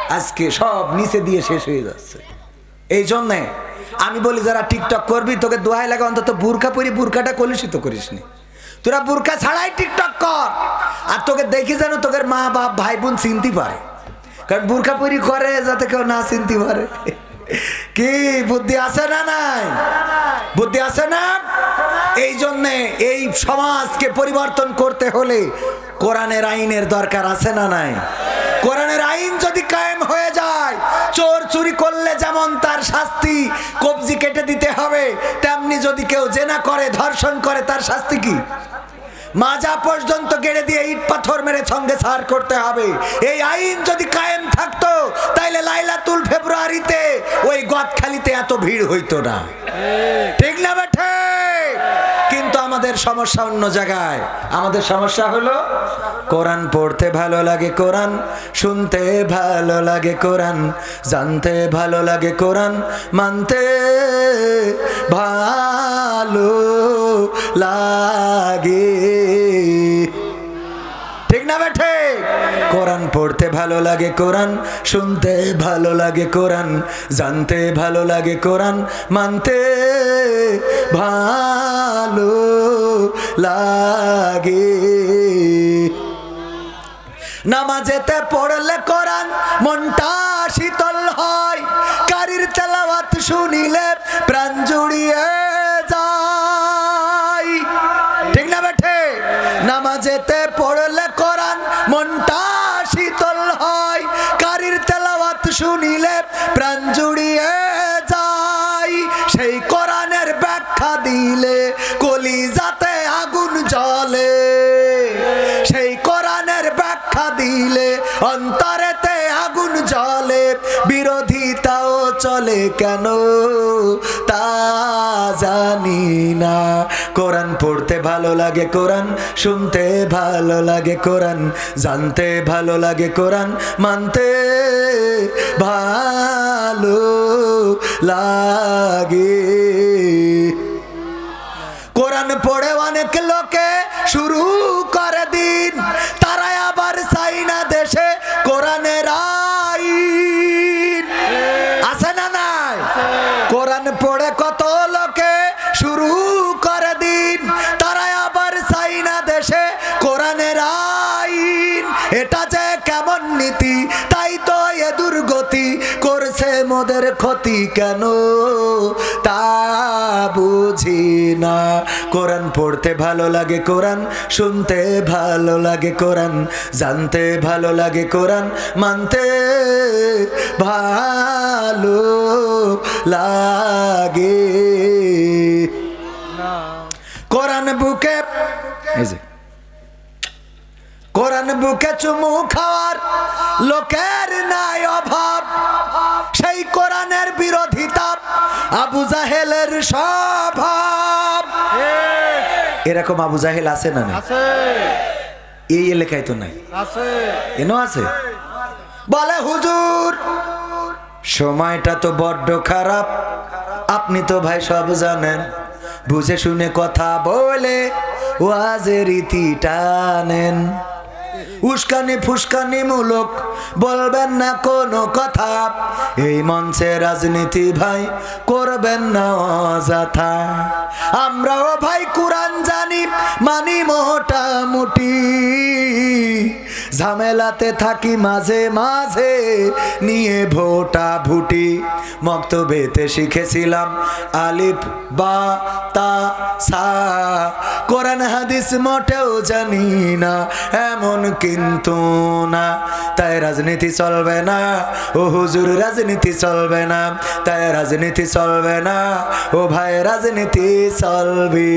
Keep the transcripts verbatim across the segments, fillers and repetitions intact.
আজকে সব নিচে দিয়ে শেষ হয়ে যাচ্ছে। এই জন্যে আমি বলি যারা টিকটক করবি তোকে দোহাই লাগে অন্তত বুরকা পরি বুরকাটা কলুষিত করিস নি, তোরা বুরকা ছাড়াই টিকটক কর। আর তোকে দেখি যেন তোকে মা বাপ ভাই বোন চিনতে পারে, কারণ বুরকা পরি করে যাতে কেউ না চিনতে পারে। কি বুদ্ধি আছে না নাই? বুদ্ধি আছে না? এই জন্যে এই সমাজকে পরিবর্তন করতে হলে কোরআনের আইনের দরকার আছে না নাই? কোরআনের আইন যদি কায়েম হয়ে যায়, চোর চুরি করলে যেমন তার শাস্তি কবজি কেটে দিতে হবে, তেমনি যদি কেউ জেনা করে ধর্ষণ করে তার শাস্তি কি? মাজা পর্যন্ত গেড়ে দিয়ে ইট পাথর মেরে সঙ্গে সার করতে হবে। এই আইন যদি কায়েম থাকতো তাইলে লাইলাতুল ফেব্রুয়ারিতে ওই গদখালিতে এত ভিড় হইতো না, ঠিক না বেঠে? কিন্তু আমাদের সমস্যা অন্য জায়গায়। আমাদের সমস্যা হলো কোরআন পড়তে ভালো লাগে, কোরআন শুনতে ভালো লাগে, কোরআন জানতে ভালো লাগে, কোরআন মানতে ভালো লাগে, ঠিক না বেঠে? কোরআন পড়তে ভালো লাগে, কোরআন শুনতে ভালো লাগে, কোরআন জানতে ভালো লাগে, কোরআন মানতে ভালো লাগে। নামাজেতে পড়লে কোরআন মনটা শীতল হয়, কারির তেলাওয়াত শুনিলে প্রাণ জুড়িয়ে যায়, ঠিক না বেঠে? নামাজেতে পড়লে কোরআন মনটা শীতল হয়, কারির তেলাওয়াত শুনিলে প্রাণ জুড়িয়ে যায়। সেই কোরআনের ব্যাখ্যা দিলে কলিজাতে আগুন জ্বলে, সেই কোরআনের ব্যাখ্যা দিলে অন্তরেতে আগুন জ্বলে। বিরোধিতাও চলে কেন তা জানি না। কোরআন পড়তে ভালো লাগে, কোরআন শুনতে ভালো লাগে, কোরআন জানতে ভালো লাগে, কোরআন মানতে ভালো লাগে। কোরআন পড়ে অনেক লোকে শুরু করে দিন, তারা আবার চাই না দেশে কোরআনের আইন, আছে না নাই? কোরআন পড়ে কত লোকে শুরু করে দিন, তারা আবার চাই না দেশে কোরআনের আইন। এটা যে কেমন নীতি, তাই তো এ দুর্গতি করছে মোদের ক্ষতি কেন তা বুঝি না। কোরআন পড়তে ভালো লাগে, কোরআন শুনতে ভালো লাগে, কোরআন জানতে ভালো লাগে, কোরআন মানতে ভালো লাগে। কোরআন বুকে কোরআন বুকে চুমু খাওয়ার লোকের নাই অভাব, সেই কোরআনের বিরোধিতা আবু জাহেলের স্বভাব। এরকম আবু জাহেল আছে না? এই এলাকায় তো নাই, এনো আছে। বলে হুজুর সময়টা তো বড্ড খারাপ, আপনি তো ভাই সব জানেন, বুঝে শুনে কথা বলে ওয়াজের রীতি টানেন। উস্কানি ফুসকানি মূলক বলবেন না কোনো কথা, এই মঞ্চে রাজনীতি ভাই করবেন না অযথা। আমরাও ভাই কোরআন জানি মানি মোটামুটি, ঝামেলাতে থাকি মাঝে মাঝে নিয়ে ভোটা ভুটি। মক্তবেতে শিখেছিলাম আলিফ বা তা সা, কোরআন হাদিস মোটেও জানি না এমন কিন্তু না। তাই রাজনীতি চলবে না ও হুজুর, রাজনীতি চলবে না, তাই রাজনীতি চলবে না ও ভাই, রাজনীতি চলবে।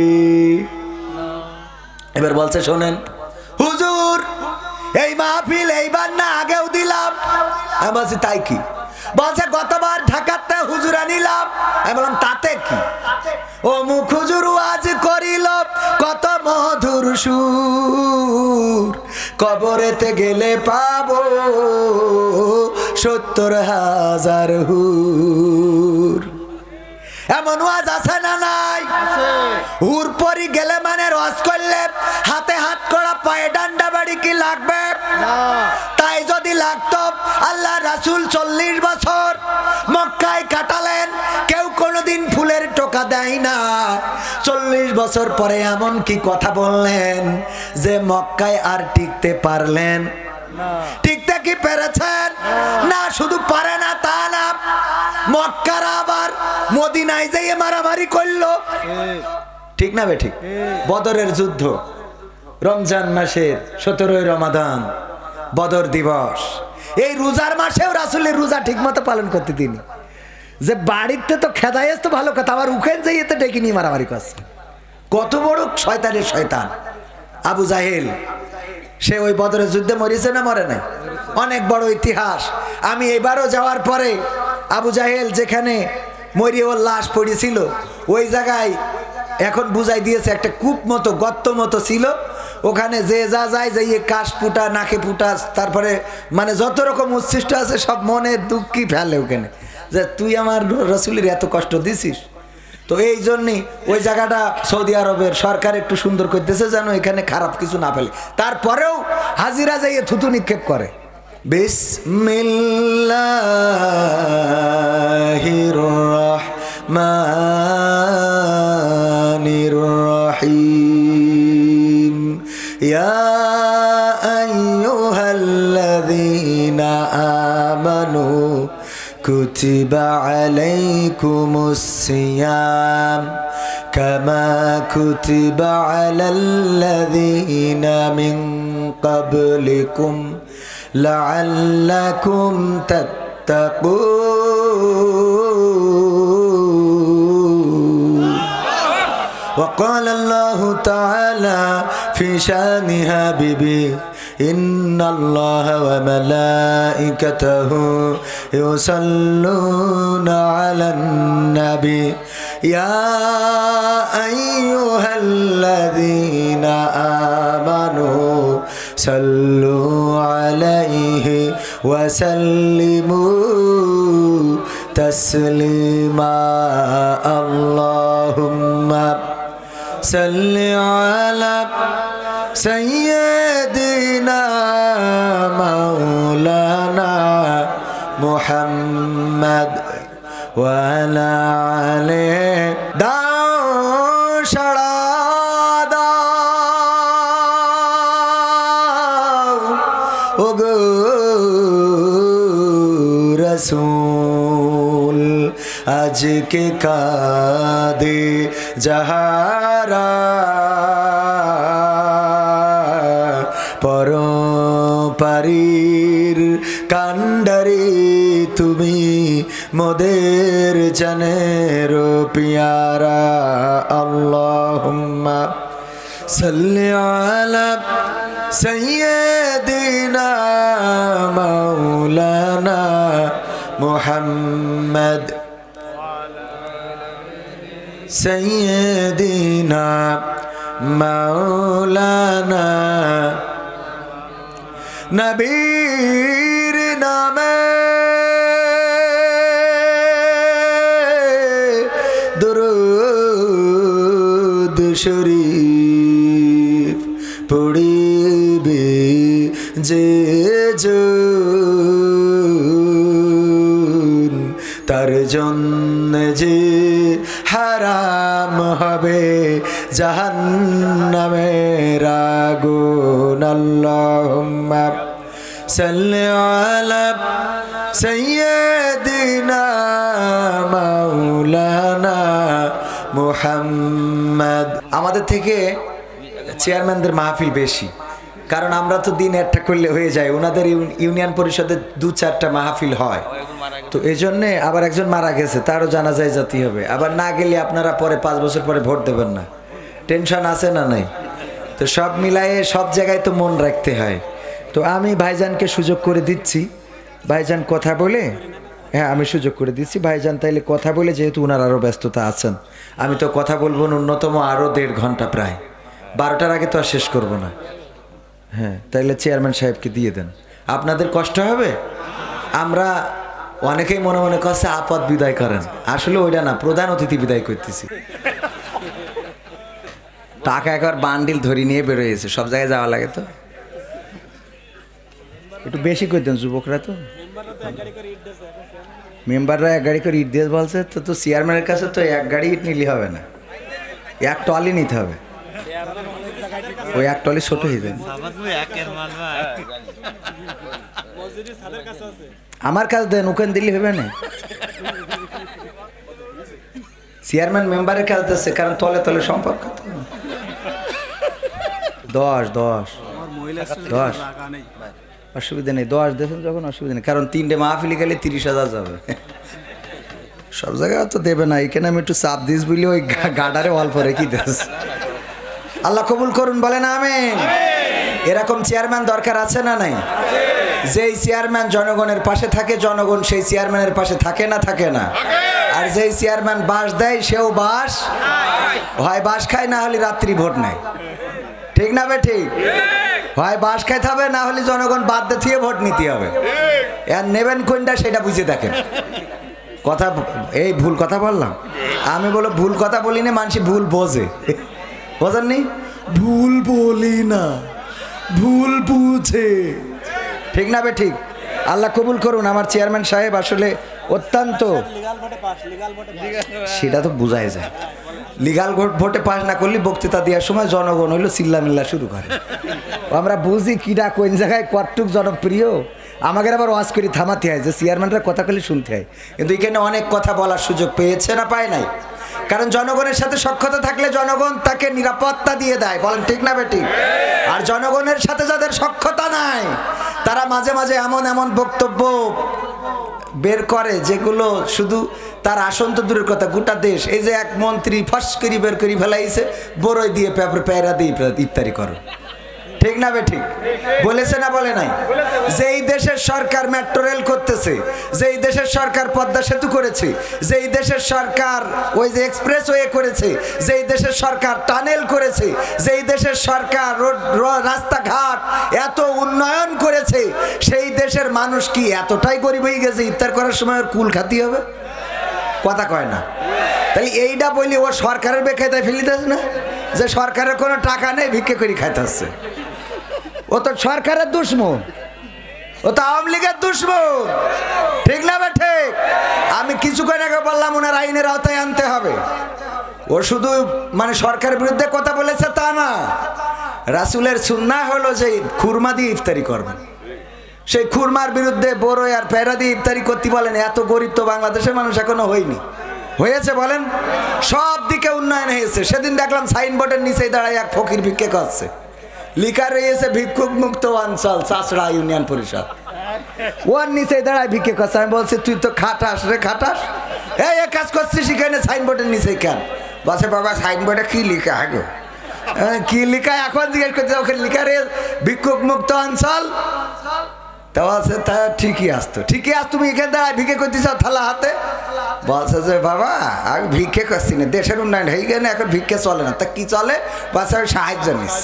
এবার বলছে শোনেন হুজুর এই মাহফিল এইবার না আগেও দিলাম। আমি বলছি তাই কি? বলছে গতবার ঢাকাতে হুজুর আনিলাম। আমি বললাম তাতে কি? ও মুখ হুজুর ওয়াজ করিল কত মধুর সুর, কবরেতে গেলে পাবো সত্তর হাজার হুর। এমন ওয়াজ আছে না নাই? হুর পরি গেলে মানে রস করলে হাতে হাত করা পায়ে ডান্ডা বাড়ি কি লাগবে? তাই যদি লাগতো আল্লাহ রাসূল চল্লিশ বছর মক্কায় কাটালেন, কেউ কোনোদিন ফুলের টোকা দেয় না। চল্লিশ বছর পরে এমন কি কথা বললেন যে মক্কায় আর টিকতে পারলেন? টিকতে কি পেরেছেন? না, শুধু পারে না তা না, মক্কার আবার মদিনায় যেয়ে মারামারি করলো। ঠিক না বেঠিক? বদরের যুদ্ধ, রমজান মাসের সতেরোই রমাদান, বদর দিবস। এই রোজার মাসেও রাসূলের রোজা ঠিক মতো পালন করতে তিনি, যে বাড়িতে তো খেদাই তো ভালো কথা, আবার উখেন যাইয়ে তো ডেকে নিয়ে মারামারি করছে। কত বড় শয়তানের শয়তান আবু জাহেল, সে ওই বদরের যুদ্ধে মরেছে না মরে নাই? অনেক বড় ইতিহাস। আমি এবারও যাওয়ার পরে আবু জাহেল যেখানে মরিয়ে ওর লাশ পড়েছিল ওই জায়গায় এখন বুঝাই দিয়েছে, একটা কূপ মতো গর্ত মতো ছিল, ওখানে যে যা যায় যে কাশ ফুটা নাকে ফুটা, তারপরে মানে যত রকম উচ্ছিষ্ট আছে সব মনে দুঃখী ফেলে ওখানে, যে তুই আমার রাসূলের এত কষ্ট দিছিস। তো এই জন্যই ওই জায়গাটা সৌদি আরবের সরকার একটু সুন্দর করতেছে যেন এখানে খারাপ কিছু না ফেলে। তারপরেও হাজিরা যাইয়ে থুতু নিক্ষেপ করে। বিসমিল্লাহির রাহমানির রাহিম। ইয়া আইয়ুহাল্লাযীনা আমানু কুতিবা আলাইকুমুস সিয়াম কামা কুতিবা আলাল্লাযীনা মিন ক্বাবলিকুম লাআল্লাকুম তাত্তাকুন। وقال الله تعالى في شأن حبيبه إن الله وملائكته يصلون على النبي يا أيها الذين آمنوا صلوا عليه وسلموا تسليما اللهم صل على سيدنا مولانا محمد وعلى آله দাও সাড়া দাও ওগো রাসূল আজকে কাঁদে যাহারা পরপারির কান্ডারে তুমি মোদের জানের পিয়ারা আল্লাহুম্মা সাল্লি আলা সাইয়্যিদিনা মাওলানা মুহাম্মদ সাইয়্যিদিনা মাওলানা নবীর নামে দুরূদ শরীফ পড়িবে যে জন তার জন্য যে হারাম হবে জাহান্নামের আগুন আল্লাহুম্মা সাল্লি আলা সাইয়্যিদিনা মাওলানা মুহাম্মদ। আমাদের থেকে চেয়ারম্যানদের মাহফিল বেশি, কারণ আমরা তো দিন একটা করলে হয়ে যায়, ওনাদের ইউনিয়ন পরিষদে দু চারটা মাহফিল হয়, তো এই জন্যে আবার একজন মারা গেছে তারও জানাজায় যেতে হবে, আবার না গেলে আপনারা পরে পাঁচ বছর পরে ভোট দেবেন না, টেনশন আছে না নাই? তো সব মিলায়ে সব জায়গায় তো মন রাখতে হয়। তো আমি ভাইজানকে সুযোগ করে দিচ্ছি, ভাইজান কথা বলে, হ্যাঁ আমি সুযোগ করে দিচ্ছি ভাইজান, তাইলে কথা বলে, যেহেতু ওনার আরও ব্যস্ততা আছেন, আমি তো কথা বলবো ন্যূনতম আরও দেড় ঘন্টা, প্রায় বারোটার আগে তো আর শেষ করবো না। হ্যাঁ, তাইলে চেয়ারম্যান সাহেবকে দিয়ে দেন, আপনাদের কষ্ট হবে। আমরা অনেকেই মনে মনে করছে আপদ বিদায় করেন, আসলে ওইটা না, প্রধান অতিথি বিদায় করতেছি। টাকা একবার বান্ডিল ধরি নিয়ে বেরোয়েছে, সব জায়গায় যাওয়া লাগে, তো একটু বেশি করে দেন যুবকরা, তো মেম্বাররা এক গাড়ি করে ইট দিয়ে বলছে, তো তো চেয়ারম্যানের কাছে তো এক গাড়ি ইট নিলে হবে না, এক টলি নিতে হবে, ওই এক টলি ছোট হয়ে যাবে। আমার কাছে দেন, ওখানে দিলে হবে না। চেয়ারম্যান মেম্বারের কাছে দিচ্ছে, কারণ তলে তলে সম্পর্ক তো। দশ দশ দশ অসুবিধা নেই, দশ দেবেন যখন অসুবিধা নেই, কারণ তিনটে মাহফিলি গেলে তিরিশ হাজার যাবে। সব জায়গায় তো দেবে না, এখানে আমি একটু চাপ দিস বলি ওই গাডারে অল্প রেখে দিস। আল্লাহ কবুল করুন, বলেন আমিন। এরকম চেয়ারম্যান দরকার আছে না নাই? যেই চেয়ারম্যান জনগণের পাশে থাকে, জনগণ সেই চেয়ারম্যানের পাশে থাকে না থাকে না? আর যেই চেয়ারম্যান বাস দেয়, সেও বাস হয় বাস খায়, না হলে রাত্রি ভোট নেয়। ঠিক না বে ঠিক? হয় বাস খাইতে হবে, না হলে জনগণ বাদ দিয়ে ভোট নিতে হবে। আর নেবেন কোনটা সেটা বুঝে দেখেন। কথা এই ভুল কথা বললাম আমি, বলো ভুল কথা বলি না, মানুষ ভুল বোঝে, বোঝেননি? ভুল বলি না, ভুল বুঝে। ঠিক না বে ঠিক? আল্লাহ কবুল করুন। আমার চেয়ারম্যান সাহেব আসলে অত্যন্ত, সেটা তো বোঝাই যায়। লিগাল ভোটে পাস না করলে বক্তৃতা দেওয়ার সময় জনগণ হইলো চিল্লামিল্লা শুরু করে। আমরা বুঝি কিনা কোন জায়গায় কতটুক জনপ্রিয়, আমাদের আবার ওয়াজ করে থামাতে হয় যে চেয়ারম্যানরা কথা বলে শুনতে হয়। কিন্তু এখানে অনেক কথা বলার সুযোগ পেয়েছে না পায় নাই? কারণ জনগণের সাথে সখ্যতা থাকলে জনগণ তাকে নিরাপত্তা দিয়ে দেয়, বলেন ঠিক না বেটি? আর জনগণের সাথে যাদের সখ্যতা নাই, তারা মাঝে মাঝে এমন এমন বক্তব্য বের করে যেগুলো শুধু তার আসন তো দূরের কথা, গোটা দেশ। এই যে এক মন্ত্রী ফস করি বের করি ফেলাইছে, বড়ই দিয়ে পেপার পেয়ারা দিয়ে ইফতারি করো। ঠিক না বে ঠিক? বলেছে না বলে নাই? যেই দেশের সরকার মেট্রো রেল করতেছে, যেই দেশের সরকার পদ্মা সেতু করেছে, যেই দেশের সরকার ওই যে এক্সপ্রেস ওয়ে করেছে, যেই দেশের সরকার টানেল করেছে, যেই দেশের সরকার রোড রাস্তাঘাট এত উন্নয়ন করেছে, সেই দেশের মানুষ কি এতটাই গরিব হয়ে গেছে ইফতার করার সময় ওর কুল খাতি হবে? কথা কয় না। তাহলে এইটা বলি ও সরকারের বেকায়দায় ফেলি দিস না, যে সরকারের কোনো টাকা নেই, ভিক্ষে করে খাইতে আসছে। ও তো সরকারের দুশ্মন, ও তো আওয়ামী লীগের দুশ্মন। ঠিক না বা ঠিক? আমি কিছুক্ষণ আগে বললাম ওনার আইনের আওতায় আনতে হবে। ও শুধু মানে সরকারের বিরুদ্ধে কথা বলেছে তা না, রাসূলের সুন্নাহ হলো যে খুরমা দিয়ে ইফতারি করবেন। সেই খুরমার বিরুদ্ধে বড় আর পেয়ারা দিয়ে ইফতারি করতে বলেন। এত গরিব তো বাংলাদেশের মানুষ এখনো হয়নি। হয়েছে বলেন? সব দিকে উন্নয়ন হয়েছে। সেদিন দেখলাম সাইনবোর্ডের নিচেই দাঁড়ায় এক ফকির ভিক্ষে করছে, লিখা রয়েছে ভিক্ষুক মুক্ত অঞ্চল চাষড়া ইউনিয়ন পরিষদ। ওর নিচে দাঁড়ায় ভিক্ষে করছে। আমি বলছি তুই তো খাটাস রে, খাটাস, এই এক কাজ করছিস সেখানে সাইনবোর্ডের নিচে কেন? বলছে বাবা সাইনবোর্ডে কি লিখা আগে, কি লিখা এখন জিজ্ঞেস করছে, ওখানে লিখা রে ভিক্ষুক মুক্ত অঞ্চল। তা বলছে তা ঠিকই আসতো, ঠিকই আস, তুমি এখানে দাঁড়ায় ভিক্ষে করতেছ থালা হাতে। বলছে যে বাবা আমি ভিক্ষে করছি না, দেশের উন্নয়ন হয়ে গেলে এখন ভিক্ষে চলে না। তা কি চলে? বলছে আমি সাহায্য নিচ্ছি।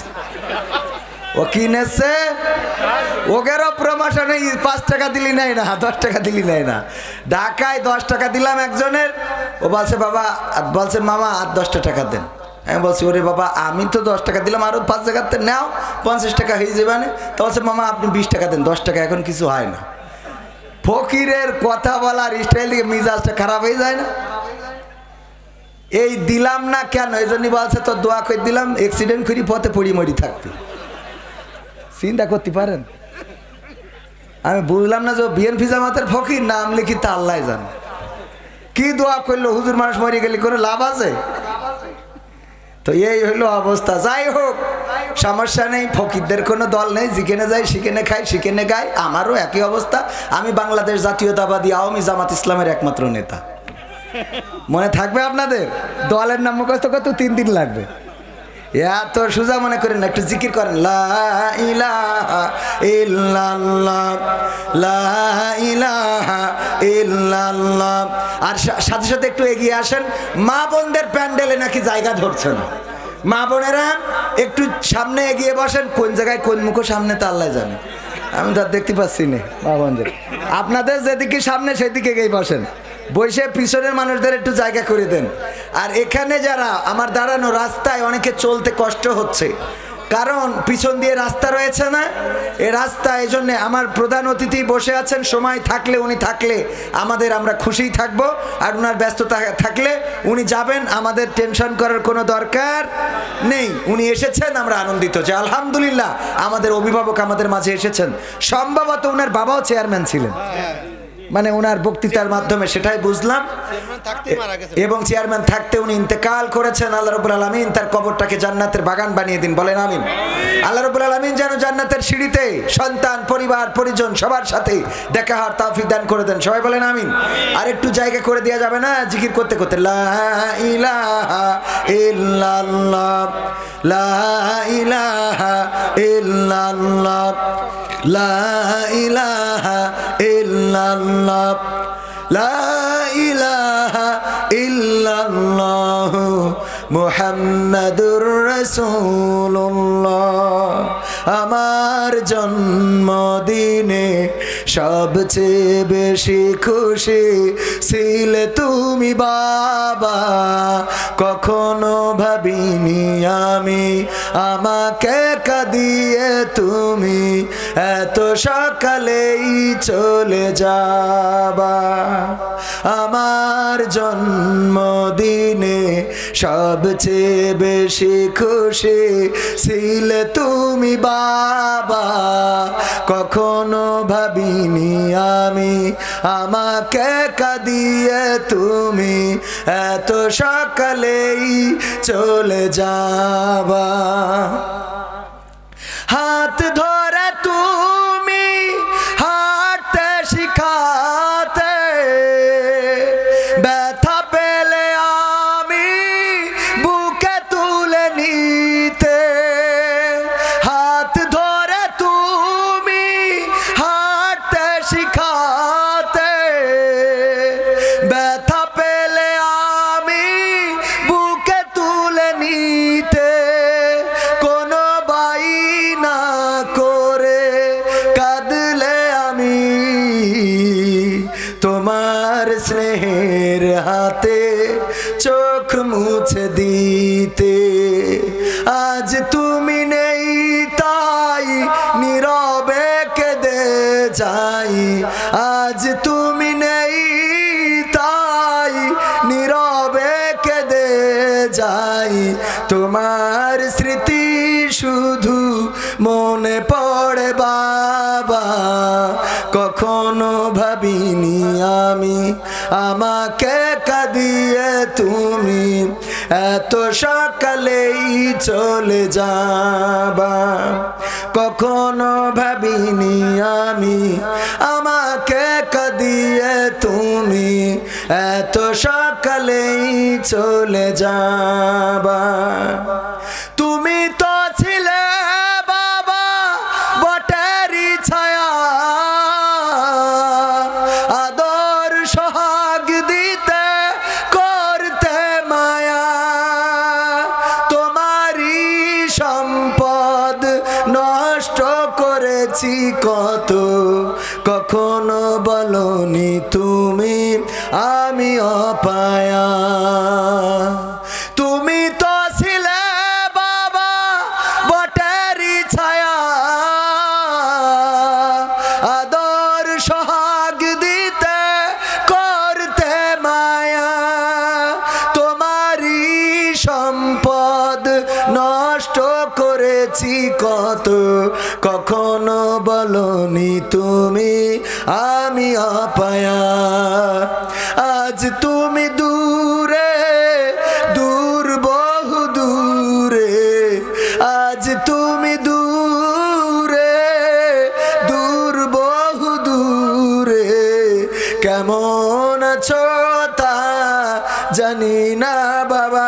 ও কি নেছে? ওগেরও প্রমোশনে পাঁচ টাকা দিলি নাই না, দশ টাকা দিলি নাই না। ঢাকায় দশ টাকা দিলাম একজনের, ও বলছে বাবা, বলছে মামা আর দশটা টাকা দেন। আমি বলছি ওরে বাবা আমি তো দশ টাকা দিলাম, আরও পাঁচ জায়গাতে নাও, পঞ্চাশ টাকা হয়ে যাবে না। তো বলছে মামা আপনি বিশ টাকা দেন, দশ টাকা এখন কিছু হয় না। ফকিরের কথা বলার স্টাইল থেকে মিজাজটা খারাপ হয়ে যায় না? এই দিলাম না কেন, এই জন্যই বলছে তো দোয়া করে দিলাম, অ্যাক্সিডেন্ট করি পথে পড়ি মরি থাকতে। চিন্তা করতে পারেন? আমি বুঝলাম না যে বিএনপি জামাতের ফকির, নাম লিখি তা আল্লাহ জানে। কি দোয়া করলো, হুজুর মানুষ মরে গেলে কোনো লাভ আছে? তো এই হইলো অবস্থা। যাই হোক সমস্যা নেই, ফকিরদের কোনো দল নেই, যেখানে যাই সেখানে খাই সেখানে গাই। আমারও একই অবস্থা। আমি বাংলাদেশ জাতীয়তাবাদী আওয়ামী জামাত ইসলামের একমাত্র নেতা। মনে থাকবে আপনাদের? দলের নাম মুখস্থ করতে তিন দিন লাগবে। এত সোজা মনে করেন না, একটু জিকির করেন লা ইলাহা ইল্লাল্লাহ, লা ইলাহা ইল্লাল্লাহ। আর সাথে সাথে একটু এগিয়ে আসেন, মা বোনদের প্যান্ডেলে নাকি জায়গা ধরছে না। মা বোনেরা একটু সামনে এগিয়ে বসেন। কোন জায়গায় কোন মুখো সামনে তা আল্লাহ জানে, আমি তো দেখতে পাচ্ছি না। মা বোনদের আপনাদের যেদিকে সামনে সেদিকে এগিয়ে বসেন, বসে পিছনের মানুষদের একটু জায়গা করে দেন। আর এখানে যারা আমার দাঁড়ানো রাস্তায় অনেকে চলতে কষ্ট হচ্ছে, কারণ পিছন দিয়ে রাস্তা রয়েছে না, এই রাস্তা, এই জন্য আমার প্রধান অতিথি বসে আছেন, সময় থাকলে উনি থাকলে আমাদের আমরা খুশিই থাকবো, আর ওনার ব্যস্ততা থাকলে উনি যাবেন, আমাদের টেনশন করার কোনো দরকার নেই। উনি এসেছেন, আমরা আনন্দিত যে আলহামদুলিল্লাহ আমাদের অভিভাবক আমাদের মাঝে এসেছেন। সম্ভবত ওনার বাবাও চেয়ারম্যান ছিলেন, মানে ওনার বক্তৃতার মাধ্যমে সেটাই বুঝলাম, এবং চেয়ারম্যান থাকতে উনি ইন্তেকাল করেছেন। আল্লাহ রাব্বুল আলামিন তার কবরটাকে জান্নাতের বাগান বানিয়ে দিন, বলেন আমিন। আল্লাহ রাব্বুল আলামিন যেন জান্নাতের সিঁড়িতে সন্তান পরিবার পরিজন সবার সাথে দেখা হওয়ার তৌফিক দান করে দেন, সবাই বলেন আমিন। আর একটু জায়গা করে দেওয়া যাবে না জিকির করতে করতে, লা ইলাহা ইল্লাল্লাহ, লা ইলাহা ইল্লাল্লাহ, লা ইলাহা ইল্লাল্লাহ, লা ইলাহা ইল্লাল্লাহ মুহাম্মাদুর রাসূলুল্লাহ। আমার জন্মদিনে সবচেয়ে বেশি খুশি ছিলে তুমি বাবা, কখনো ভাবিনি আমি আমাকে কাঁদিয়ে তুমি এত সকালেই চলে যাবা। আমার জন্মদিনে সবচেয়ে বেশি খুশি ছিলে তুমি বাবা, কখনো ভাবিনি আমি আমাকে কাঁদিয়ে তুমি এত সকালেই চলে যাবা। হাত ধরে তুমি হাঁটতে শিখাতে, ব্যথা পেলে আমি বুকে তুলে নিতে। হাত ধরে তুমি হাঁটতে শিখাতে, ব্যথা পেলে আমি বুকে তুলে নিতে। কোনো বাইনা করে কাঁদলে আমি তোমার স্নেহের হাতে চোখ মুছে দিতে। আজ তুমি নেই তাই নীরবে কেঁদে যাই, আজ তুমি নেই তাই নীরবে কেঁদে যাই। তোমার স্মৃতি শুধু মনে পড়ে বাবা, কখনো ভাবিনি আমি আমাকে কাঁদিয়ে তুমি এত সকালেই চলে যাবা। কখনো ভাবিনি আমি আমাকে কাঁদিয়ে তুমি এত সকালেই চলে যাবা। তুমি তো ছিলে বাবা বটেরই ছায়া, আদর সোহাগ দিতে করতে মায়া। তোমারই সম্পদ নষ্ট করেছি কত, কখনো বলনি তুমি আমি অপায়া। তুমি তো ছিলে বাবা বটেরই ছায়া, আদর সোহাগ দিতে করতে মায়া। তোমারই সম্পদ নষ্ট করেছি কত, কখনো বলনি তুমি আমি অপায়া। আজ তুমি দূরে দূর বহু দূরে, আজ তুমি দূরে দূর বহু দূরে। কেমন আছো তা জানি না বাবা,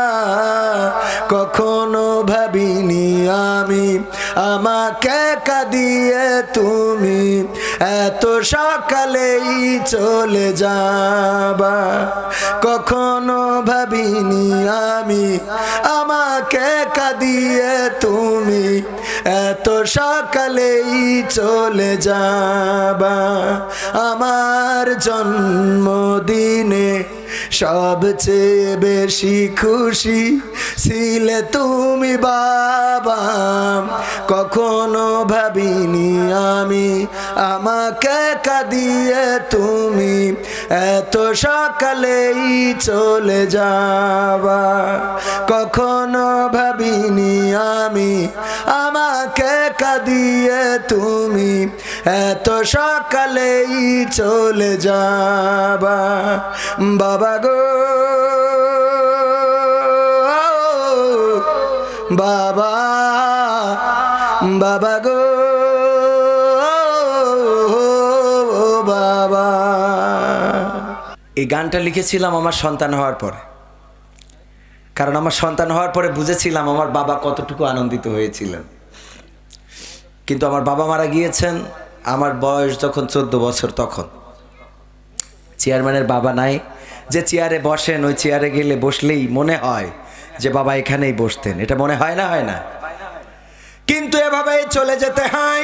কখনো ভাবিনি আমি আমাকে কাঁদিয়ে তুমি এত সকালেই চলে যাবা। কখনো ভাবিনি আমি আমাকে কাঁদিয়ে তুমি এত সকালেই চলে যাবা। আমার জন্মদিনে সবচেয়ে বেশি খুশি ছিলে তুমি বাবা, কখনো ভাবিনি আমি আমাকে কাঁদিয়ে তুমি এত সকালেই চলে যাবা। কখনো ভাবিনি আমি আমাকে কাঁদিয়ে তুমি এত সকালেই চলে যাবা। বাবা গো বাবা, বাবা গো বাবা। এই গানটা লিখেছিলাম আমার সন্তান হওয়ার পরে, কারণ আমার সন্তান হওয়ার পরে বুঝেছিলাম আমার বাবা কতটুকু আনন্দিত হয়েছিলেন। কিন্তু আমার বাবা মারা গিয়েছেন আমার বয়স যখন চোদ্দ বছর, তখন চেয়ারম্যানের বাবা নাই, যে চেয়ারে বসেন ওই চেয়ারে গেলে বসলেই মনে হয় যে বাবা এখানেই বসতেন, এটা মনে হয় না? হয় না? কিন্তু এভাবেই চলে যেতে হয়,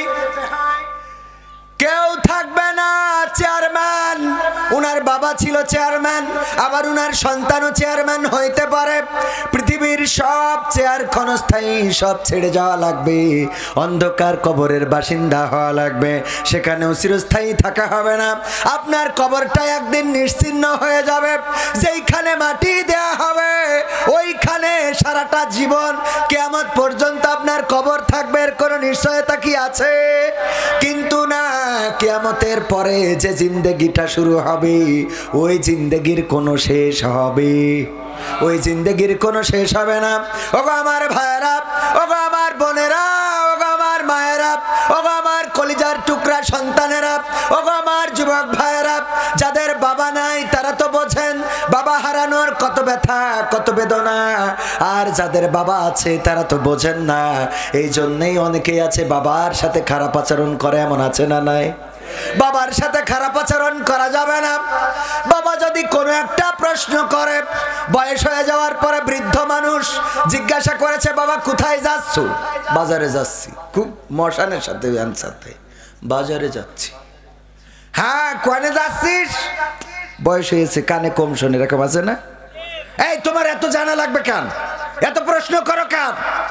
কেউ থাকবে না চেয়ারম্যান। উনার বাবা ছিল চেয়ারম্যান, আবার উনার সন্তানও চেয়ারম্যান হইতে পারে। পৃথিবীর সব চেয়ার ক্ষণস্থায়ী, সব ছেড়ে যাওয়া লাগবে, অন্ধকার কবরের বাসিন্দা হওয়া লাগবে, সেখানেও চিরস্থায়ী থাকা হবে না। আপনার কবরটা একদিন নিশ্চিহ্ন হয়ে যাবে, যেইখানে মাটি দেয়া হবে ওইখানে সারাটা জীবন কিয়ামত পর্যন্ত আপনার কবর থাকবে, এর কোনো নিশ্চয়তা কি আছে? কিন্তু না, কিয়ামতের পরে যে জিন্দেগিটা শুরু হবে ওই জিন্দেগির কোনো শেষ হবে? ওই জিন্দেগির কোনো শেষ হবে না। ওগো আমার ভাইয়েরা, ওগো আমার বোনেরা, ওগো আমার মায়েরা, ওগো আমার কলিজার টুকরা সন্তানেরা, ওগো আমার যুবক ভাইয়েরা, যাদের বাবা নাই তারা তো বোঝেন বাবা হারানোর কত ব্যথা, কত বেদনা। আর যাদের বাবা আছে তারা তো বোঝেন না, এই জন্যেই অনেকেই আছে বাবার সাথে খারাপ আচরণ করে, এমন আছে না নাই? বাবার সাথে খারাপ আচরণ করা যাবে না। বাবা যদি কোনো একটা প্রশ্ন করে, বয়স হয়ে যাওয়ার পরে বৃদ্ধ মানুষ জিজ্ঞাসা করেছে বাবা কোথায় যাচ্ছ? বাজারে যাচ্ছি। খুব মশানের সাথে সাথে বাজারে যাচ্ছি। হ্যাঁ, কোনে যাচ্ছিস? বয়স হয়েছে, কানে কম শোনে, এরকম আছে না? এই তোমার এত জানা লাগবে কেন? এত প্রশ্ন করো কেন?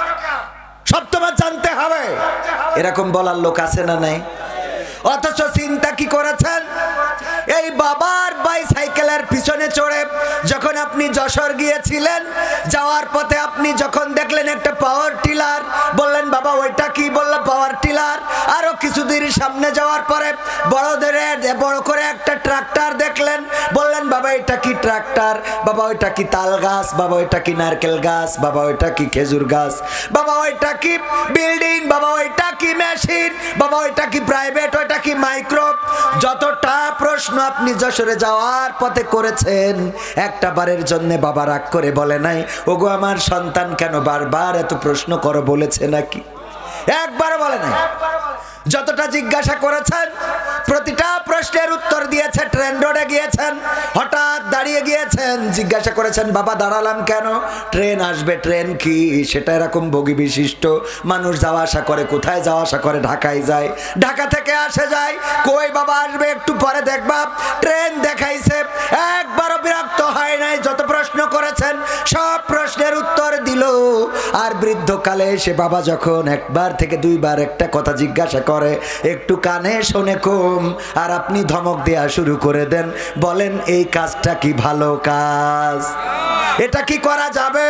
সব তোমার জানতে হবে, এরকম বলার লোক আছে না নাই? অথচ চিন্তা কি করেছেন? এই বাবার বাইসাইকেলের পিছনে চড়ে যখন আপনি যশোর গিয়েছিলেন, যাওয়ার পথে আপনি যখন দেখলেন একটা পাওয়ার টিলার, বললেন বাবা ওইটা কি? বললো পাওয়ার টিলার। আরো কিছুদিন সামনে যাওয়ার পরে বড়দের বড় করে একটা ট্রাক্টর দেখলেন, বললেন বাবা এটা কি ট্রাক্টর? বাবা ওইটা কি তাল গাছ? বাবা ওইটা কি নারকেল গাছ? বাবা ওইটা কি খেজুর গাছ? বাবা ওইটা কি বিল্ডিং? বাবা ওইটা কি মেশিন? বাবা ওইটা কি প্রাইভেট? ওইটা কি মাইক্রো? যতটা প্রশ্ন আপনি যশোরে যাওয়ার পথে করেছেন, একটা বারের জন্য বাবা রাগ করে বলে নাই ওগো আমার সন্তান কেন বারবার এত প্রশ্ন করো বলেছে নাকি? একবারও বলে নাই। যতটা জিজ্ঞাসা করেছেন প্রতিটা প্রশ্নের উত্তর দিয়েছে। ট্রেন রোডে গিয়েছেন, হঠাৎ দাঁড়িয়ে গিয়েছেন, জিজ্ঞাসা করেছেন বাবা দাঁড়ালাম কেন? ট্রেন আসবে। ট্রেন কি? সেটা এরকম বগি বিশিষ্ট, মানুষ যাওয়া আসা করে। কোথায় যাওয়া আসা করে? ঢাকায় যায়। ঢাকা থেকে আসে যায়। কই বাবা আসবে একটু পরে দেখবা। ট্রেন দেখাইছে, একবারও বিরক্ত হয় নাই। যত প্রশ্ন করেছেন সব প্রশ্নের উত্তর দিল। আর বৃদ্ধকালে এসে বাবা যখন একবার থেকে দুইবার একটা কথা জিজ্ঞাসা করে, একটু কানে শোনে কম, আর আপনি ধমক দেয়া শুরু করে দেন, বলেন এই কাজটা কি ভালো কাজ? এটা কি করা যাবে?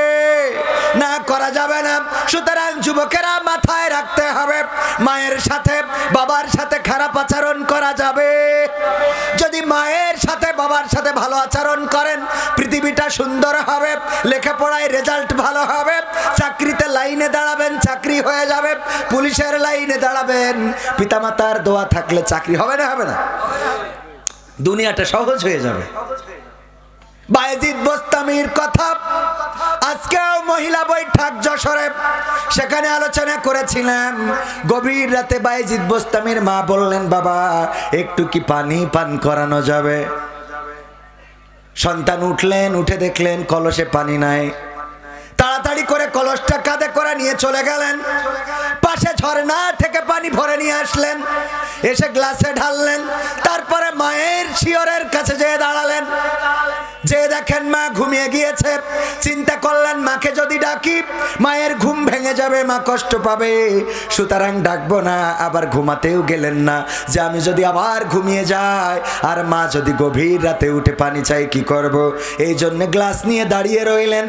না, করা যাবে না। সুতরাং যুবকেরা মাথায় রাখতে হবে, মায়ের সাথে বাবার সাথে খারাপ আচরণ করা যাবে। যদি মায়ের সাথে বাবার সাথে ভালো আচরণ করেন, পৃথিবীটা সুন্দর হবে, লেখাপড়ায় রেজাল্ট ভালো হবে, চাকরিতে লাইনে দাঁড়াবেন, চাকরি হয়ে যাবে, পুলিশের লাইনে দাঁড়াবেন। পিতামাতার দোয়া থাকলে চাকরি হবে না? হবে না? দুনিয়াটা সহজ হয়ে যাবে। বায়েজিদ বোস্তামির কথা আজকেও মহিলা বৈঠক যশোরে, সেখানে আলোচনা করেছিলাম। গভীর রাতে বায়েজিদ বোস্তামির মা বললেন বাবা একটু কি পানি পান করানো যাবে? সন্তান উঠলেন, উঠে দেখলেন কলসে পানি নাই। তাড়াতাড়ি করে কলসটা কাঁধে করে নিয়ে চলে গেলেন, পাশে ঝর্ণা থেকে পানি ভরে নিয়ে আসলেন, এসে গ্লাসে ঢাললেন। তারপরে মায়ের শিয়রের কাছে যেয়ে দাঁড়ালেন, যে দেখলেন মা ঘুমিয়ে গিয়েছে, চিন্তা করলেন মাকে যদি ডাকি মায়ের ঘুম ভেঙে যাবে, মা কষ্ট পাবে, সুতরাং ডাকবো না। আবার ঘুমাতেও গেলেন না যে আমি যদি আবার ঘুমিয়ে যাই আর মা যদি গভীর রাতে উঠে পানি চাই কি করব। এই জন্য গ্লাস নিয়ে দাঁড়িয়ে রইলেন।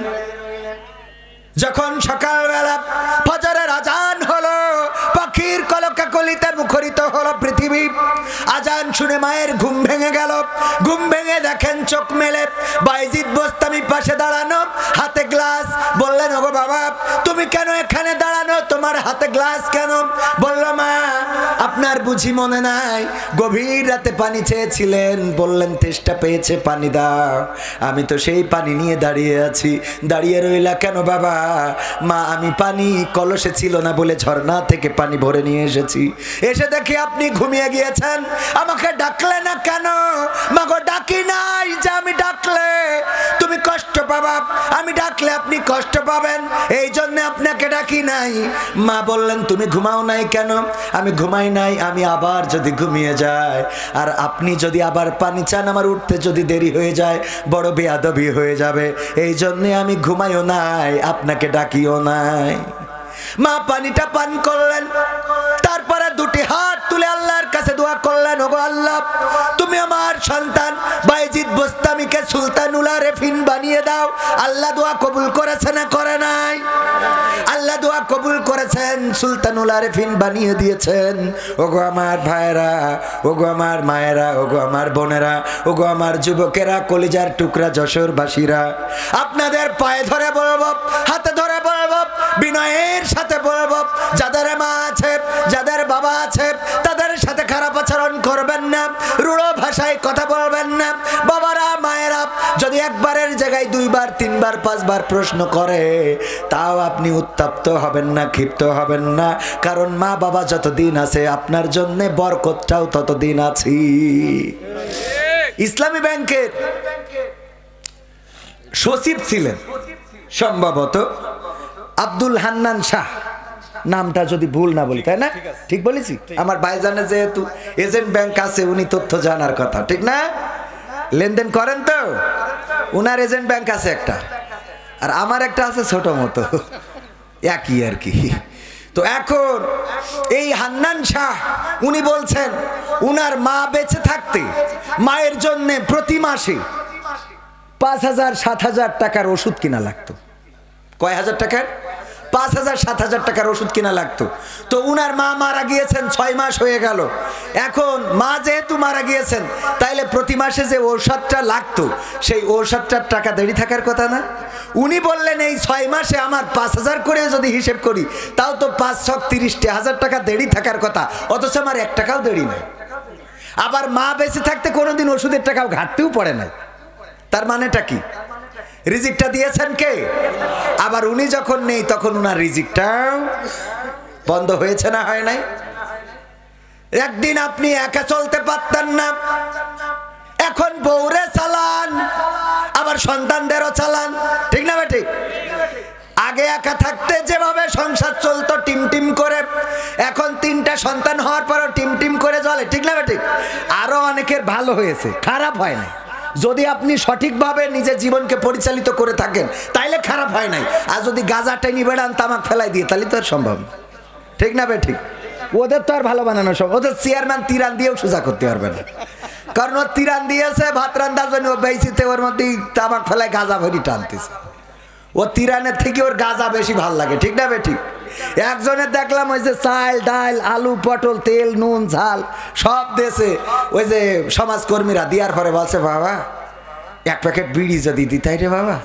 যখন সকালবেলা ফজরের আজান হলো, পাখির কলকাকলিতে মুখরিত হলো পৃথিবী, আজান শুনে মায়ের ঘুম ভেঙে গেল। ঘুম ভেঙে দেখেন চোখ মেলে বাইজিদ বোস্তামি পাশে দাঁড়ানো, হাতে গ্লাস। বললেন ওগো বাবা তুমি কেন এখানে দাঁড়ানো, তোমার হাতে গ্লাস কেন? বলল মা আপনার বুঝি মনে নাই গভীর রাতে পানি চেয়েছিলেন, বললেন তেষ্টা পেয়েছে পানি দাও, আমি তো সেই পানি নিয়ে দাঁড়িয়ে আছি। দাঁড়িয়ে রইলা কেন বাবা? মা আমি পানি কলসে ছিল না বলে ঝর্ণা থেকে পানি ভরে নিয়ে এসেছি। এসে দেখি আপনি ঘুমিয়ে গিয়েছেন, আমাকে ডাকলে না কেন? মা গো ডাকি নাই যে আমি ডাকলে তুমি কষ্ট পাবা, আমি ডাকলে আপনি কষ্ট পাবেন, এই জন্য আপনাকে ডাকি নাই। মা বললেন তুমি ঘুমাও নাই কেন? আমি ঘুমাই নাই, আমি আবার যদি ঘুমিয়ে যাই আর আপনি যদি আবার পানি চান আমার উঠতে যদি দেরি হয়ে যায় বড় বেয়াদবি হয়ে যাবে, এই জন্যে আমি ঘুমাইও নাই, আপনাকে ডাকিও নাই। মা পানিটা পান করলেন, তারপরে দুটি হাত তুলে আল্লাহর কাছে দোয়া করলেন, ওগো আল্লাহ তুমি আমার সন্তান বাইজিদ বোস্তামিকে সুলতানুল আরেফিন বানিয়ে দাও। আল্লাহ দোয়া কবুল করেছে না করে নাই? আল্লাহ দোয়া কবুল করেছেন, সুলতানুল আরেফিন বানিয়ে দিয়েছেন। ওগো আমার ভাইয়েরা, ওগো আমার মায়েরা, ওগো আমার বোনেরা, ওগো আমার যুবকেরা, কলিজার টুকরা যশোরবাসীরা, আপনাদের পায়ে ধরে বলবো, হাতে ধরে বলবো, বিনয়ের সাথে বলবো, যাদের মা আছে যাদের বাবা আছে তাদের সাথে খারাপ আচরণ করবেন না, রূঢ় ভাষায় কথা বলবেন না। বাবারা মায়েরা যদি একবারের জায়গায় দুইবার তিনবার পাঁচবার প্রশ্ন করে তাও আপনি উত্তপ্ত হবেন না, ক্ষিপ্ত হবেন না, কারণ মা বাবা যতদিন আছে আপনার জন্য বরকতটাও ততদিন আছে। ইসলামী ব্যাংকের সচিব ছিলেন সম্ভবত আব্দুল হান্নান শাহ, নামটা যদি ভুল না বলি, তাই না? ঠিক বলেছি? আমার ভাইজানে যেহেতু এজেন্ট ব্যাংক আছে উনি তথ্য জানার কথা, ঠিক না? লেনদেন করেন তো, উনার এজেন্ট ব্যাংক আছে একটা আর আমার একটা আছে ছোট মতো, একই আর কি। তো এখন এই হান্নান শাহ উনি বলছেন উনার মা বেঁচে থাকতে মায়ের জন্য প্রতি মাসে পাঁচ হাজার সাত হাজার টাকার ওষুধ কিনা লাগতো। কয় হাজার টাকার? পাঁচ হাজার সাত হাজার টাকার ওষুধ কিনা লাগতো। তো উনার মা মারা গিয়েছেন ছয় মাস হয়ে গেল। এখন মা যেহেতু মারা গিয়েছেন তাইলে প্রতি মাসে যে ঔষধটা লাগতো সেই ঔষধটার টাকা দেরি থাকার কথা না? উনি বললেন এই ছয় মাসে আমার পাঁচ হাজার করে যদি হিসেব করি তাও তো পাঁচ ছক তিরিশটি হাজার টাকা দেরি থাকার কথা, অথচ আমার এক টাকাও দেরি নাই। আবার মা বেঁচে থাকতে কোনোদিন ওষুধের টাকাও ঘাটতেও পড়ে নাই। তার মানেটা কি? রিজিকটা দিয়েছেন কে? আবার উনি যখন নেই তখন উনার রিজিকটাও বন্ধ হয়েছে না হয় নাই? একদিন আপনি একা চলতে পারতেন না, এখন বউরে চালান, আবার সন্তানদেরও চালান, ঠিক না বেটি? আগে একা থাকতে যেভাবে সংসার চলতো টিম টিম করে, এখন তিনটা সন্তান হওয়ার পরও টিম টিম করে চলে, ঠিক না বেটি? আরো অনেকের ভালো হয়েছে, খারাপ হয় না। যদি আপনি সঠিকভাবে নিজের জীবনকে পরিচালিত করে থাকেন তাইলে খারাপ হয় নাই। আর যদি গাঁজা টেনি বেড়ান তামাক ফেলাই দিয়ে তাহলে তো আর সম্ভব, ঠিক না বে ঠিক? ওদের তো আর ভালো বানানো সব, ওদের চেয়ারম্যান তিরান দিয়েও সোজা করতে পারবে না, কারণ ও তিরান দিয়েছে ভাত রান্নার জন্য, ও বেশিতে ওর মধ্যে তামাক ফেলায় গাঁজা ভরি টানতেছে। ও তিরানের থেকে ওর গাঁজা বেশি ভাল লাগে, ঠিক না বে ঠিক? একজনের দেখলাম ওই যে চাল ডাল আলু পটল তেল নুন ঝাল সব দেশে ওই যে সমাজকর্মীরা দেওয়ার পরে বলছে বাবা এক প্যাকেট বিড়ি যদি দিতাই রে বাবা,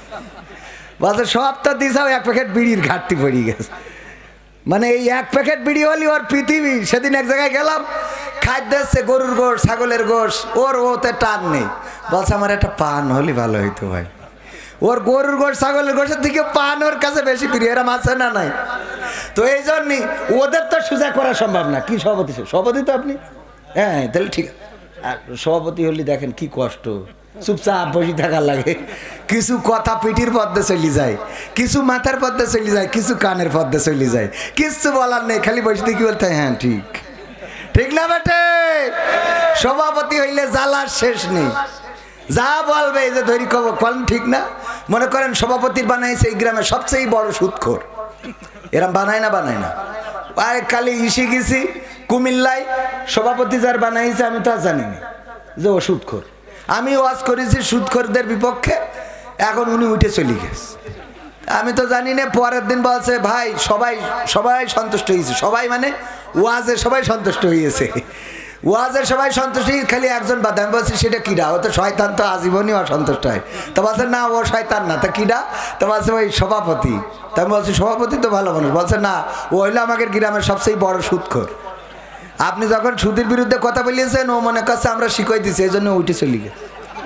বলছে সব তো দিছাও এক প্যাকেট বিড়ির ঘাটতি পড়ে গেছে। মানে এই এক প্যাকেট বিড়ি হলি ওর পৃথিবী। সেদিন এক জায়গায় গেলাম, খাদ্য দিচ্ছে গরুর গোশ ছাগলের গোশ, ওর ওতে টান নেই, বলছে আমার একটা পান হলি ভালো হইতো ভাই। ওর গরুর গোশ ছাগলের গোশের থেকে পান ওর কাছে বেশি প্রিয়, এরা মাছে না নাই। তো এই জন্যই ওদের তো সোজা করা সম্ভব না। কি সভাপতি? সভাপতি তো আপনি? হ্যাঁ তাহলে ঠিক আছে। আর সভাপতি হলে দেখেন কি কষ্ট, চুপচাপ বসে থাকার লাগে। কিছু কথা পিঠির পদ্মে চলে যায়, কিছু মাথার পদ্মে চলে যায়, কিছু কানের পদ্মে চলে যায়, কিছু বলার নেই, খালি বসে থেকে বলতে হ্যাঁ ঠিক, ঠিক না বেটে? সভাপতি হইলে জ্বালার শেষ নেই। যা বলবে এই যে ধরি কব কলম ঠিক না। মনে করেন সভাপতির বানাইছে এই গ্রামের সবচেয়ে বড় সুদখোর, এরম বানায় না বানায় না। আর কালি ইসে গেছি কুমিল্লায়, সভাপতি যার বানাইছে আমি তো আর জানি না যে ও সুদখোর। আমি ওয়াজ করেছি সুদখোরদের বিপক্ষে, এখন উনি উঠে চলে গেছে। আমি তো জানি না। পরের দিন বলছে ভাই সবাই সবাই সন্তুষ্ট হয়েছে, সবাই মানে ওয়াজে সবাই সন্তুষ্ট হয়েছে, ওয়াজের সবাই সন্তুষ্ট, খালি একজন বাদ। আমি বলছি সেটা কিডা? ও তো শয়তান, তো আজীবনই অসন্তুষ্ট হয়। তো বলছে না ও শয়তান না, তা কিডা? তো বলছে ওই সভাপতি। তা আমি বলছি সভাপতি তো ভালো মানুষ। বলছে না ও হইলো আমাদের গ্রামের সবচেয়ে বড় সুদখোর। আপনি যখন সুদের বিরুদ্ধে কথা বলিয়েছেন ও মনে করছে আমরা শিখাই দিচ্ছি, এই জন্য উঠে চলে গেছে।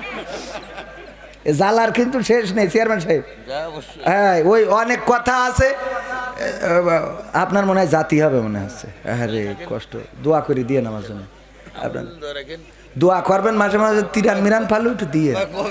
জ্বালার কিন্তু শেষ নেই চেয়ারম্যান সাহেব। হ্যাঁ ওই অনেক কথা আছে। আপনার মনে হয় জাতি হবে মনে হচ্ছে। আরে কষ্ট, দোয়া করে দিয়ে আমার জন্য। আপনার দোয়া করবেন মাঝে মাঝে, তিরান মিরান ফালু একটু দিয়ে।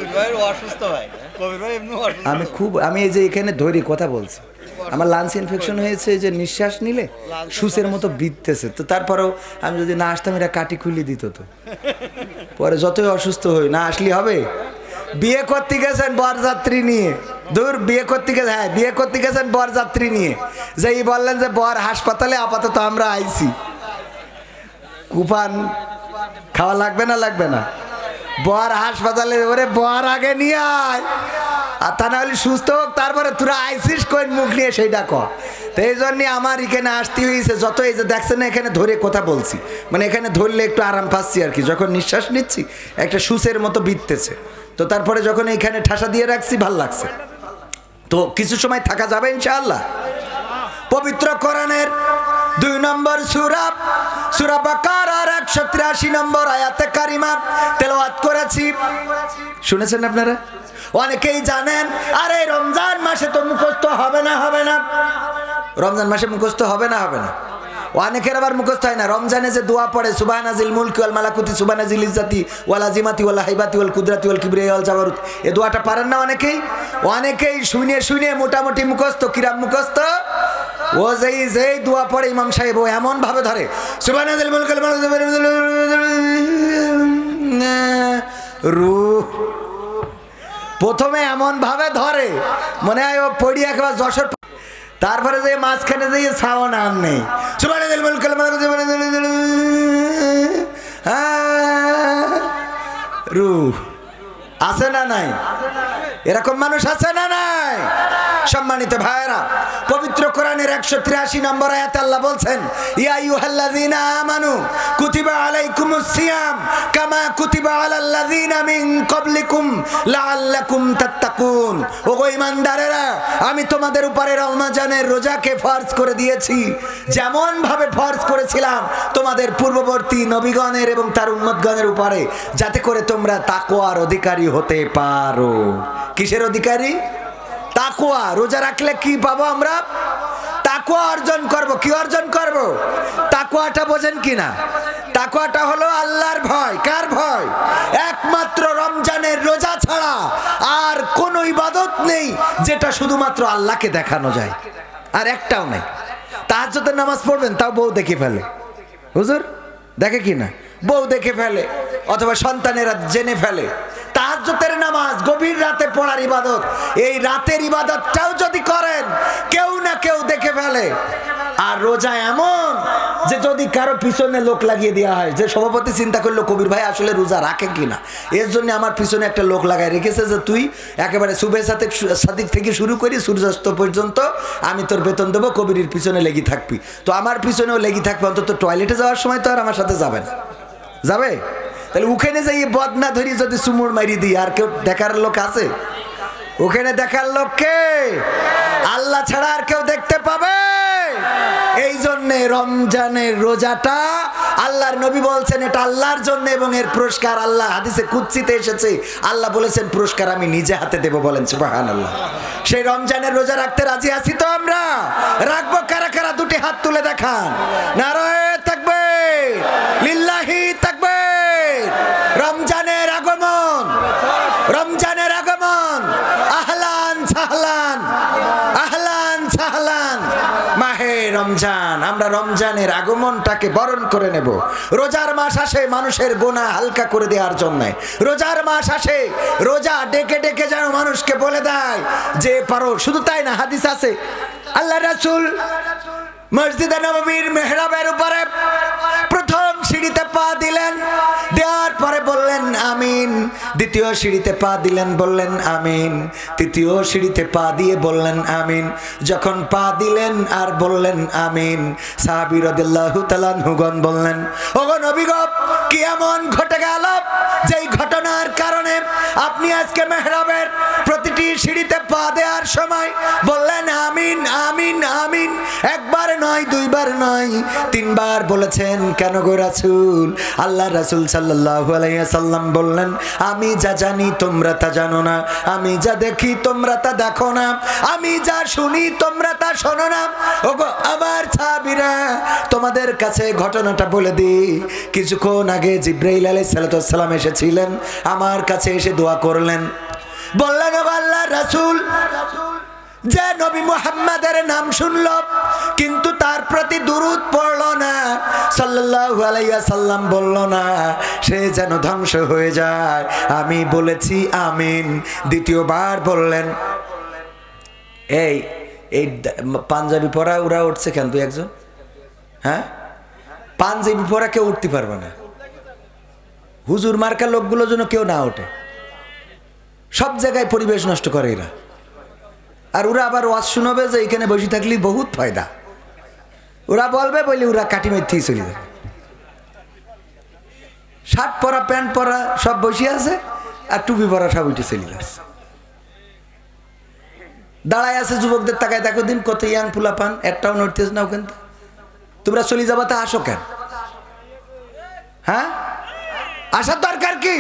আমি খুব আমি এই যে এখানে ধরি কথা বলছি, আমার লাঞ্চ ইনফেকশন হয়েছে, যে নিঃশ্বাস নিলে সুসের মতো বিধতেছে। তো তারপরেও আমি যদি না আসতাম এরা কাটি খুলে দিত, তো পরে যতই অসুস্থ হই না আসলে হবে। বিয়ে করতে গেছেন বরযাত্রী নিয়ে, দূর বিয়ে করতে গেছে, হ্যাঁ বিয়ে করতে গেছেন বরযাত্রী নিয়ে, যেই বললেন যে বর হাসপাতালে আপাতত আমরা আইছি, কুপান খাওয়া লাগবে না লাগবে না? বর হাসপাতালে, ওরে বর আগে নিয়ে আয়, আর তা না হলে সুস্থ হোক তারপরে তোরা আইসিস কই মুখ নিয়ে সেইটা কর। তো এই জন্যে আমার এখানে আসতে হয়েছে। যত এই যে দেখছেন না এখানে ধরে কথা বলছি, মানে এখানে ধরলে একটু আরাম পাচ্ছি আর কি। যখন নিঃশ্বাস নিচ্ছি একটা সুসের মতো বিধতেছে, তো তারপরে যখন এইখানে ঠাসা দিয়ে রাখছি ভাল লাগছে। তো কিছু সময় থাকা যাবে ইনশাআল্লাহ। পবিত্র কোরআনের দুই নম্বর সূরা সূরা বাকারার একশো তিরাশি নম্বর আয়াতে কারিমা তেলাওয়াত করেছি, শুনেছেন আপনারা? অনেকেই জানেন আরে রমজান মাসে তো মুখস্থ হবে না হবে না রমজান মাসে মুখস্থ হবে না হবে না অনেকের আবার মুখস্থ হয় না। রমজানে যে দোয়া পড়ে সুবহানাজিল মুলকি ওয়াল মালাকুতি সুবহানাজিল ইজ্জাতি ওয়াল আজিমাতি ওয়াল হাইবাতি ওয়াল কুদরাতি ওয়াল কিবরিয়া ওয়াল জাবারুত, এই দোয়াটা পারেন না অনেকেই? অনেকেই শুনে শুনে মোটামুটি মুখস্থ, কিরাম মুখস্থ। ও যেই যেই দোয়া পড়ে ইমাম সাহেব ও এমন ভাবে ধরে সুবহানাজিল মুলকি ওয়াল রূহ, প্রথমে এমন ভাবে ধরে মনে হয় ও পড়ি একবার যশোর, তারপরে যে মাঝখানে যে সাওন আন নেই রূহ আছে না নাই? এরকম মানুষ আছে না নাই? সম্মানিত ভাইরা, পবিত্র কোরআনের একশো তিরাশি নম্বর আয়াতে আল্লাহ বলছেন ইয়া আইয়ুহাল্লাযীনা আমানু কুতিবা আলাইকুমুস সিয়াম কামা কুতিবা আলাল্লাযীনা মিন ক্বাবলিকুম লাআল্লাকুম তাত্তাকুন। ওগো ঈমানদারেরা, আমি তোমাদের উপরে রমজানের রোজাকে ফরজ করে দিয়েছি যেমন ভাবে ফরজ করেছিলাম তোমাদের পূর্ববর্তী নবীগণের এবং তার উম্মতগণের উপরে, যাতে করে তোমরা তাকওয়ার অধিকারী হতে পারো। কিসের অধিকারী? তাকওয়া। রোজা রাখলে কি পাবো আমরা? তাকওয়া অর্জন করব। কি অর্জন করব? তাকওয়াটা বোঝেন কিনা? তাকওয়াটা হলো আল্লাহর ভয়। কার ভয়? একমাত্র রমজানের রোজা ছাড়া আর কোনো ইবাদত নেই যেটা শুধুমাত্র আল্লাহকে দেখানো যায়, আর একটাও নেই। তাহাজ্জুদের নামাজ পড়বেন, তাও বউ দেখে ফেলে। হুজুর দেখে কিনা? বউ দেখে ফেলে, অথবা সন্তানেরা জেনে ফেলে। তাহাজ্জুদের নামাজ গভীর রাতে পড়ার ইবাদত, এই রাতের ইবাদতটাও যদি করেন কেউ না কেউ দেখে ফেলে। আর রোজা এমন যে যদি কারো পিছনে লোক লাগিয়ে দেওয়া হয়, যে সভাপতি চিন্তা করলো কবির ভাই আসলে রোজা রাখে কিনা, এর জন্য আমার পিছনে একটা লোক লাগায় রেখেছে যে তুই একেবারে সুবে সাদিক সাদিক থেকে শুরু করি সূর্যাস্ত পর্যন্ত আমি তোর বেতন দেবো, কবিরের পিছনে লেগে থাকবি। তো আমার পিছনেও লেগে থাকবে, অন্তত টয়লেটে যাওয়ার সময় তো আর আমার সাথে যাবে না। যাবে? তাহলে ওখানে যাই বদনা ধরি যদি চুমুর মারি দিই, আর কেউ দেখার লোক আছে? ওখানে দেখার লোক কে? আল্লাহ ছাড়া আর কেউ দেখতে পাবে? এই জন্যে রমজানের রোজাটা আল্লাহর নবী বলছেন এটা আল্লাহর জন্য, এবং এর পুরস্কার আল্লাহ হাদিসে কুদসিতে এসেছে, আল্লাহ বলেছেন পুরস্কার আমি নিজে হাতে দেব। বলেন সুবহানাল্লাহ। সেই রমজানের রোজা রাখতে রাজি আছি তো আমরা? রাখবো কারা কারা? দুটি হাত তুলে দেখান। নারায়ে তাকবীর, লিল্লাহি তাকবীর। রমজানের আগমন, রমজানের আগমন, আহলান সাহলান, আহলান সাহলান। মাহে রমজান রমজান, আমরা রমজানের আগমনটাকে বরণ করে নেব। রোজার মাস আসে মানুষের গুনাহ হালকা করে দেওয়ার জন্য। রোজার মাস আসে রোজা ডেকে ডেকে যেন মানুষকে বলে দেয় যে পারো। শুধু তাই না, হাদিস আছে আল্লাহ রাসূল মসজিদে নববীর মেহরাবের উপরে প্রথম সিঁড়িতে পা দিলেন, দেওয়ার পরে বললেন আমিন। দ্বিতীয় সিঁড়িতে পা দিলেন, বললেন আমিন। তৃতীয় সিঁড়িতে পা দিয়ে বললেন আমিন। যখন পা দিলেন আর বললেন আমিন, সাহাবী রাদিয়াল্লাহু তাআলা আনহুগণ বললেন, ওগো নবী গো, কি এমন ঘটে গেল যেই ঘটনার কারণে আপনি আজকে মেহরাবের প্রতিটি সিঁড়িতে পা দেওয়ার সময় বললেন আমিন আমিন আমিন? একবার নয়, দুইবার নয়, তিনবার বলেছেন। কেন গো রাসূল? আল্লাহ রাসূল সাল্লাল্লাহু আলাইহি ওয়াসাল্লাম বললেন, আমি যা জানি তোমরা তা জানো না, আমি যা দেখি তোমরা তা দেখো না, আমি যা শুনি তোমরা তা শোনো না। ওগো আমার সাহাবীরা, তোমাদের কাছে ঘটনাটা বলে দিই। কিছুক্ষণ আগে জিবরাইল আলাইহিস সালাম এসেছিলেন, আমার কাছে এসে দোয়া করলেন। বললেন, ওগো আল্লাহর রাসূল, যে নবী মুহাম্মাদের নাম শুনল কিন্তু তার প্রতি দুরূদ পড়ল না, সাল্লাল্লাহু আলাইহি ওয়াসাল্লাম বলল না, সে যেন ধ্বংস হয়ে যায়। আমি বলেছি আমিন। দ্বিতীয়বার বললেন, এই এই পাঞ্জাবি পরা ওরা উঠছে কেন? তুই একজন, হ্যাঁ, পাঞ্জাবি পরা কেউ উঠতে পারবে না। হুজুর মার্কা লোকগুলো যেন কেউ না ওঠে। সব জায়গায় পরিবেশ নষ্ট করে এরা। আর ওরা আবার ওয়াজ শুনবে যে এখানে বসে থাকলে বহুত ফায়দা। ওরা বলবে বলে ওরা কাটি মেথেই চলে যাবে। শার্ট পরা, প্যান্ট পরা সব বসে আছে, আর টুপি পরা সব উঠে চলে যাচ্ছে। দাঁড়ায় আছে যুবকদের তাকায় দেখো দিন, কত ইয়াং ফুলা পান, একটাও নড়তেছ না ওখান। তোমরা চলে যাবা, তা আসো কেন? হ্যাঁ, আসার দরকার কি?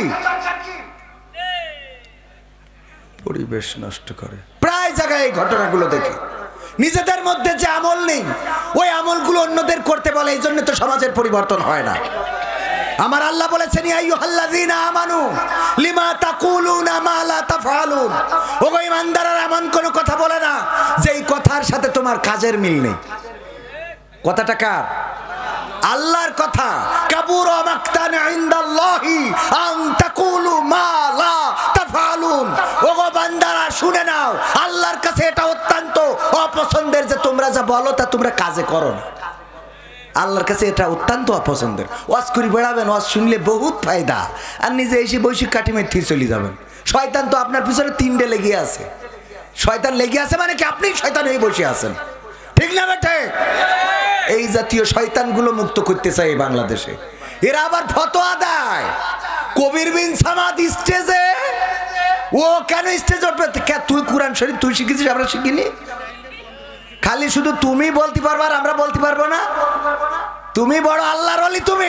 পরিবেশ নষ্ট করে। প্রায় জায়গায় এই ঘটনাগুলো দেখি। নিজেদের মধ্যে যে আমল নেই, ওই আমলগুলো অন্যদের করতে বলে, এই জন্য তো সমাজের পরিবর্তন হয় না। আমার আল্লাহ বলেছেন, ইয়া আইয়ুহাল্লাযীনা আমানু লিমা তাকুলুনা মা লা তাফআলুন। ওগো ঈমানদাররা, এমন কোনো কথা বলে না যেই কথার সাথে তোমার কাজের মিল নেই। কথাটা কার? আল্লাহর কথা। কাবুরা মাকতান ইনদাল্লাহি আন তাকুলু মা লা তাফআলুন। ওগো বান্দারা, শুনে নাও, আল্লাহর কাছে এটা অত্যন্ত অপছন্দের যে তোমরা যা বলো তা তোমরা কাজে করো না। আল্লাহর কাছে এটা অত্যন্ত অপছন্দের। ওয়াজ করি বেড়াবেন, ওয়াজ শুনলে বহুত ফায়দা, আর নিজে এসে বৈশিক কাটি মেথি চলে যাবেন। শয়তান তো আপনার পিছনে তিনটে লেগে আছে। শয়তান লেগে আছে মানে কি আপনি শয়তান হয়ে বসে আছেন, ঠিক না বেটে? এই জাতীয় শয়তানগুলো মুক্ত করতে চাই বাংলাদেশে। এরা আবার ফতোয়া দেয়। কবির বিন সামাদ স্টেজে, ও কেন স্টেজে উঠবে? তুই কোরআন শরীফ তুই শিখেছিস, আমরা শিখিনি? খালি শুধু তুমি বলতে পারবা আর আমরা বলতে পারবো না? তুমি বড় আল্লাহর ওলি, তুমি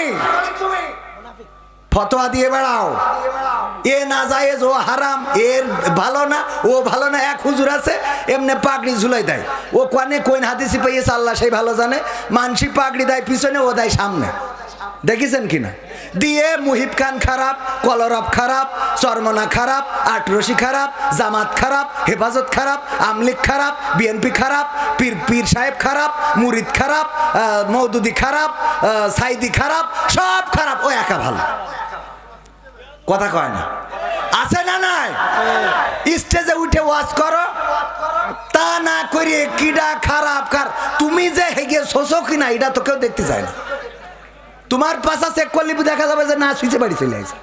ফতোয়া দিয়ে বেড়াও। এ না জায়েজ, ও হারাম, এর ভালো না, ও ভালো না। এক হুজুর আছে এমনি পাগড়ি ঝুলাই দেয়। ও কোনে কোন হাদিসি পেয়েছে আল্লাহ সেই ভালো জানে। মানসি পাগড়ি দেয় পিছনে, ও দেয় সামনে। দেখেছেন কিনা? দিয়ে মুহিব খান খারাপ, কলরব খারাপ, চরমনা খারাপ, আটরশি খারাপ, জামাত খারাপ, হেফাজত খারাপ, আমলিক খারাপ, বিএনপি খারাপ, পীর পীর সাহেব খারাপ, মুরিদ খারাপ, মৌদুদি খারাপ, সাইদি খারাপ, সব খারাপ, ও একা ভালো। কথা কয় না? আছে না নাই? স্টেজে উঠে ওয়াজ করো, তা না করে কিডা খারাপ কার তুমি যে হেগে শোষো কিনা এটা তো কেউ দেখতে চায় না। তোমার পাশা চেক করলে দেখা যাবে যে না সুইচে বাড়ি চলে আসে।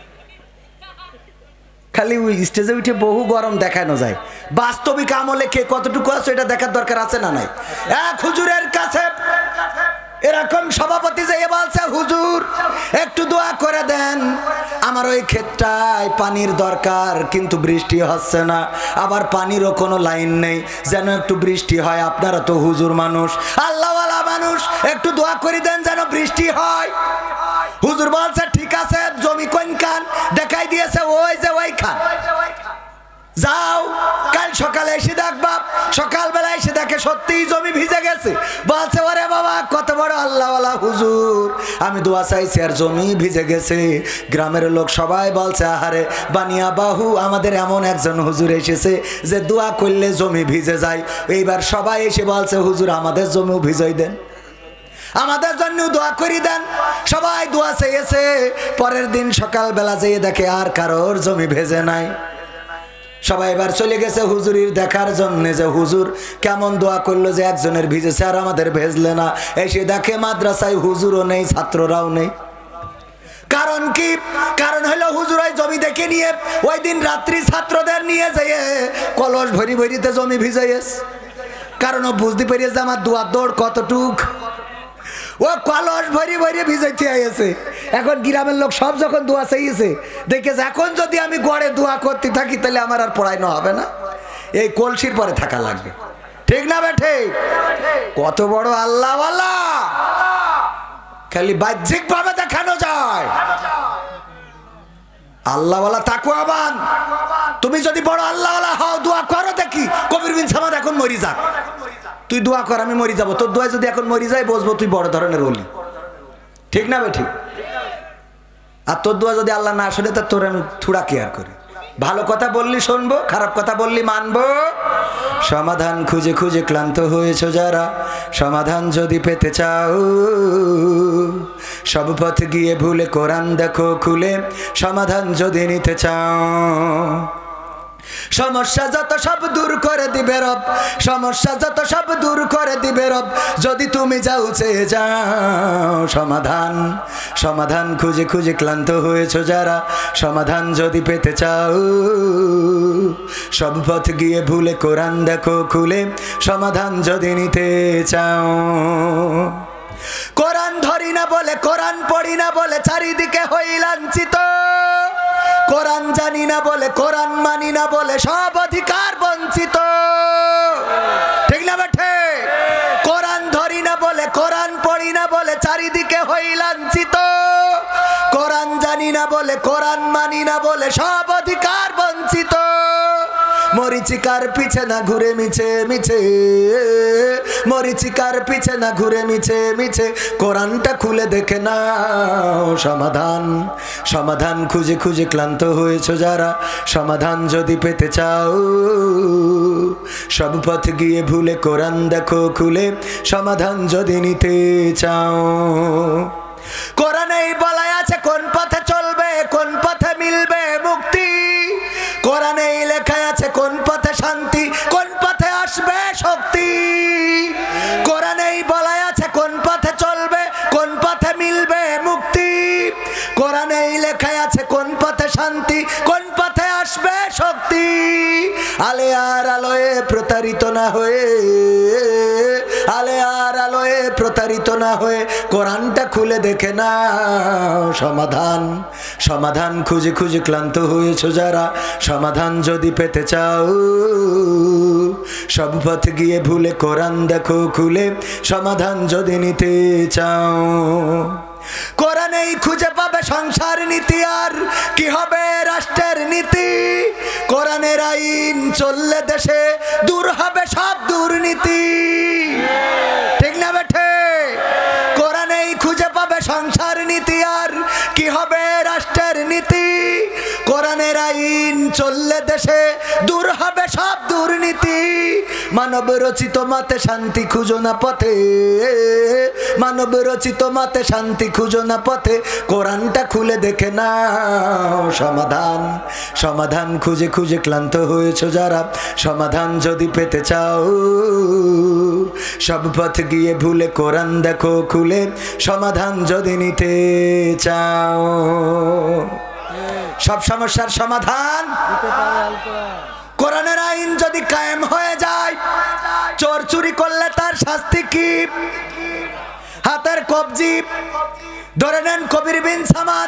খালি ওই স্টেজে উঠে বহু গরম দেখানো যায়। বাস্তবিক আমলে কে কতটুকু আছে এটা দেখার দরকার আছে না নাই? এক হুজুরের কাছে এরকম সভাপতি যে বলছে, হুজুর একটু দোয়া করে দেন, আমার ওই ক্ষেতটায় পানির দরকার কিন্তু বৃষ্টি হচ্ছে না, আবার পানিরও কোনো লাইন নেই, যেন একটু বৃষ্টি হয়। আপনারা তো হুজুর মানুষ, আল্লাহওয়ালা মানুষ, একটু দোয়া করে দেন যেন বৃষ্টি হয়। হুজুর বলছে, ঠিক আছে, জমি কোন খান? দেখাই দিয়েছে ওই যে ওই খান, যাও কাল সকালে এসে দেখবা, সকালবেলা এসে দেখে সত্যিই জমি ভিজে গেছে। বলছে ওরে বাবা কত বড় আল্লাহওয়ালা হুজুর, আমি দোয়া চাইছি আর জমি ভিজে গেছে। গ্রামের লোক সবাই বলছে আহারে বানিয়া বাহু, আমাদের এমন একজন হুজুর এসেছে যে দোয়া করলে জমি ভিজে যায়। এইবার সবাই এসে বলছে হুজুর আমাদের জমিও ভিজাই দেন, আমাদের জন্য দোয়া করি দেন। সবাই দোয়া চেয়েছে। পরের দিন সকালবেলা যেয়ে দেখে আর কারোর জমি ভেজে নাই। সবাই এবার চলে গেছে হুজুরির দেখার জন্য যে হুজুর কেমন দোয়া করলো যে একজনের ভিজেছে আর আমাদের ভেজলে না। এসে দেখে মাদ্রাসায় হুজুরও নেই, ছাত্ররাও নেই। কারণ কি? কারণ হলো হুজুর ওই জমি দেখে নিয়ে ওই দিন রাত্রি ছাত্রদের নিয়ে যেয়ে কলস ভরি ভরিতে জমি ভিজাইয়েস। কারণ ও বুঝতে পেরেছে আমার দোয়ার দৌড় কতটুক। ও কলস ভরি ভরি ভিজাইতে আইছে। এখন গ্রামের লোক সব যখন দোয়া চাইছে দেখেছে এখন যদি আমি গড়ে দোয়া করতে থাকি তাহলে আমার আর পড়ানো হবে না, এই কলসির পরে থাকা লাগবে। ঠিক না বেঠে? কত বড় আল্লাহওয়ালা, খালি বাহ্যিক ভাবে দেখানো যায়। আল্লাহওয়ালা তাকওয়াবান। তুমি যদি বড় আল্লাহওয়ালা হও দোয়া করো দেখি কবির বিন সামাদ এখন মরি যাক, তুই দোয়া কর আমি মরি যাবো, তোর দোয়া যদি এখন মরি যায় বুঝবো তুই বড় ধরনের ওলি। ঠিক না বেঠিক? আর তোর দোয়া যদি আল্লাহ না শুনে তা তোর আমি থুড়া কেয়ার করি। ভালো কথা বললি শুনবো, খারাপ কথা বললি মানবো। সমাধান খুঁজে খুঁজে ক্লান্ত হয়েছো যারা, সমাধান যদি পেতে চাও সব পথ গিয়ে ভুলে কোরআন দেখো খুলে, সমাধান যদি নিতে চাও সমস্যা যত সব দূর করে দিবে রব, সমস্যা যত সব দূর করে দিবে রব যদি তুমি যাও চেয়ে যাও। সমাধান সমাধান খুঁজে খুঁজে ক্লান্ত হয়েছো যারা, সমাধান যদি পেতে চাও সব পথ গিয়ে ভুলে কোরআন দেখো খুলে, সমাধান যদি নিতে চাও। কোরআন ধরি না বলে, কোরআন পড়ি না বলে চারিদিকে হই লাঞ্ছিত, কোরআন জানি না বলে, কোরআন মানি না বলে সব অধিকার বঞ্চিত। ঠিক না বেঠে? কোরআন ধরি না বলে, কোরআন পড়ি না বলে চারিদিকে হই লাঞ্ছিত, কোরআন জানি না বলে, কোরআন মানি না বলে সব অধিকার বঞ্চিত। মরিচিকার পিছে না ঘুরে মিছে মিছে, মরিচিকার পিছে না ঘুরে মিছে মিছে কোরআনটা খুলে দেখে নাও। সমাধান সমাধান খুঁজে খুঁজে ক্লান্ত হয়েছো যারা, সমাধান যদি পেতে চাও সব পথ গিয়ে ভুলে কোরআন দেখো খুলে, সমাধান যদি নিতে চাও। কোরআনেই বলা আছে কোন পথে চলবে, কোন পথে মিলবে মুক্তি, কোরআনেই লেখা আছে কোন পথে শান্তি, কোন পথে আসবে শক্তি। কোরআনেই বলা আছে কোন পথে চলবে, কোন পথে মিলবে মুক্তি, কোরআনেই লেখা আছে কোন পথে শান্তি, কোন পথে আসবে শক্তি। আলে আর আলোয় প্রতারিত না হয়ে, আলে আর আলোয় প্রতারিত না হয়ে কোরআনটা খুলে দেখে নাও। সমাধান সমাধান খুঁজে খুঁজে ক্লান্ত হয়েছো যারা, সমাধান যদি পেতে চাও সব পথ গিয়ে ভুলে কোরআন দেখো খুলে, সমাধান যদি নিতে চাও। কোরআনেই খুঁজে পাবে সংসার নীতি আর কি হবে রাষ্ট্রের নীতি, কোরআনের আইন চললে দেশে দূর হবে সব দুর্নীতি। ঠিক না বেঠে? কোরআনেই খুঁজে পাবে সংসার নীতি আর কি হবে রাষ্ট্রের নীতি, কোরআনের আইন চললে দেশে দূর হবে সব দুর্নীতি। মানব রচিত মতে শান্তি খুঁজো না পথে, মানব রচিত মতে শান্তি খুঁজো না পথে, কোরআনটা খুলে দেখে নাও। সমাধান সমাধান খুঁজে খুঁজে ক্লান্ত হয়েছো যারা, সমাধান যদি পেতে চাও সব পথ গিয়ে ভুলে কোরআন দেখো খুলে, সমাধান যদি নিতে চাও। সব সমস্যার সমাধান কোরআনের আইন যদি কায়েম হয়ে যায়, চোর চুরি করলে তার শাস্তি কি, হাতের কবজি ধরে নেন কবির বিন সামাদ,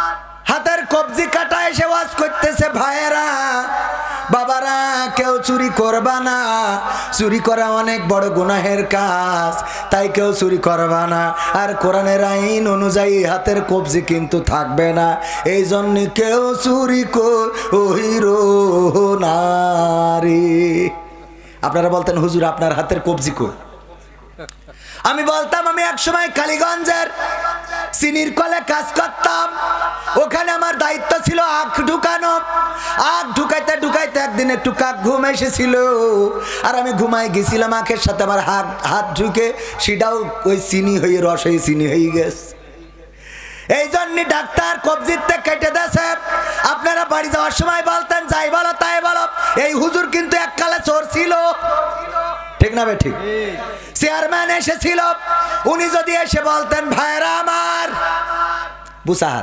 হাতের কবজি কাটা এসে ওয়াজ করতেছে ভাইয়েরা বাবারা কেউ চুরি করবা না, চুরি করা অনেক বড় গুনাহের কাজ, তাই কেউ চুরি করবা না। আর কোরআনের আইন অনুযায়ী হাতের কবজি কিন্তু থাকবে না, এই জন্য কেউ চুরি কইরো না রে। আপনারা বলতেন হুজুর আপনার হাতের কবজি কই? আমি বলতাম আমি একসময় কালীগঞ্জের চিনির কলে কাজ করতাম, ওখানে আমার দায়িত্ব ছিল আখ ঢুকানো। আখ ঢুকাইতে ঢুকাইতে একদিন একটু কাক ঘুম এসেছিল, আর আমি ঘুমাই গেছিলাম, আখের সাথে আমার হাত হাত ঢুকে সেটাও ওই চিনি হয়ে রস হয়ে চিনি হয়ে গেছে। এই জন্য ডাক্তার কবজিতে কেটে দেছে। আপনারা বাড়ি যাওয়ার সময় বলতেন যাই বলো তাই বলো, এই হুজুর কিন্তু এককালে চোর ছিল, ঠিক না বে ঠিক? চেয়ারম্যান এসেছিল, উনি যদি এসে বলতেন ভাইরা আমার বুসাহাত,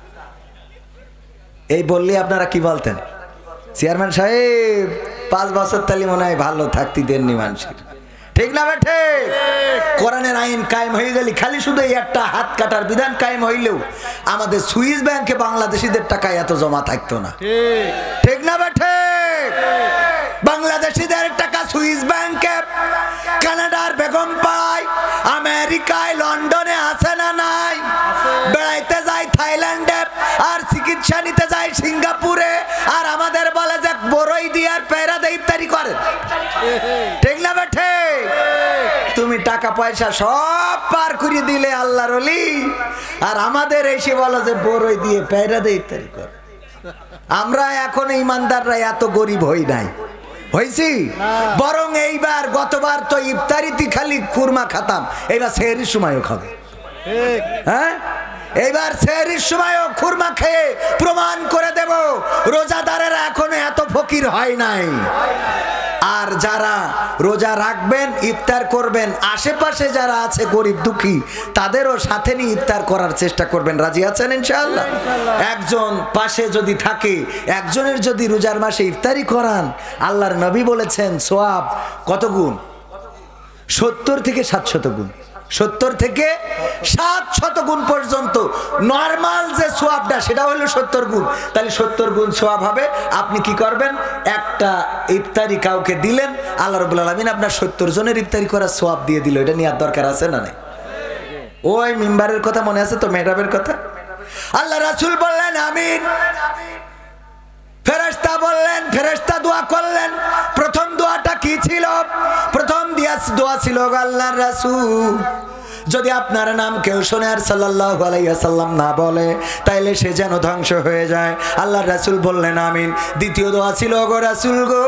এই বললি আপনারা কি বলতেন? চেয়ারম্যান সাহেব পাঁচ বছর তালি মনে হয় ভালো থাকতে দেননি মানুষের, ঠিক না বেঠে? কোরআনের আইন কায়েম হয়ে গেলি, খালি শুধু এই একটা হাত কাটার বিধান কায়েম হইলেও আমাদের সুইস ব্যাংকে বাংলাদেশিদের টাকা এত জমা থাকতো না, ঠিক না বেঠে? বাংলাদেশিদের টাকা সুইস ব্যাংকে, কানাডার বেগম পাড়ায়, আমেরিকায়, লন্ডনে আছে না নাই? বেড়াইতে যায় থাইল্যান্ডে, আর চিকিৎসা নিতে যায় সিঙ্গাপুরে, আর আমাদের বলে যে বড়ই দিয়ে আর পেরা দিয়ে ইফতারি করে, ঠিক না বেঠে? তুমি টাকা পয়সা সব পার করে দিলে আল্লাহর ওলি, আর আমাদের এসে বলো যে বড়ই দিয়ে পেরা দিয়ে ইফতারি করে। আমরা এখন ইমানদাররা এত গরিব হই নাই, হয়েছি? বরং এইবার গতবার তো ইফতারিতে খালি কুরমা খাতাম, এইবার সেহরির সময়ও খাবে। হ্যাঁ, এইবার সেহরির সময়ও কুরমা খেয়ে প্রমাণ করে দেব রোজাদারেরা এখনো এত ফকির হয় নাই। আর যারা রোজা রাখবেন, ইফতার করবেন, আশেপাশে যারা আছে গরিব দুঃখী তাদেরও সাথে নিয়ে ইফতার করার চেষ্টা করবেন। রাজি আছেন ইনশাআল্লাহ? একজন পাশে যদি থাকে, একজনের যদি রোজার মাসে ইফতারি করান, আল্লাহর নবী বলেছেন সওয়াব কত গুণ? সত্তর থেকে সাতশত গুণ, সত্তর থেকে সাত শত গুণ পর্যন্ত। নর্মাল যে সোয়াবটা সেটা হলো সত্তর গুণ, তাহলে সত্তর গুণ সোয়াব হবে। আপনি কি করবেন? একটা ইফতারি কাউকে দিলেন, আল্লাহ রাব্বুল আলামিন আপনার সত্তর জনের ইফতারি করার সোয়াব দিয়ে দিল। এটা নেওয়ার দরকার আছে না নাই? ওই মিম্বারের কথা মনে আছে তো, মেহরাবের কথা? আল্লাহ রাসূল বললেন আমিন, ফেরেশতা বললেন, ফেরেশতা দোয়া করলেন। প্রথম দোয়াটা কি ছিল? প্রথম দোয়া ছিল আল্লাহর রাসূল যদি আপনার নাম কেউ শোনে আর সাল্লাল্লাহু আলাইহি ওয়াসাল্লাম না বলে, তাইলে সে যেন ধ্বংস হয়ে যায়। আল্লাহর রাসূল বললেন আমিন। দ্বিতীয় দোয়া ছিল গো রাসূল গো,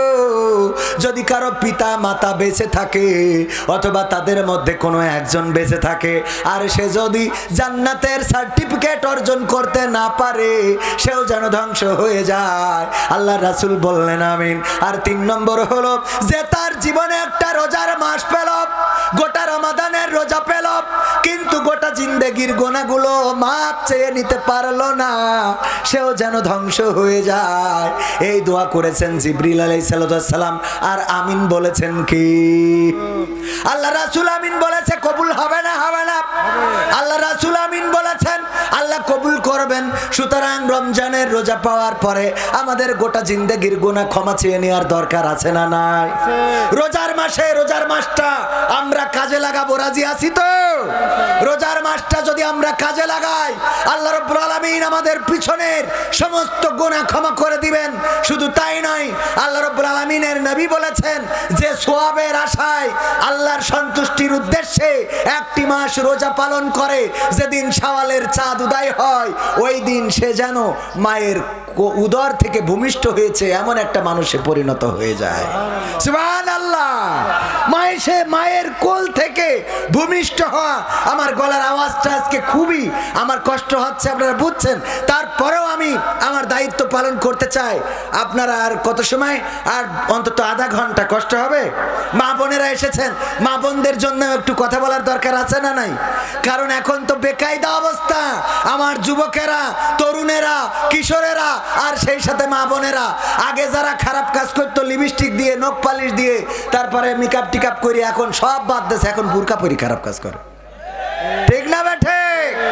যদি কারো পিতা মাতা বেঁচে থাকে অথবা তাদের মধ্যে কোনো একজন বেঁচে থাকে আর সে যদি জান্নাতের সার্টিফিকেট অর্জন করতে না পারে, সেও যেন ধ্বংস হয়ে যায়। আল্লাহর রাসূল বললেন আমিন। আর তিন নম্বর হলো যে তার জীবনে একটা রোজার মাস পেল, গোটা রমাদানের রোজা পেল, কিন্তু গোটা জিন্দেগির গোনাগুলো মাপ চেয়ে নিতে পারলো না, সেও যেন ধ্বংস হয়ে যায়। এই দোয়া করেছেন জিবরিল আলাইহিস সালাম। আর আমিন বলেছেন কি? আল্লাহ রাসূল আমিন বলেছে, কবুল হবে না? হবে না। আল্লাহ রাসূল আমিন বলেছেন, আল্লাহ কবুল করবেন। সুতরাং রমজানের রোজা পাওয়ার পরে আমাদের গোটা জিন্দেগির গুনাহ ক্ষমা চেয়ে নেওয়ার দরকার আছে না নাই? রোজার মাসে, রোজার মাসটা আমরা কাজে লাগাবো। রাজি আছি তো? রোজার মাসটা যদি আমরা কাজে লাগাই, আল্লাহ রাব্বুল আলামিন আমাদের পিছনের সমস্ত গুনাহ ক্ষমা করে দিবেন। শুধু তাই নয়, আল্লাহ রাব্বুল আলামিনের নবী বলেছেন যে সওয়াবের আশায় আল্লাহর সন্তুষ্টির উদ্দেশ্যে একটি মাস রোজা পালন করে, যেদিন শাওয়ালের চাঁদ উদয় হয়, ওই দিন সে যেন মায়ের উদর থেকে ভূমিষ্ঠ হয়েছে এমন একটা মানুষে পরিণত হয়ে যায়। সুবহানাল্লাহ। মায়ের সে মায়ের কোল থেকে ভূমিষ্ঠ হওয়া। আমার গলার আওয়াজটা আজকে খুবই আমার কষ্ট হচ্ছে, আপনারা বুঝছেন। তারপরেও আমি আমার দায়িত্ব পালন করতে চাই। আপনারা আর কত সময়? আর অন্তত আধা ঘন্টা। কষ্ট হবে? মা বোনেরা এসেছেন, মা বোনদের জন্য একটু কথা বলার দরকার আছে না নাই? কারণ এখন তো বেকায়দা অবস্থা। আমার যুবকেরা, তরুণেরা, কিশোরেরা আর সেই সাথে মা বোনেরা, আগে যারা খারাপ কাজ করতো লিপস্টিক দিয়ে, নখ পালিশ দিয়ে, তারপরে মেকআপ টিকআপ করে, এখন সব বাদ দিয়েছে, এখন বুরকা পরি খারাপ কাজ করে। ঠিক না বেঠে?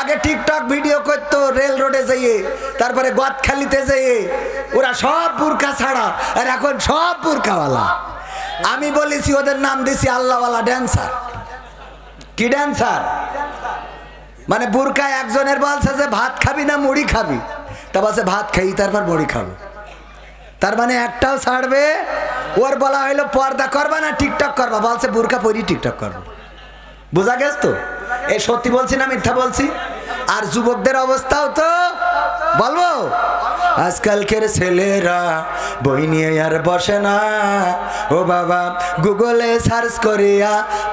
আগে টিকটক ভিডিও করতো রেল রোডে যেয়ে, তারপরে গদখালিতে যেয়ে, ওরা সব বুরকা ছাড়া, আর এখন সব বুরকাওয়ালা। আমি বলেছি ওদের নাম দিছি আল্লাহওয়ালা ড্যান্সার। কি ড্যান্সার? মানে বুরকা একজনের বলছে যে ভাত খাবি না মুড়ি খাবি, তা বলছে ভাত খাই তারপর মুড়ি খাবো। তার মানে একটাও ছাড়বে। ওর বলা হইলো পর্দা করবা না টিকটক করবা, বলছে বুরকা পরি টিকটক করবো। বোঝা গেছ তো? এই সত্যি বলছি না মিথ্যা বলছি? আর যুবকদের অবস্থাও তো বলবো। আজকালকের ছেলেরা বই নিয়ে আর বসে না, ও বাবা গুগলে সার্চ করিয়া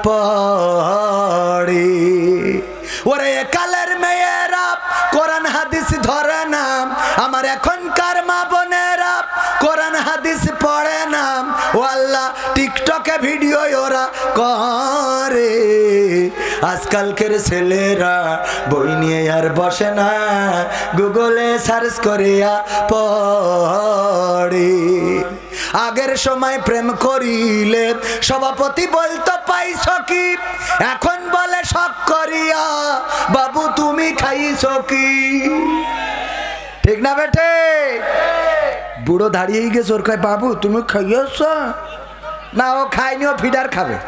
পড়ি। ওরে কালের মেয়েরা কোরআন হাদিস ধরে না, আমার এখনকার মা বোনেরা কোরআন হাদিস পড়ে না। ও আল্লাহ, টিকটকে ভিডিও ওরা করে। আজকালকের ছেলেরা বই নিয়ে আর বসে না, গুগলে সার্চ করিয়া পড়ে। আগের সময় প্রেম করিলে সভাপতি বলতো পাইছ কি, এখন বলে শখ করিয়া বাবু তুমি খাইছ কি। ঠিক না বেটে? বুড়ো দাঁড়িয়ে গেছে, ওর কয় বাবু তুমি খাইয়াছ না? ও খায়নি, ও ফিডার খাবে।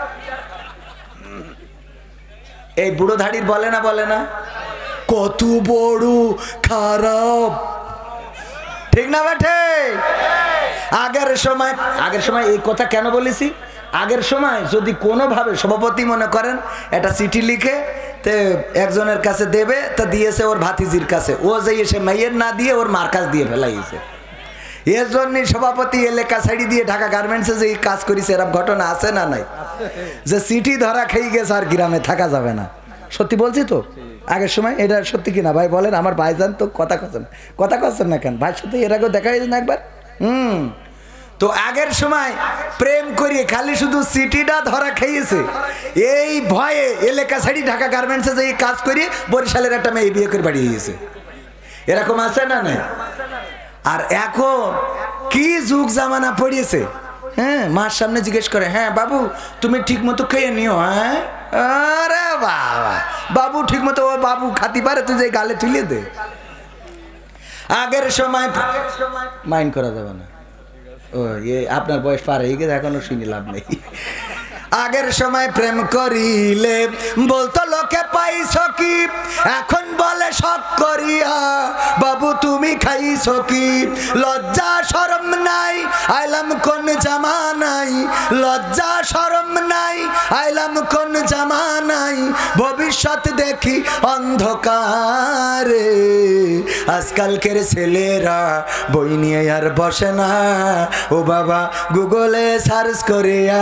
এই বুড়ো ধাড়ির বলে না বলে না কত বড় খারাপ। ঠিক না বেটে? আগের সময় আগের সময় এই কথা কেন বলেছি? আগের সময় যদি কোনোভাবে সভাপতি মনে করেন একটা চিঠি লিখে তে একজনের কাছে দেবে, তা দিয়েছে ওর ভাতিজির কাছে, ও যে এসে মেয়ের না দিয়ে ওর মার কাছ দিয়ে ফেলাইছে। এর জন্যই সভাপতি এলাকা ছাড়ি দিয়ে ঢাকা গার্মেন্টসে যে কাজ করেছে। এরকম ঘটনা আছে না নাই? যে চিঠি ধরা খেয়ে গেছে আর গ্রামে থাকা যাবে না। সত্যি বলছি তো? আগের সময় এটা সত্যি কিনা ভাই বলেন? আমার ভাইজান তো কথা কথা কথা করছেন না কেন? ভাই সাথে এর আগেও দেখা হয়েছে না একবার? হুম। তো আগের সময় প্রেম করিয়ে খালি শুধু সিটিটা ধরা খেয়েছে, এই ভয়ে এলাকা ছাড়ি ঢাকা গার্মেন্টসে যে কাজ করিয়ে বরিশালের একটা মেয়ে বিয়ে করে বাড়িয়ে গিয়েছে। এরকম আছে না নাই? আর এখন কি যুগ জামানা পড়িয়েছে। হ্যাঁ, মার সামনে জিজ্ঞেস করে, হ্যাঁ বাবু তুমি ঠিক মতো খেয়ে নিও। হ্যাঁ, আরে বাবা, বাবু ঠিক মতো, ও বাবু খাতি পারে, তুই যে গালে তুলে দে। আগের সময় মাইন্ড করা যাবে না। ও এ আপনার বয়স পার হয়ে গেছে, এখনো শুনি লাভ নেই। আগের সময় প্রেম করিলে বলতো লোকে পাইছ কি, এখন বলে শখ করিয়া বাবু তুমি খাইছ কি। লজ্জা শরম নাই, আইলাম কোন জামানাই। লজ্জা শরম নাই, আইলাম কোন জামানাই। ভবিষ্যৎ দেখি অন্ধকারে। আজকালকের ছেলেরা বই নিয়ে আর বসে না, ও বাবা গুগলে সার্চ করিয়া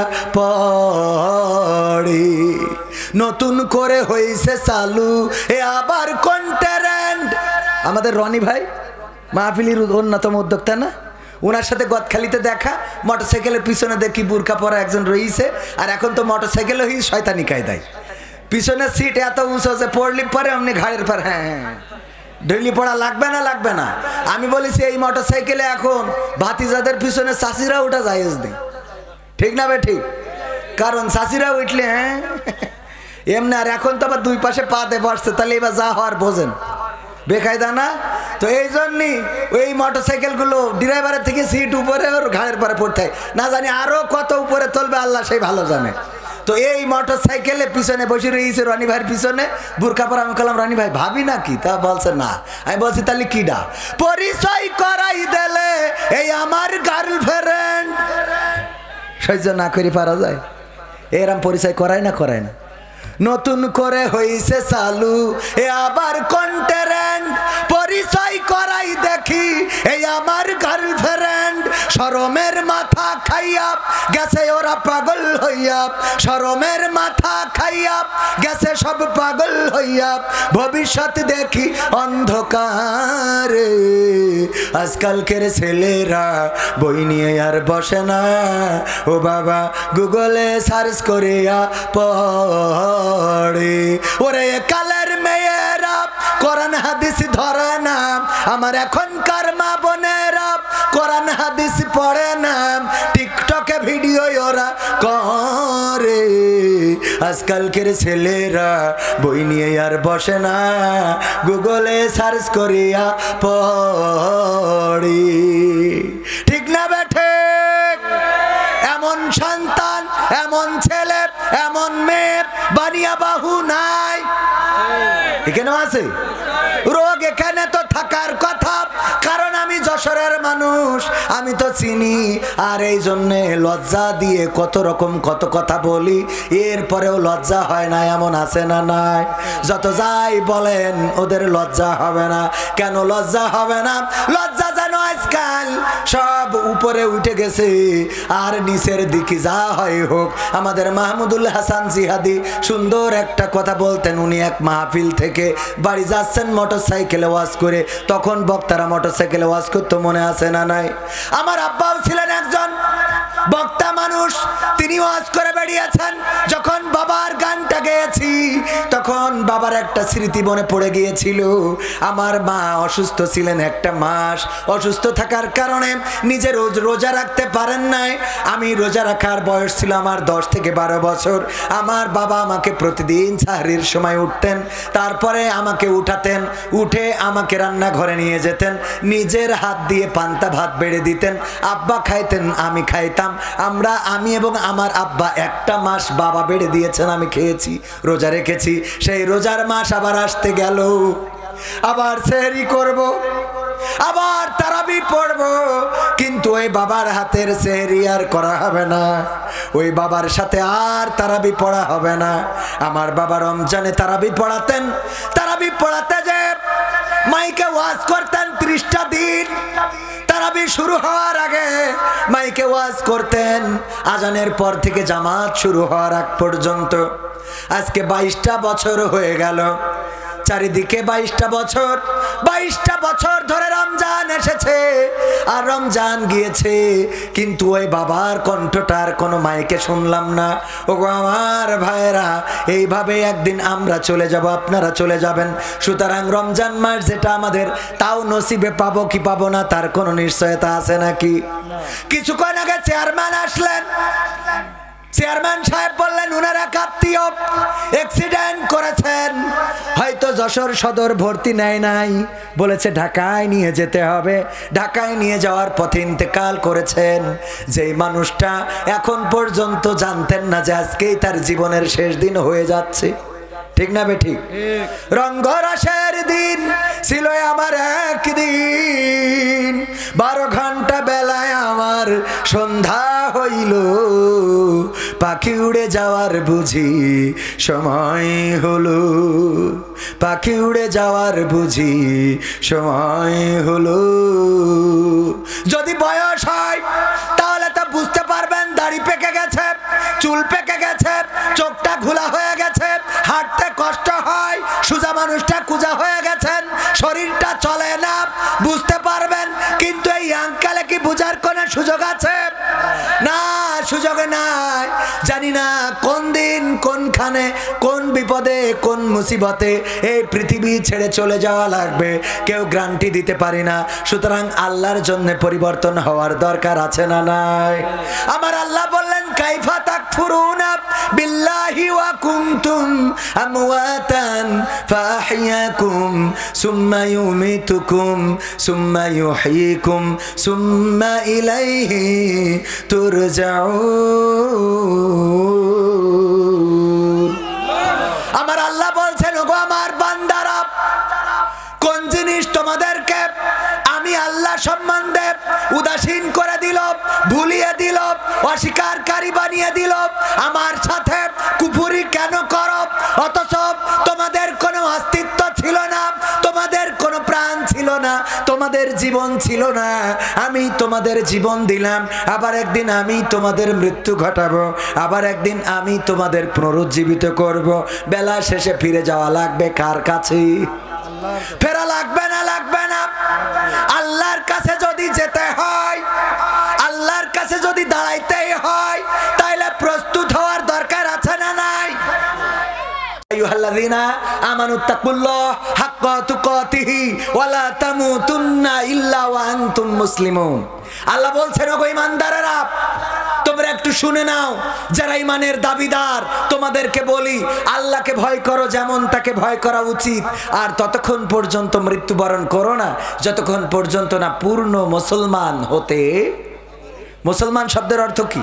পড়ি। নতুন করে হইছে চালু এ আবার কন্টেন্ট। আমাদের রনি ভাই মাহফিলির অন্যতম উদ্যোক্তা না, ওনার সাথে গদখালিতে দেখা, মোটরসাইকেলের পিছনে দেখি বুরকা পরা একজন রয়েছে। আর এখন তো মোটরসাইকেল হই শয়তানি কায়দায়, পিছনের সিট এত উঁচু যে পড়লি পরে অমনি ঘাড়ের পর হ্যাঁ হ্যাঁ ডেইলি পড়া লাগবে না লাগবে না। আমি বলেছি এই মোটরসাইকেলে এখন ভাতিজাদের পিছনে চাষিরা ওঠা জায়েজ নেই। ঠিক না বে ঠিক? কারণ চাষিরা উঠলে হ্যাঁ এমনি। আর এখন তো আবার দুই পাশে পা দিয়ে বসছে, তাহলে এবার যা হওয়ার বোঝেন, বেকায়দা না? তো এই জন্যই ওই মোটরসাইকেলগুলো ড্রাইভারের থেকে সিট উপরে ওর ঘাড়ের পরে পড়তে হয়, না জানি আরও কত উপরে তুলবে আল্লাহ সেই ভালো জানে। তো এই মোটর সাইকেলে পিছনে বসে রয়েছে রনি ভাইয়ের পিছনে বুরকা পরা। আমি বললাম রনি ভাই ভাবি নাকি? তা বলছে না। আমি বলছি তাহলে কিডা? পরিচয় করাই দিলে এই আমার গার্লফ্রেন্ড। সহ্য না করে পারা যায়? এরম পরিচয় করায় না করায় না। নতুন করে হইছে চালু এ আবার কন্টেন্ট। পরিচয় করাই দেখি এই আমার গার্লফ্রেন্ড। শরমের মাথা খাইয়া গেছে ওরা পাগল হইয়া। শরমের মাথা খাইয়া গেছে সব পাগল হইয়া। ভবিষ্যৎ দেখি অন্ধকারে। আজকালকের ছেলেরা বই নিয়ে আর বসে না, ও বাবা গুগলে সার্চ করিয়া পড়ে। ওরে কালের মেয়েরা কোরআন হাদিস ধরে না, আমার এখনকার মা বোনেরা কোরআন হাদিস পড়ে না। টিকটকে ভিডিও ওরা করে। আজকালকের ছেলেরা বই নিয়ে আর বসে না, গুগলে সার্চ করিয়া পড়ি। ঠিক না বেঠে? এমন সন্তান, এমন ছেলে, এমন মেয়ে বানিয়া বাহু নাই, এখানে আছে। রোগ এখানে তো থাকার কথা, কারণ আমি যশোরের মানুষ, আমি তো চিনি। আর এই জন্যে লজ্জা দিয়ে কত রকম কত কথা বলি, এরপরেও লজ্জা হয় না, এমন আছে না নাই? যত যাই বলেন ওদের লজ্জা হবে না। কেন লজ্জা হবে না? লজ্জা যেন আজকাল সব উপরে উঠে গেছে, আর নিচের দিকে যা হয় হোক। আমাদের মাহমুদুল হাসান জিহাদি সুন্দর একটা কথা বলতেন। উনি এক মাহফিল থেকে বাড়ি যাচ্ছেন মোটর সাইকেলে ওয়াজ করে, তখন বক্তারা মোটর সাইকেলে ওয়াজ করতো, মনে আছে না নাই? আমার আব্বাও ছিলেন একজন বক্তা মানুষ, তিনি ওয়াজ করে বেরিয়েছেন। যখন বাবার গানটা গেয়েছি তখন বাবার একটা স্মৃতি মনে পড়ে গিয়েছিল। আমার মা অসুস্থ ছিলেন একটা মাস, অসুস্থ থাকার কারণে নিজে রোজ রোজা রাখতে পারেন নাই। আমি রোজা রাখার বয়স ছিল আমার দশ থেকে বারো বছর। আমার বাবা আমাকে প্রতিদিন সাহরির সময় উঠতেন, তারপরে আমাকে উঠাতেন, উঠে আমাকে রান্নাঘরে নিয়ে যেতেন, নিজের হাত দিয়ে পান্তা ভাত বেড়ে দিতেন। আব্বা খাইতেন, আমি খাইতাম। আমরা আমি এবং আমার আব্বা একটা মাস বাবা বেড়ে দিয়েছেন, আমি খেয়েছি, রোজা রেখেছি। সেই রোজার মাস আবার আসতে গেল, আবার সেহরি করব, আবার তারাবি পড়ব, কিন্তু ওই বাবার হাতের সেহরি আর করা হবে না, ওই বাবার সাথে আর তারাবি পড়া হবে না। আমার বাবা রমজানে তারাবি পড়াতেন, তারাবি পড়াতে যে মাইকে ওয়াজ করতেন ত্রিশটা দিন। তারাবি শুরু হওয়ার আগে মাইকে ওয়াজ করতেন, আজানের পর থেকে জামাত শুরু হওয়ার আগ পর্যন্ত। আজকে বাইশটা বছর হয়ে গেল, চারিদিকে বাইশটা বছর, বাইশটা বছর ধরে রমজান এসেছে আর রমজান গিয়েছে, কিন্তু ওই বাবার কণ্ঠটার কোনো মাইকে শুনলাম না। ওগো আমার ভাইয়েরা, এইভাবে একদিন আমরা চলে যাব, আপনারা চলে যাবেন। সুতরাং রমজান মাস যেটা আমাদের, তাও নসিবে পাবো কি পাবো না তার কোনো নিশ্চয়তা আছে নাকি? কিছুক্ষণ আগে চেয়ারম্যান আসলেন, চেয়ারম্যান সাহেব বললেন উনারা কাত্তীয় অ্যাক্সিডেন্ট করেছেন, হয়তো যশোর সদর ভর্তি নেয় নাই, বলেছে ঢাকায় নিয়ে যেতে হবে। ঢাকায় নিয়ে যাওয়ার পথে ইন্তেকাল করেছেন। যেই মানুষটা এখন পর্যন্ত জানতেন না যে আজকেই তার জীবনের শেষ দিন হয়ে যাচ্ছে। ঠিক না বেঠিক? রঙ্গরসের দিন ছিল আমার একদিন, বারো ঘন্টা বেলায় আমার সন্ধ্যা হইল, পাখি উড়ে যাওয়ার বুঝি সময় হলো, পাখি উড়ে যাওয়ার বুঝি সময় হলো। যদি বয়স হয় তাহলে তা বুঝতে পারবেন দাড়ি পেকে গেছে, চুল পেকে গেছে, চোখটা ঘোলা হয়ে গেছে, হাঁটতে কষ্ট হয়, সোজা মানুষটা কুজা হয়ে গেছেন, শরীরটা চলে না, বুঝতে পারবেন। কিন্তু এই আঙ্কালে কি বুঝার কোনো সুযোগ আছে? না, সুযোগ নাই। জানি না কোন দিন কোনখানে কোন বিপদে কোন মুসিবতে এই পৃথিবী ছেড়ে চলে যাওয়া লাগবে, কেউ গ্যারান্টি দিতে পারি না। সুতরাং আল্লাহর জন্য পরিবর্তন হওয়ার দরকার আছে না নাই? আমার আল্লাহ বললেন কাইফা তাকফুরুনা বিল্লাহি ওয়া কুনতুম আমওয়াতান ফাহিয়াকুম সুম্মা ইউমিতুকুম সুম্মা ইউহয়িকুম সুম্মা ইলাইহি তুরজাউন। আমার আল্লাহ বলছেন ওগো আমার বান্দারা, কোন জিনিস তোমাদেরকে আমি আল্লাহ সম্বন্ধে উদাসীন করে দিল, ভুলিয়ে দিল, অস্বীকারী বানিয়ে দিল, আমার সাথে কুফরি কেন করো? অথচ তোমাদের কোনো অস্তিত্ব ছিল না, তোমাদের কোনো প্রাণ ছিল না, তোমাদের জীবন ছিল না। আমি তোমাদের জীবন দিলাম, আবার একদিন আমি তোমাদের মৃত্যু ঘটাবো, আবার একদিন আমি তোমাদের পুনরুজ্জীবিত করব। বেলা শেষে ফিরে যাওয়া লাগবে কার কাছে? ফেরা লাগবে না? লাগবে না। আল্লাহর কাছে যদি যেতে হয়, আল্লাহর কাছে যদি দাঁড়াইতেই হয়, তাইলে প্রস্তুত হওয়ার দরকার আছে না নাই? আইয়ুহাল্লাযীনা আমানুত্তাকুল্লাহ হাক্কা তুকাতিহি ওয়া লা তামুতুন্না ইল্লা ওয়া আনতুম মুসলিমুন। আল্লাহ বলছেন ওগো ঈমানদারেরা, তোমরা তোমরা একটু শুনে নাও, যারা ইমানের দাবিদার, তোমাদেরকে বলি আল্লাহকে ভয় করো যেমন তাকে ভয় করা উচিত, আর ততক্ষণ পর্যন্ত মৃত্যুবরণ করো না যতক্ষণ পর্যন্ত না পূর্ণ মুসলমান হতে। মুসলমান শব্দের অর্থ কি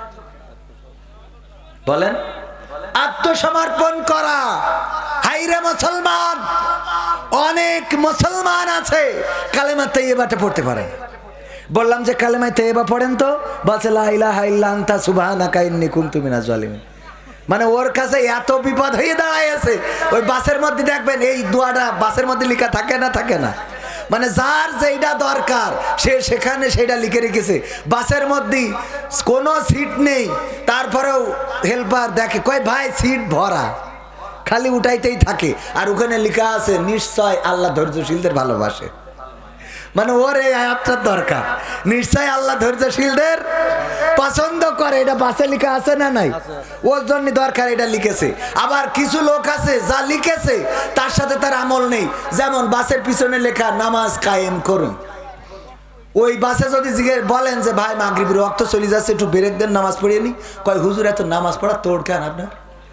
বলেন? আত্মসমর্পণ করা। হাইরে মুসলমান, অনেক মুসলমান আছে কালেমা তাইয়্যিবাটা পড়তে পারে। বললাম যে কালেমা তাইয়্যিবা পড়েন তো, বলছে লা ইলাহা ইল্লা আনতা সুবহানাকা ইন্নী কুনতু মিনাজ জালিমিন। মানে ওর কাছে এত বিপদ হয়ে দাঁড়ায় আছে, ওই বাসের মধ্যে দেখবেন এই দোয়াটা বাসের মধ্যে লেখা থাকে না থাকে না, মানে যার যেটা দরকার সে সেখানে সেটা লিখে রেখেছে। বাসের মধ্যে কোনো সিট নেই, তারপরেও হেল্পার দেখে কয় ভাই সিট ভরা, খালি উঠাইতেই থাকে, আর ওখানে লেখা আছে নিশ্চয় আল্লাহ ধৈর্যশীলদের ভালোবাসে। মানে ওর এই আয়াতটার দরকার, নিশ্চয় আল্লাহ ধৈর্যশীলদের পছন্দ করে, এটা বাসে লেখা আছে না নাই? ওর জন্য দরকার এটা লিখেছে। আবার কিছু লোক আছে যা লিখেছে তার সাথে তার আমল নেই, যেমন বাসের পিছনে লেখা নামাজ কায়েম করুন। ওই বাসে যদি জিজ্ঞেস বলেন যে ভাই মাগরিবের ওয়াক্ত চলে যাচ্ছে, একটু ব্রেক দেন নামাজ পড়িয়ে নি, কয় হুজুর এত নামাজ পড়া তোর কেন আপনার?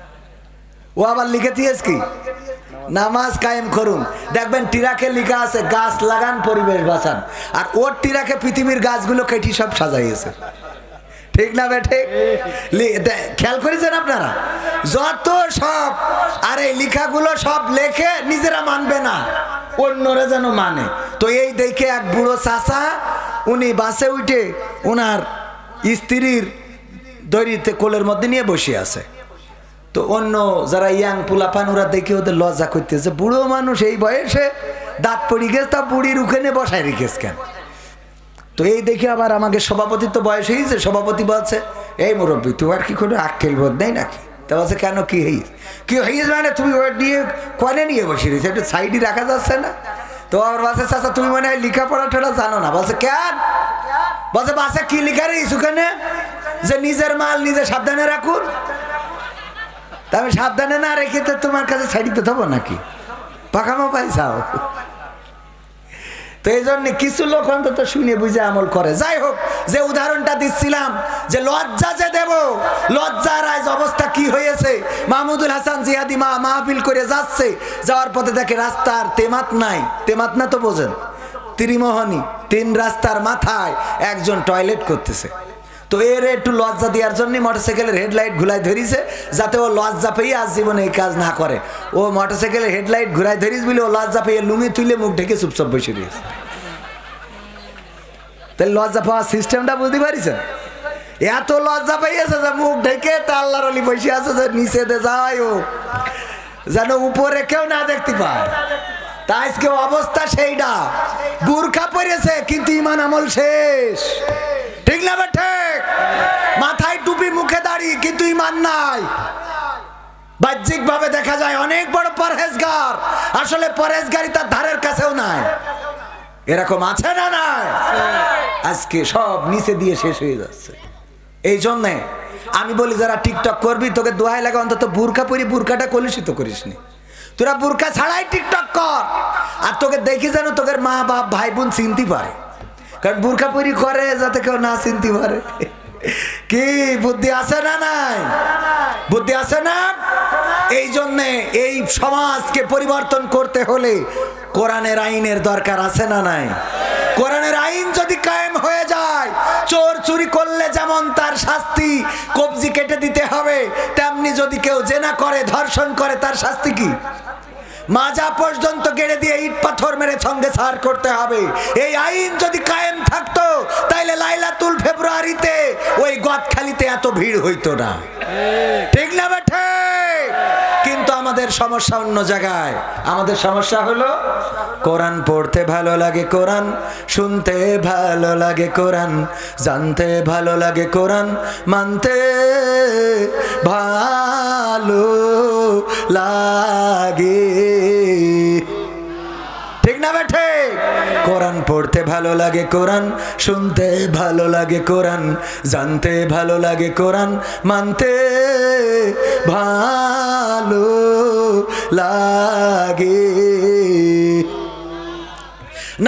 ও আবার লিখে দিয়েছে কি নামাজ কায়েম করুন। দেখবেন টিরাকে লেখা আছে গাছ লাগান পরিবেশ বাঁচান, আর ওর টিরাকে পৃথিবীর গাছগুলো কেটে সব সাজাইয়েছে। ঠিক না বেঠে? খেয়াল করেছেন আপনারা? যত সব আর এই লেখাগুলো সব লেখে নিজেরা মানবে না, অন্যরা যেন মানে। তো এই দেখে এক বুড়ো চাচা, উনি বাসে উঠে ওনার স্ত্রীর দড়িতে কোলের মধ্যে নিয়ে বসে আছে। তো অন্য যারা ইয়াং পোলাপান ওরা দেখে ওদের লজ্জা করতেছে, বুড়ো মানুষ এই বয়সে দাঁত পড়ি গেছে, তা বুড়ির ওখানে বসায় রেখেছে কেন? তো এই দেখে আবার আমাকে সভাপতি তো বয়স হয়েছে, সভাপতি বলছে এই মুরব্বী তোমার কি কোনো আক্কেল বোধ নেই নাকি? তা বলছে কেন কি হয়েছে? কি হয়েছে মানে তুমি ওর নিয়ে কনে নিয়ে বসে রয়েছে, একটু সাইডে রাখা যাচ্ছে না? তো আমার বাসে চাচা তুমি মনে হয় লেখাপড়া ঠোড়া জানো না। বলছে কেন? বলছে বাসে কি লেখা রয়েছে ওখানে যে নিজের মাল নিজে সাবধানে রাখুন। তা আমি সাবধানে না রেখে তো তোমার কাছে ছাড়িতে দেবো নাকি? পাকামো পাইছাও। তো এই জন্য কিছু লোক অন্তত শুনে বুঝে আমল করে। যাই হোক, যে উদাহরণটা দিচ্ছিলাম যে লজ্জা যে দেব, লজ্জার আজ অবস্থা কি হয়েছে। মাহমুদুল হাসান জিহাদি মা মাহফিল করে যাচ্ছে, যাওয়ার পথে দেখে রাস্তার তেমাত নাই, তেমাত না তো বোঝেন, ত্রিমোহনী, তিন রাস্তার মাথায় একজন টয়লেট করতেছে। তো এর একটু লজ্জা দেওয়ার জন্য মোটরসাইকেলের হেডলাইট ঘুরাই ধরিছে, যাতে ও লজ্জা পেয়ে আজ জীবনে এই কাজ না করে। ও মোটরসাইকেলের হেডলাইট ঘুরাই ধরিস বলে ও লজ্জা পেয়ে লুঙ্গি তুলে মুখ ঢেকে চুপচাপ বসে দিয়েছে। তাহলে লজ্জা পাওয়ার সিস্টেমটা বুঝতে পারিছেন? এত লজ্জা পেয়েছে যে মুখ ঢেকে তা আল্লাহর ওলি বসে আছে যে নিচে দে যায় ও যেন উপরে কেউ না দেখতে পায়। তা আজকে অবস্থা সেইটা, বুরকা পরেছে কিন্তু ইমান আমল শেষ। ঠিক না ঠিক? মাথায় টুপি মুখে দাড়ি কিন্তু ইমান নাই। বাহ্যিক ভাবে দেখা যায় অনেক বড় পরহেজগার, আসলে পরহেজগারি তার ধারের কাছেও নাই। এরকম আছে না নাই? আজকে সব নিচে দিয়ে শেষ হয়ে যাচ্ছে। এই জন্যে আমি বলি যারা টিকটক করবি তোকে দোহাই লাগে অন্তত বুরকা পরি বুরকাটা কলুষিত করিস নি। তোরা বুরকা ছাড়াই টিকটক কর, আর তোকে দেখি যেন তোকে মা বাপ ভাই বোন চিনতে পারে, কারণ বুরকা পরি করে যাতে কেউ না চিনতে পারে। কি বুদ্ধি আছে না নাই? বুদ্ধি আছে না? এই জন্যে এই সমাজকে পরিবর্তন করতে হলে কোরআনের আইনের দরকার আছে না নাই? কোরআনের আইন যদি কায়েম হয়ে যায়, চোর চুরি করলে যেমন তার শাস্তি কবজি কেটে দিতে হবে, তেমনি যদি কেউ জেনা করে ধর্ষণ করে তার শাস্তি কি? মাজা পর্যন্ত গেড়ে দিয়ে ইট পাথর মেরে সঙ্গে সার করতে হবে। এই আইন যদি কায়েম থাকতো তাইলে লাইলাতুল ফেব্রুয়ারিতে ওই গদখালিতে এত ভিড় হইতো না। ঠিক না বেঠে? কিন্তু আমাদের সমস্যা অন্য জায়গায়। আমাদের সমস্যা হলো কোরআন পড়তে ভালো লাগে, কোরআন শুনতে ভালো লাগে, কোরআন জানতে ভালো লাগে, কোরআন মানতে ভালো লাগে। ঠিক না বেঠে? কোরআন পড়তে ভালো লাগে, কোরআন শুনতে ভালো লাগে, কোরআন জানতে ভালো লাগে, কোরআন মানতে ভালো লাগে।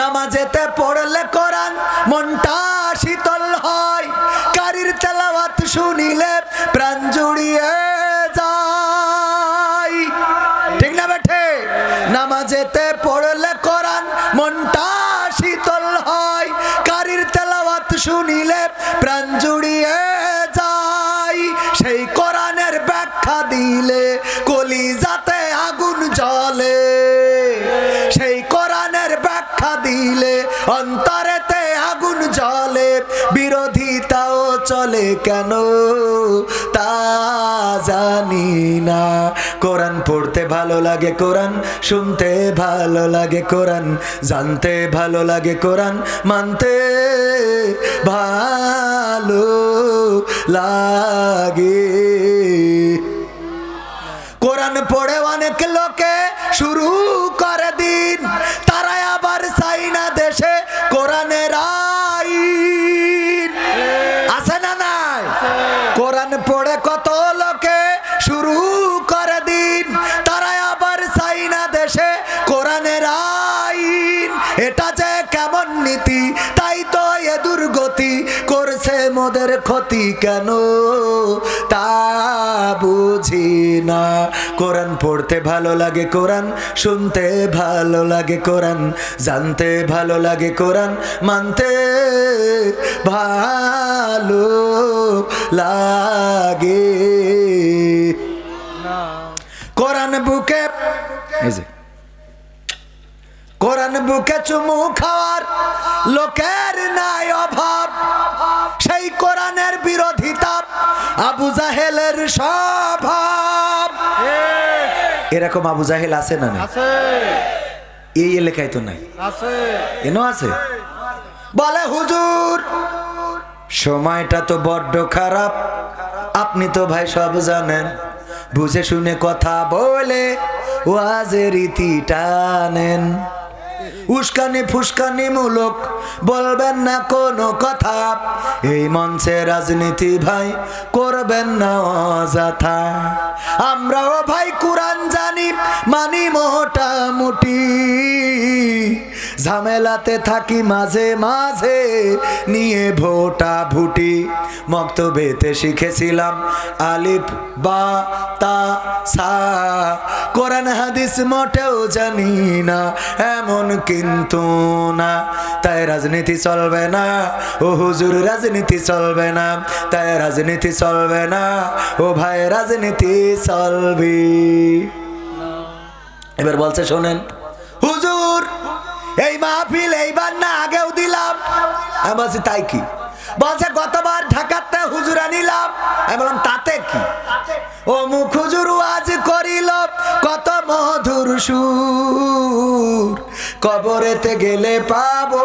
নামাজেতে পড়লে কোরআন মনটা শীতল হয়, কারির তেলাওয়াত শুনিলে প্রাণ জুড়িয়ে যায়। ঠিক না বেঠে? নামাজেতে পড়লে কোরআন মনটা শীতল হয়, কারির তেলাওয়াত শুনিলে প্রাণ জুড়িয়ে যায়। সেই কোরআনের ব্যাখ্যা দিলে কলিজাতে আগুন জ্বলে, সেই কোরআনের ব্যাখ্যা দিলে অন্তরেতে আগুন জ্বলে। বিরোধিতাও চলে কেন তা জানি না। কোরআন পড়তে ভালো লাগে, কোরআন শুনতে ভালো লাগে, কোরআন জানতে ভালো লাগে, কোরআন মানতে ভালো লাগে। কোরআন পড়ে অনেক লোকে শুরু করে দিন, তারা আবার চাই না দেশে কোরআনের আইন। আছে না নাই? কোরআন পড়ে কত লোকে শুরু করে দিন, তারা আবার চাই না দেশে কোরআনের আইন। এটা যে কেমন নীতি, তাই তো এ দুর্গতি করছে মোদের ক্ষতি কেন তা বুঝি না। কোরআন পড়তে ভালো লাগে, কোরআন শুনতে ভালো লাগে, কোরআন জানতে ভালো লাগে, কোরআন মানতে ভালো লাগে। কোরআন বুকে কোরআন বুকে চুমু খাওয়ার লোকের নাই অভাব, সেই কোরআনের বিরোধিতা আবু জাহেলের স্বভাব। এরকম আবু জাহেল আছে না? এই এলাকায় তো নাই, এনো আছে। বলে হুজুর সময়টা তো বড্ড খারাপ, আপনি তো ভাই সব জানেন, বুঝে শুনে কথা বলে ওয়াজের রীতি টানেন। উস্কানি ফুসকানি মূলক বলবেন না কোনো কথা, এই মঞ্চে রাজনীতি ভাই করবেন না অযথা। আমরাও ভাই কোরআন জানি মানি মোটামুটি, ঝামেলাতে থাকি মাঝে মাঝে নিয়ে ভোটা ভুটি। মক্তবেতে শিখেছিলাম আলিফ বা তা সা, কোরআন হাদিস মোটেও জানি না এমন কিন্তু না। তাই রাজনীতি চলবে না ও হুজুর, রাজনীতি চলবে না, তাই রাজনীতি চলবে না ও ভাই, রাজনীতি চলবে। এবার বলছে শোনেন হুজুর এই মাহফিল এইবার না আগেও দিলাম। আমি বলছি তাই কি? বলছে গতবার ঢাকাতে হুজুর আনিলাম। আমি বললাম তাতে কি? ও মুখ হুজুর ওয়াজ করিল কত মধুর সুর, কবরেতে গেলে পাবো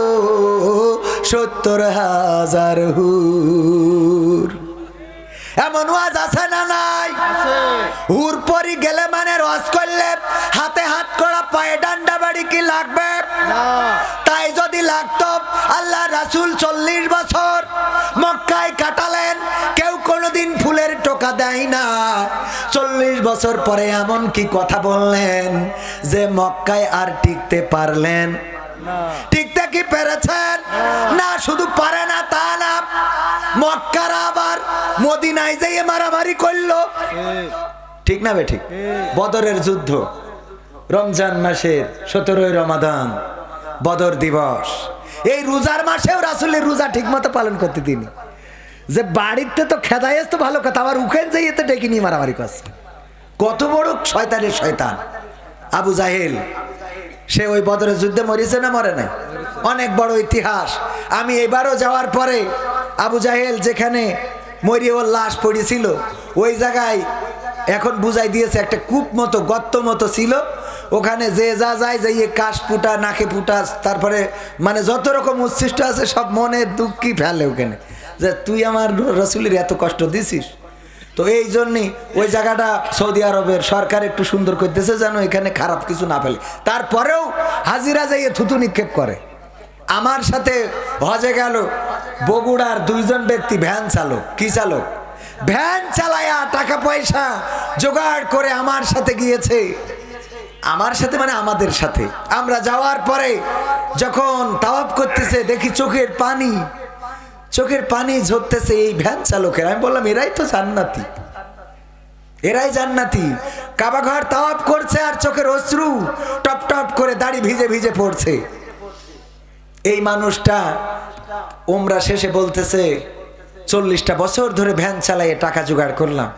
সত্তর হাজার হুর। এমন ওয়াজ আছে না নাই? হুর পরি গেলে মানে রস করলে হাতে হাত করা পায়ে ডান্ডা বাড়ি কি লাগবে? তাই যদি লাগতো আল্লাহ রাসূল চল্লিশ বছর মক্কায় কাটালেন, কেউ কোনোদিন ফুলের টোকা দেয় না। চল্লিশ বছর পরে এমন কি কথা বললেন যে মক্কায় আর টিকতে পারলেন? টিকতে কি পেরেছেন? না, শুধু পারে না তা না, মক্কার আবার মদিনায় যেয়ে মারামারি করলো। ঠিক না বেঠিক? বদরের যুদ্ধ, রমজান মাসের সতেরোই রমাদান বদর দিবস। এই রোজার মাসেও রাসূলের রোজা ঠিক মতো পালন করতে তিনি, যে বাড়িতে তো খেদাই তো ভালো কথা, আবার উখেন যাইয়ে তো ডেকে নিয়ে মারামারি করছে। কত বড় শয়তানের শয়তান আবু জাহেল। সে ওই বদরের যুদ্ধে মরেছে না মরে নাই? অনেক বড় ইতিহাস। আমি এবারও যাওয়ার পরে আবু জাহেল যেখানে মরিয়ে ওর লাশ পড়েছিল ওই জায়গায় এখন বুঝাই দিয়েছে একটা কূপ মতো গর্ত মতো ছিল, ওখানে যে যা যায় যে কাশ ফুটা নাকে ফুটা, তারপরে মানে যত রকম উচ্ছিষ্ট আছে সব মনে দুঃখী ফেলে ওখানে, যে তুই আমার রাসূলের এত কষ্ট দিছিস। তো এই জন্যই ওই জায়গাটা সৌদি আরবের সরকার একটু সুন্দর করতেছে যেন এখানে খারাপ কিছু না ফেলে। তারপরেও হাজিরা যাইয়ে থুতু নিক্ষেপ করে। আমার সাথে হজে গেল বগুড়ার দুইজন ব্যক্তি, ভ্যান চালক, কি চালক, ভ্যান চালায়া টাকা পয়সা জোগাড় করে আমার সাথে গিয়েছে। আমার সাথে মানে আমাদের সাথে। আমরা যাওয়ার পরে যখন তাওয়াফ করতেছে দেখি চোখের পানি, চোখের পানি ঝরতেছে এই ভ্যান চালকের। আমি বললাম এরাই তো জান্নাতি, এরাই জান্নাতি। কাবা ঘর তাওয়াফ করছে আর চোখের অশ্রু টপ টপ করে দাড়ি ভিজে ভিজে পড়ছে। এই মানুষটা উমরা শেষে বলতেছে চল্লিশটা বছর ধরে ভ্যান চালাইয়ে টাকা জোগাড় করলাম,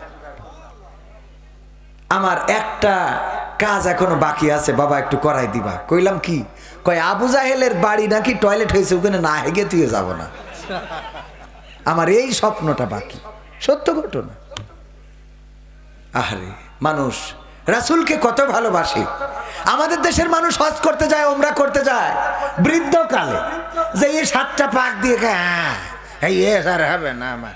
আমার একটা কাজ এখনো বাকি আছে, বাবা একটু করাই দিবা। কইলাম কি? কয় আবু জাহেলের বাড়ি নাকি টয়লেট হয়েছে, ওখানে না হেগে তুই যাব না, আমার এই স্বপ্নটা বাকি। সত্য ঘটনা। আরে মানুষ রাসূলকে কত ভালোবাসে। আমাদের দেশের মানুষ হজ করতে যায়, ওমরা করতে যায় বৃদ্ধকালে, যে এই সাতটা পাক দিয়ে এই আর হবে না আমার,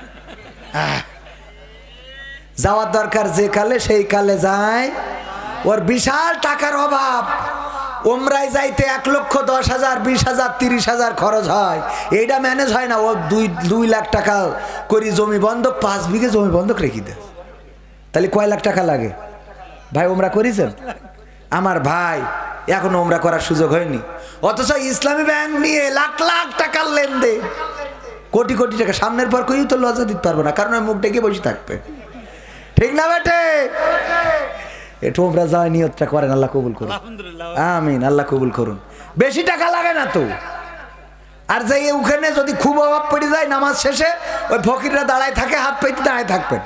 যাওয়ার দরকার যে কালে সেই কালে যায়। ওর বিশাল টাকার অভাব, ওমরায় যাইতে এক লক্ষ দশ হাজার বিশ হাজার তিরিশ হাজার খরচ হয়, এইটা ম্যানেজ হয় না। ও দুই দুই লাখ টাকা করি জমি বন্ধক, পাঁচ বিঘে জমি বন্ধক রেখে দেয়, তাহলে কয় লাখ টাকা লাগে? ভাই ওমরা করেছেন? আমার ভাই এখনো ওমরা করার সুযোগ হয়নি, অথচ ইসলামী ব্যাংক নিয়ে লাখ লাখ টাকার লেনদেন, কোটি কোটি টাকা। সামনের পর কেউ তো লজ্জা দিতে পারবো না, কারণ ওই মুখ ডেকে বসে থাকবে। ঠিক না বেটে? একটু ওমরা যাওয়ার নিয়তটা করেন, আল্লাহ কবুল করুন। আমিন, আল্লাহ কবুল করুন। বেশি টাকা লাগে না তো। আর যাই ওখানে যদি খুব অভাব পড়ে যায়, নামাজ শেষে ওই ফকিররা দাঁড়ায় থাকে, হাত পেতে দাঁড়ায় থাকবেন,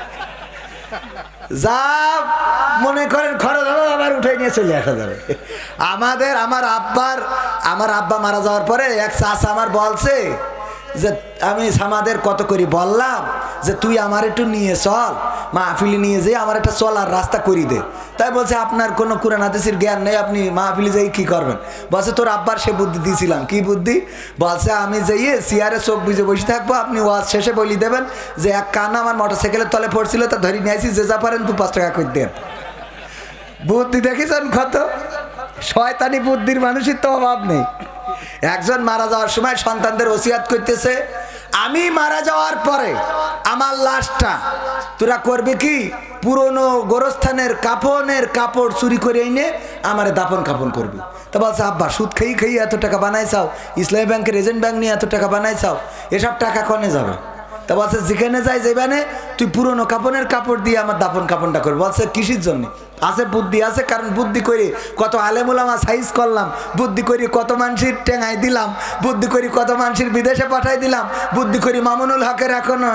যা মনে করেন খরচ হবে আবার উঠে নিয়ে চলে আসা যাবে। আমাদের আমার আব্বার আমার আব্বা মারা যাওয়ার পরে এক চাচা আমার বলছে যে আমি আমাদের কত করি বললাম যে তুই আমার একটু নিয়ে চল, মাহফিলি নিয়ে যেয়ে আমার একটা চলার রাস্তা করি দে। তাই বলছে আপনার কোনো কুরআন হাদিসের জ্ঞান নেই, আপনি মাহফিলি যাই কি করবেন? বলছে তোর আব্বার সে বুদ্ধি দিয়েছিলাম। কি বুদ্ধি? বলছে আমি যাইয়ে চেয়ারে চোখ বুঝে বসে থাকবো, আপনি ওয়াজ শেষে বলি দেবেন যে এক কানা আমার মোটরসাইকেলের তলে পড়ছিল, তা ধরে নিয়ে আসি, যে যা পারেন দু পাঁচ টাকা করে দেন। বুদ্ধি দেখেছেন কত? শয়তানি বুদ্ধির মানুষের তো অভাব নেই। একজন মারা যাওয়ার সময় সন্তানদের ওসিয়াত করতেছে, আমি মারা যাওয়ার পরে আমার লাশটা তোরা করবে কি, পুরনো গোরস্থানের কাফনের কাপড় চুরি করে এনে আমার দাফন কাফন করবি। তা বলছে আব্বা সুদ খেয়ে খেয়ে এত টাকা বানাইছাও, ইসলামী ব্যাংকের এজেন্ট ব্যাংক নিয়ে এত টাকা বানাইছাও, এসব টাকা কনে যাবে? তা বলছে যেখানে যাই যেখানে তুই পুরনো কাপনের কাপড় দিয়ে আমার দাফন কাপনটা করবি। বলছে কিসের জন্য? আছে বুদ্ধি আছে, কারণ বুদ্ধি করে কত আলেমুলামা সাইজ করলাম, বুদ্ধি করি কত মানুষের টেঙাই দিলাম, বুদ্ধি করি কত মানুষের বিদেশে পাঠাই দিলাম, বুদ্ধি করি মামুনুল হকের এখনো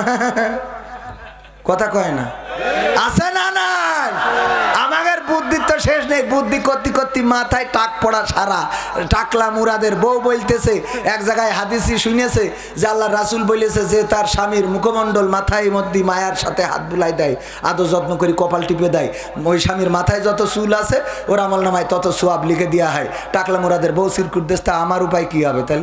কথা কয় না, আছে না নাই? আমাদের বুদ্ধির তো শেষ নেই। বুদ্ধি করতে করতে মাথায় টাক পড়া সারা। টাকলা মুরাদের বউ বলতেছে এক জায়গায় হাদিসি শুনেছে যে আল্লাহ রাসূল বলেছে যে তার স্বামীর মুখমণ্ডল মাথায় মধ্যে মায়ার সাথে হাত বুলাই দেয়, আদর যত্ন করে কপাল টিপে দেয়, ওই স্বামীর মাথায় যত চুল আছে ওর আমল নামায় তত সোয়াব লিখে দেওয়া হয়। টাকলা মুরাদের বউ সিরকুট দেশটা, আমার উপায় কি হবে তাহলে?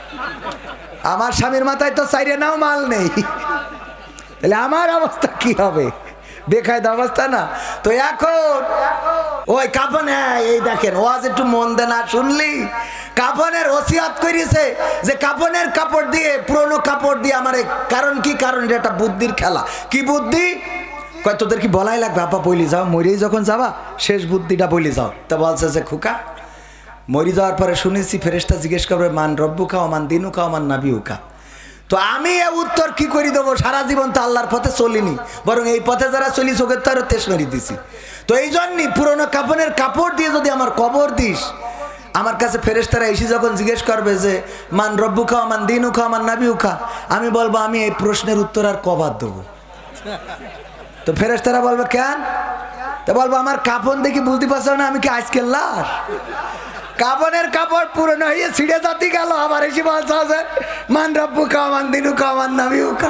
আমার স্বামীর মাথায় তো চাইরে নাও মাল নেই, তাহলে আমার অবস্থা কি হবে? বেকায়দা অবস্থা না? তো এখন ওই কাফন, হ্যাঁ এই দেখেন ওয়াজ একটু মন দে না শুনলি, কাফনের ওসিয়াত করেছে যে কাফনের কাপড় দিয়ে, পুরনো কাপড় দিয়ে আমার, কারণ কি? কারণ এটা একটা বুদ্ধির খেলা। কি বুদ্ধি? কয় তোদের কি বলাই লাগবে? আপা বলি যাও, মরেই যখন যাবা শেষ বুদ্ধিটা বলি যাও। তা বলছে যে খুকা মরি যাওয়ার পরে শুনেছি ফেরেশতা জিজ্ঞেস করবে মান রব্বুকা ওয়া মান দীনুকা ওয়া মান নাবিয়ুকা। তো আমি এ উত্তর কি করে দেবো? সারা জীবন তো আল্লাহর পথে চলিনি, বরং এই পথে যারা চলি চোখের তো আরো তেজ মেরে দিছি। তো এই জন্যই পুরোনো কাপড়ের কাপড় দিয়ে যদি আমার কবর দিস, আমার কাছে ফেরেশতারা এসে যখন জিজ্ঞেস করবে যে মান রব্বুকা ওয়া মান দীনুকা ওয়া মান নাবিয়ুকা, আমি বলবো আমি এই প্রশ্নের উত্তর আর কবার দেবো? তো ফেরেশতারা বলবে কেন? তো বলবো আমার কাফন দেখি বুঝতে পারছো না আমি কি আজকের লাশ? কাফনের কাপড় পুরনো হয়ে ছিঁড়ে যাতে গেল, আবার এসে বলছে যে মান রব্বুকা ওয়া মান দীনুকা ওয়া মান নাবিয়ুকা।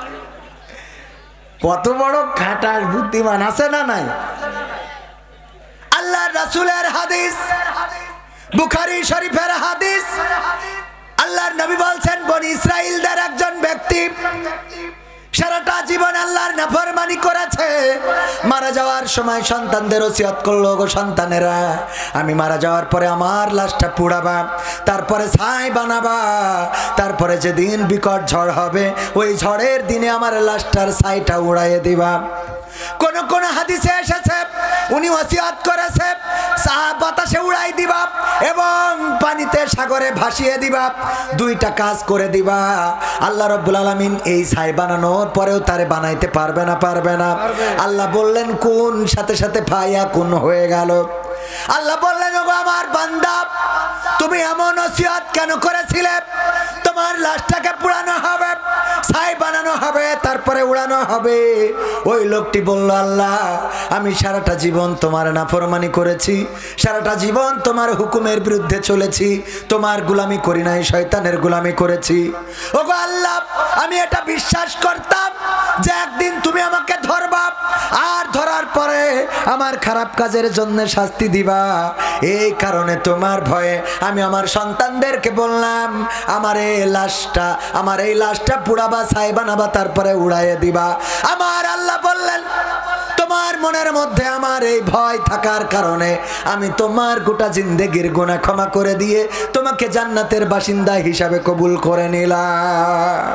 কত বড় খাটাস বুদ্ধিমান, আছে না নাই? আল্লাহর রাসূলের হাদিস, বুখারী শরীফের হাদিস, আল্লাহর নবী বলছেন বনি ইসরাইলদের একজন ব্যক্তি সারাটা জীবন আল্লাহর নাফরমানি করেছে, মারা যাওয়ার সময় সন্তানদের ওসিয়ত করলো, গো সন্তানেরা আমি মারা যাওয়ার পরে আমার লাশটা পুড়াবা, তারপরে ছাই বানাবা, তারপরে যেদিন বিকট ঝড় হবে ওই ঝড়ের দিনে আমার লাশটার ছাইটা উড়াইয়ে দিবা। কোন কোন হাদিসে এসেছে উনি ওসিয়ত করেছে বাতাসে উড়াই দিবা এবং পানিতে সাগরে ভাসিয়ে দিবা, দুইটা কাজ করে দিবা। আল্লাহ রাব্বুল আলামিন এই ছাই বানানোর পরেও তারে বানাইতে পারবে না? পারবে না। আল্লাহ বললেন কোন, সাথে সাথে ফায়া কোন হয়ে গেল। আল্লাহ বললেন ওগো আমার বান্দা, তুমি এমন ওসিয়ত কেন করেছিলে? তোমার লাশটাকে পুড়ানো হবে, ছাই বানানো হবে, তারপরে উড়ানো হবে। ওই লোকটি বলল, আল্লাহ আমি সারাটা জীবন তোমার নাফরমানি করেছি, সারাটা জীবন তোমার হুকুমের বিরুদ্ধে চলেছি, তোমার গোলামি করি নাই, শয়তানের গোলামি করেছি। ওগো আল্লাহ, আমি এটা বিশ্বাস করতাম যে একদিন তুমি আমাকে ধরবা, আর ধরার পরে আমার খারাপ কাজের জন্য শাস্তি দিবা। এই কারণে তোমার ভয়ে আমি আমার সন্তানদেরকে বললাম আমার এই লাশটা আমার এই লাশটা পুড়াবা, ছাই বানাবা, তারপরে উড়াইয়ে দিবা। আমার আল্লাহ বললেন তোমার মনের মধ্যে আমার এই ভয় থাকার কারণে আমি তোমার গোটা জিন্দেগির গুনাহ ক্ষমা করে দিয়ে তোমাকে জান্নাতের বাসিন্দা হিসাবে কবুল করে নিলাম।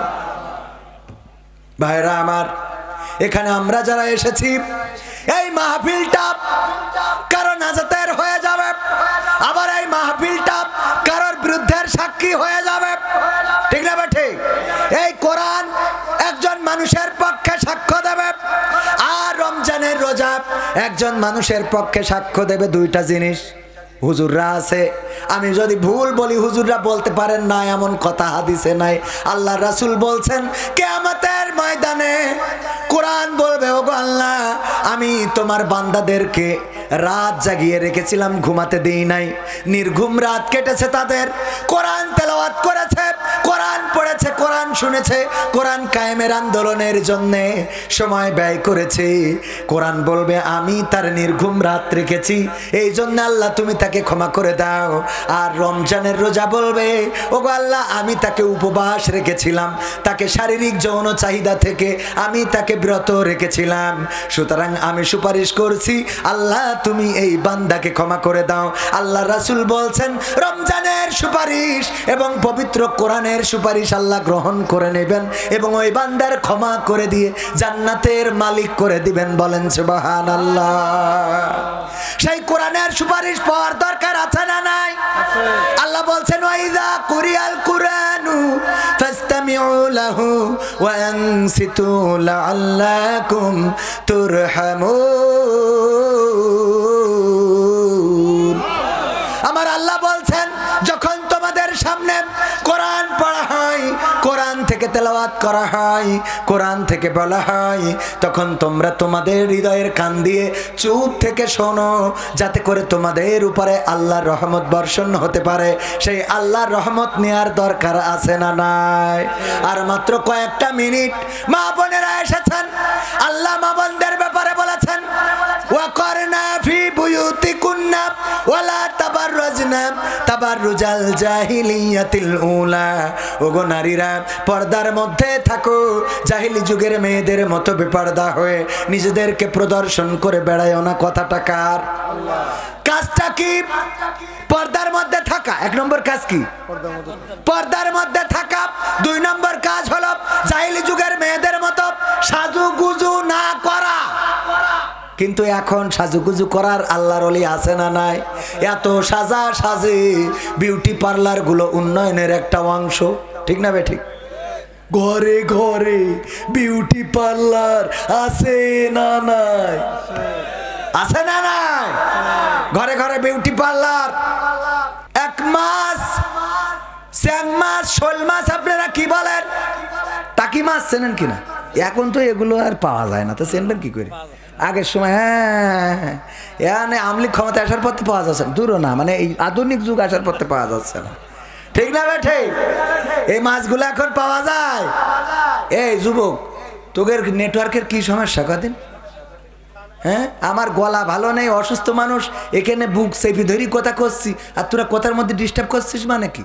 ভাইরা আমার, এখানে আমরা যারা এসেছি এই মাহফিলটা কারো নাজাতের হয়ে যাবে, আবার এই মাহফিলটা কারোর বিরুদ্ধের সাক্ষী হয়ে যাবে, ঠিক না? ঠিক। এই কোরআন একজন মানুষের পক্ষে সাক্ষ্য দেবে, আর রমজানের রোজা একজন মানুষের পক্ষে সাক্ষ্য দেবে। দুইটা জিনিস হুজুররা আছে, আমি যদি ভুল বলি হুজুররা বলতে পারেন না, এমন কথা হাদিসে নাই। আল্লাহ রাসূল বলছেন কিয়ামতের ময়দানে কোরআন বলবে, ওগো আল্লাহ আমি তোমার বান্দাদেরকে রাত জাগিয়ে রেখেছিলাম, ঘুমাতে দেই নাই, নির্ঘুম রাত কেটেছে তাদের, কোরআন তেলাওয়াত করেছে, কোরআন পড়েছে, কোরআন শুনেছে, কোরআন কায়েমের আন্দোলনের জন্য সময় ব্যয় করেছে। কোরআন বলবে আমি তার নির্ঘুম রাত রেখেছি, এই জন্য আল্লাহ তুমি তাকে ক্ষমা করে দাও। আর রমজানের রোজা বলবে, ওগো আল্লাহ আমি তাকে উপবাস রেখেছিলাম, তাকে শারীরিক যৌন চাহিদা থেকে আমি তাকে বিরত রেখেছিলাম, সুতরাং আমি সুপারিশ করছি আল্লাহ তুমি এই বান্দাকে ক্ষমা করে দাও। আল্লাহ রাসূল বলছেন রমজানের সুপারিশ এবং পবিত্র কোরআনের সুপারিশ আল্লাহ গ্রহণ করে নেবেন এবং ওই বান্দার ক্ষমা করে দিয়ে জান্নাতের মালিক করে দিবেন। বলেন সুবহানাল্লাহ। সেই কোরআনের সুপারিশ পাওয়ার দরকার আছে না নাই? আল্লাহ বলছেন ওয়াইযা কুরিয়াল কুরআনু ফাসতামিউ লাহু ওয়া আনসিতু লাআল্লাকুম তুরহামুন। আমার আল্লাহ বলছেন যখন তোমাদের সামনে কোরআন পড়া হয়, কোরআন থেকে তেলাওয়াত করা হয়, কোরআন থেকে বলা হয়, তখন তোমরা তোমাদের হৃদয়ের কান দিয়ে চুপ থেকে শোনো, যাতে করে তোমাদের উপরে আল্লাহর রহমত বর্ষণ হতে পারে। সেই আল্লাহর রহমত নেওয়ার দরকার আছে না নাই? আর মাত্র কয়েকটা মিনিট মা বোনেরা এসেছেন, আল্লাহ মা বোনদের ব্যাপারে বলেছেন ওয়াকরনা ফি বুয়ুতিকুন্না ওয়ালা তাবাররাজনা তাবাররুজাল জাহিলিয়াতিল উলা। ওগো নারীরা পর্দার মধ্যে থাকো, জাহিলি যুগের মেয়েদের মতো বেপর্দা হয়ে নিজেদেরকে প্রদর্শন করে বেড়ায়ও না। কথাটা কার? কাজটা কি? পর্দার মধ্যে থাকা। এক নম্বর কাজ কি? পর্দার মধ্যে থাকা। দুই নম্বর কাজ হলো জাহিলি যুগের মেয়েদের মতো সাজুগুজু না করা। কিন্তু এখন সাজুগুজু করার আল্লাহর ওলি আছে না নাই? এত সাজা সাজে বিউটি পার্লার গুলো উন্নয়নের একটা অংশ, ঠিক না বে ঠিক? ঘরে ঘরে বিউটি পার্লার আছে না নাই? আছে না নাই? ঘরে ঘরে বিউটি পার্লার। এক মাস স্যাং মাছ, শোল মাছ আপনারা কি বলেন? টাকি মাছ চেনেন কিনা? এখন তো এগুলো আর পাওয়া যায় না, তো চেনবেন কি করে? আগের সময় হ্যাঁ এখানে আমলি ক্ষমতা আসার পর পাওয়া যাচ্ছে না, দূরও না, মানে এই আধুনিক যুগ আসার পর পাওয়া যাচ্ছে না, ঠিক না বে ঠিক? এই মাছগুলো এখন পাওয়া যায়। এই যুবক, তোদের নেটওয়ার্কের কি সমস্যা কদিন? হ্যাঁ, আমার গলা ভালো নেই, অসুস্থ মানুষ, এখানে বুক চেপি ধরি কথা করছি, আর তোরা কথার মধ্যে ডিস্টার্ব করছিস মানে কি?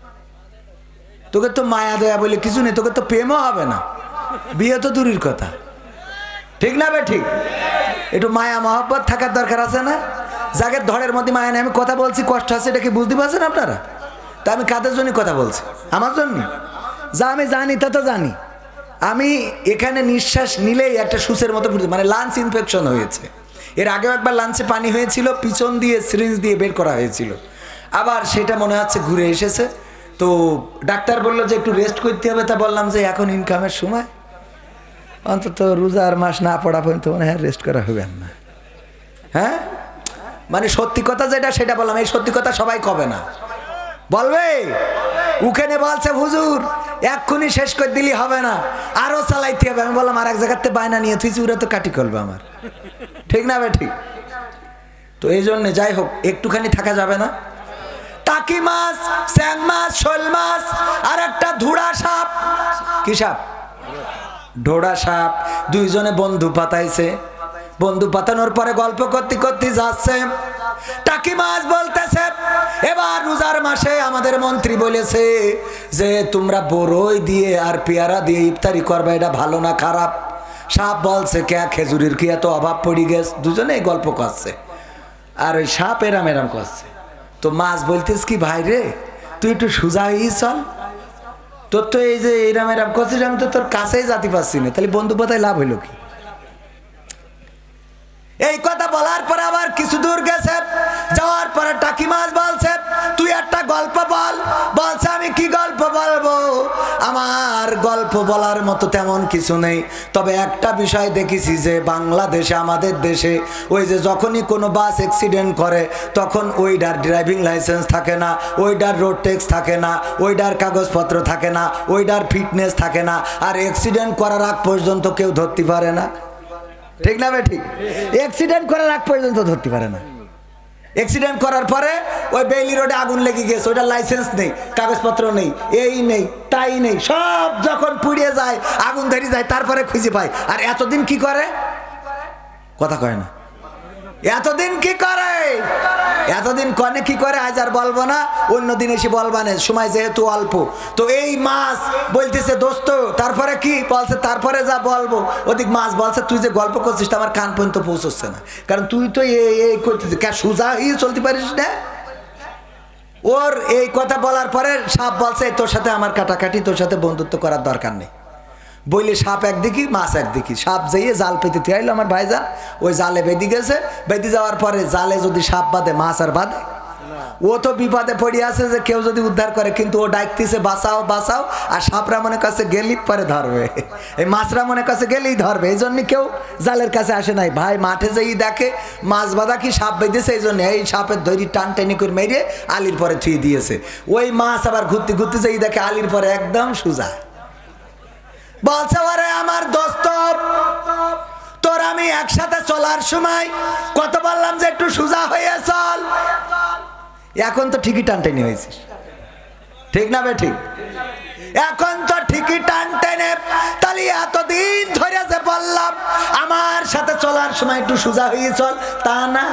তোকে তো মায়া দয়া বলে কিছু নেই, তোকে তো প্রেমও হবে না, বিয়ে তো দূরের কথা, ঠিক না বে ঠিক? একটু মায়া মহব্বত থাকার দরকার আছে না? যাকে ধরের মধ্যে মায়া নেই, আমি কথা বলছি কষ্ট আছে, এটা কি বুঝতে পারছেন আপনারা? তা আমি কাদের জন্য কথা বলছি? আমার জন্য। যা আমি জানি তা তো জানি। আমি এখানে নিঃশ্বাস নিলেই একটা সুসের মতো, মানে লাংস ইনফেকশন হয়েছে, এর আগেও একবার লাঞ্চে পানি হয়েছিল, পিছন দিয়ে সিরিঞ্জ দিয়ে বের করা হয়েছিল, আবার সেটা মনে হচ্ছে ঘুরে এসেছে। তো ডাক্তার বললো যে একটু রেস্ট করতে হবে। তা বললাম যে এখন ইনকামের সময়, অন্তত রোজার মাস না পড়া পর্যন্ত মনে হয় রেস্ট করা হবে না। হ্যাঁ, মানে সত্যি কথা যেটা সেটা বললাম। এই সত্যি কথা সবাই কবে না, বলবে উখানে বলছে হুজুর এক্ষুনি শেষ করে দিলি হবে না, আরো চালাইতে হবে। আমি বললাম আর এক জায়গাতে বায়না নিয়ে তুই ওরা তো কাটি করবে আমার, ঠিক না বে ঠিক? তো এই জন্যে যাই হোক একটুখানি থাকা যাবে না। টাকি মাছ, স্যাং মাছ, শোল মাছ, আর একটা ধুড়া সাপ। কি সাপ? ঢোড়া সাপ। দুইজনে বন্ধু পাতাইছে। বন্ধু পাতানোর পরে গল্প করতে করতে যাচ্ছে। টাকি মাছ বলতেছে এবার রোজার মাসে আমাদের মন্ত্রী বলেছে যে তোমরা বড়ই দিয়ে আর পেয়ারা দিয়ে ইফতারি করবে, এটা ভালো না খারাপ? সাপ বলছে কে খেজুরির কি এত অভাব পড়ে গেছে? দুজনেই গল্প করছে আর ওই সাপ এরাম এরাম করছে। তো মাছ বলতেস কি ভাই রে তুই একটু সোজা হয়ে চল, তোর তো এই যে এরাম এরাম করছিস আমি তো তোর কাছেই যেতে পারছি না, তাহলে বন্ধু পাতায় লাভ হইল কি? এই কথা বলার পরে আবার কিছু দূর গেছে, যাওয়ার পরে টাকি মাছ বলছে তুই একটা গল্প বল। বলছে আমি কি গল্প বলবো, আমার গল্প বলার মতো তেমন কিছু নেই, তবে একটা বিষয় দেখেছি যে বাংলাদেশে আমাদের দেশে ওই যে যখনই কোনো বাস অ্যাক্সিডেন্ট করে তখন ওইটার ড্রাইভিং লাইসেন্স থাকে না, ওইটার রোড ট্যাক্স থাকে না, ওইটার কাগজপত্র থাকে না, ওইটার ফিটনেস থাকে না, আর অ্যাক্সিডেন্ট করার আগ পর্যন্ত কেউ ধরতে পারে না, ঠিক না ভাই? ঠিক। অ্যাক্সিডেন্ট করার আগ পর্যন্ত ধরতে পারে না। অ্যাক্সিডেন্ট করার পরে ওই বেইলি রোডে আগুন লেগে গেছে, ওইটা লাইসেন্স নেই, কাগজপত্র নেই, এই নেই তাই নেই, সব যখন পুড়িয়ে যায় আগুন ধরে যায় তারপরে খুঁজে পায়। আর এতদিন কি করে? কথা কয় না। এতদিন কি করে? এতদিন কনে কি করে আজ আর বলবো না, অন্যদিন এসে বলবানে, সময় যেহেতু অল্প। তো এই মাছ বলতেছে দোস্ত তারপরে কি বলছে, তারপরে যা বলবো। ওদিক মাছ বলছে তুই যে গল্প করছিস আমার কান পর্যন্ত পৌঁছচ্ছে না, কারণ তুই তো এই করতেছিস, কে সোজা হয়ে চলতে পারিস না। ওর এই কথা বলার পরে সাপ বলছে তোর সাথে আমার কাটাকাটি, তোর সাথে বন্ধুত্ব করার দরকার নেই। বইলে সাপ একদিকে মাছ একদিকে। সাপ যাইয়ে জাল পেতে আইলো আমার ভাইজান, ওই জালে বেঁধে গেছে। বেঁধে যাওয়ার পরে জালে যদি সাপ বাঁধে মাছ আর বাঁধে? ও তো বিপদে পড়ে আছে যে কেউ যদি উদ্ধার করে, কিন্তু ও ডাকতেছে বাঁচাও বাঁচাও, আর সাপরা মনে কাছে গেলেই পরে ধরবে, এই মাছরা মনে কাছে গেলেই ধরবে। এই জন্য কেউ জালের কাছে আসে নাই। ভাই মাঠে যাই দেখে মাছ বাঁধা কি সাপ বেঁধেছে, এই জন্য এই সাপের দড়ি টান টেনে করে মেরে আলির পরে থুয়ে দিয়েছে। ওই মাছ আবার ঘুরতে ঘুরতে যাই দেখে আলির পরে একদম সোজা। বলছে ওরে আমার দোস্ত তোর আমি একসাথে চলার সময় কত বললাম যে একটু সোজা হয়ে চল, এখন তো ঠিকই টান টেনে হয়েছিস, ঠিক না বে ঠিক? এখন তো ঠিকই টান টেনে, তাহলে এতদিন ধরে যে বললাম আমার সাথে চলার সময় একটু সোজা হয়ে চল, তা না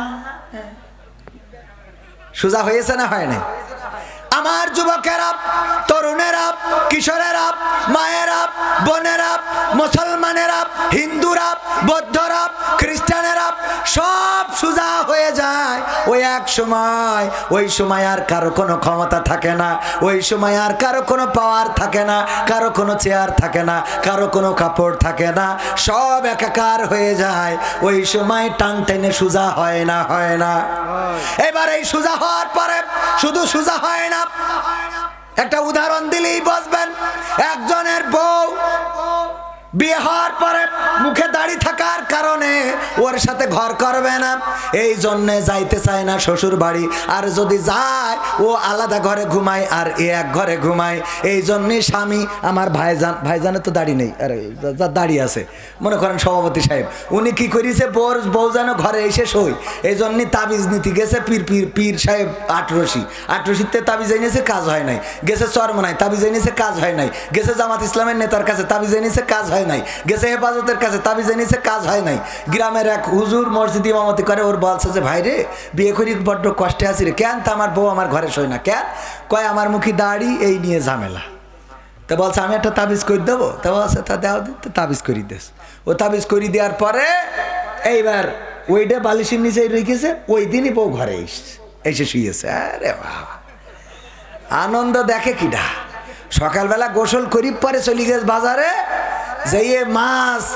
সোজা হয়েছে না হয় না? আমার যুবকেরা, তরুণেরা, কিশোরেরা, মায়েরা, বোনেরা, মুসলমানেরা, হিন্দুরা, বৌদ্ধরা, খ্রিস্টানেরা সব সোজা হয়ে যায় ওই এক সময়। ওই সময় আর কারো কোনো ক্ষমতা থাকে না, ওই সময় আর কারো কোনো পাওয়ার থাকে না, কারো কোনো চেয়ার থাকে না, কারো কোনো কাপড় থাকে না, সব একাকার হয়ে যায়। ওই সময় টান টেনে সোজা হয় না, হয় না? এবার এই সোজা হওয়ার পরে শুধু সোজা হয় না, একটা উদাহরণ দিলেই বুঝবেন। একজনের বউ বিয়ে হওয়ার পরে মুখে দাড়ি থাকার কারণে ওর সাথে ঘর করবে না, এই জন্যে যাইতে চায় না শ্বশুর বাড়ি। আর যদি যায় ও আলাদা ঘরে ঘুমায় আর এ এক ঘরে ঘুমায়। এই জন্যে স্বামী আমার ভাইজান, ভাইজানের তো দাড়ি নেই, আরে যার দাড়ি আছে মনে করেন সভাপতি সাহেব, উনি কি করেছে বোর বউ যেন ঘরে এসে শোয়, এই জন্যে তাবিজ নীতি গেছে পীর পীর পীর সাহেব আটরশি, আটরশিতে তাবিজ এনেছে কাজ হয় নাই, গেছে চরমনায় তাবিজ এনেছে কাজ হয় নাই, গেছে জামাত ইসলামের নেতার কাছে তাবিজ এনেছে কাজ হয় নাই, গেছে হেফাজতের কাছে তাবিজ এনেছে কাজ হয় নাই। গ্রামের এক হুজুর মসজিদ ইমামতি করে, ওর বলছে যে ভাই রে বিয়ে করি বড্ড কষ্টে আছি রে। কেন? তা আমার বউ আমার ঘরে শোয় না। কেন? কয় আমার মুখী দাড়ি, এই নিয়ে ঝামেলা। তা বলছে আমি একটা তাবিজ করে দেবো। তা বলছে তা দেওয়া দিতে তাবিজ করি দেস। ও তাবিজ করে দেওয়ার পরে এইবার ওইটা বালিশের নিচে রেখেছে, ওই দিনই বউ ঘরে এসছে, এসে শুয়েছে। আরে বাবা আনন্দ দেখে কিডা। সকালবেলা গোসল করি পরে চলে গেছে বাজারে, যেয়ে মাছ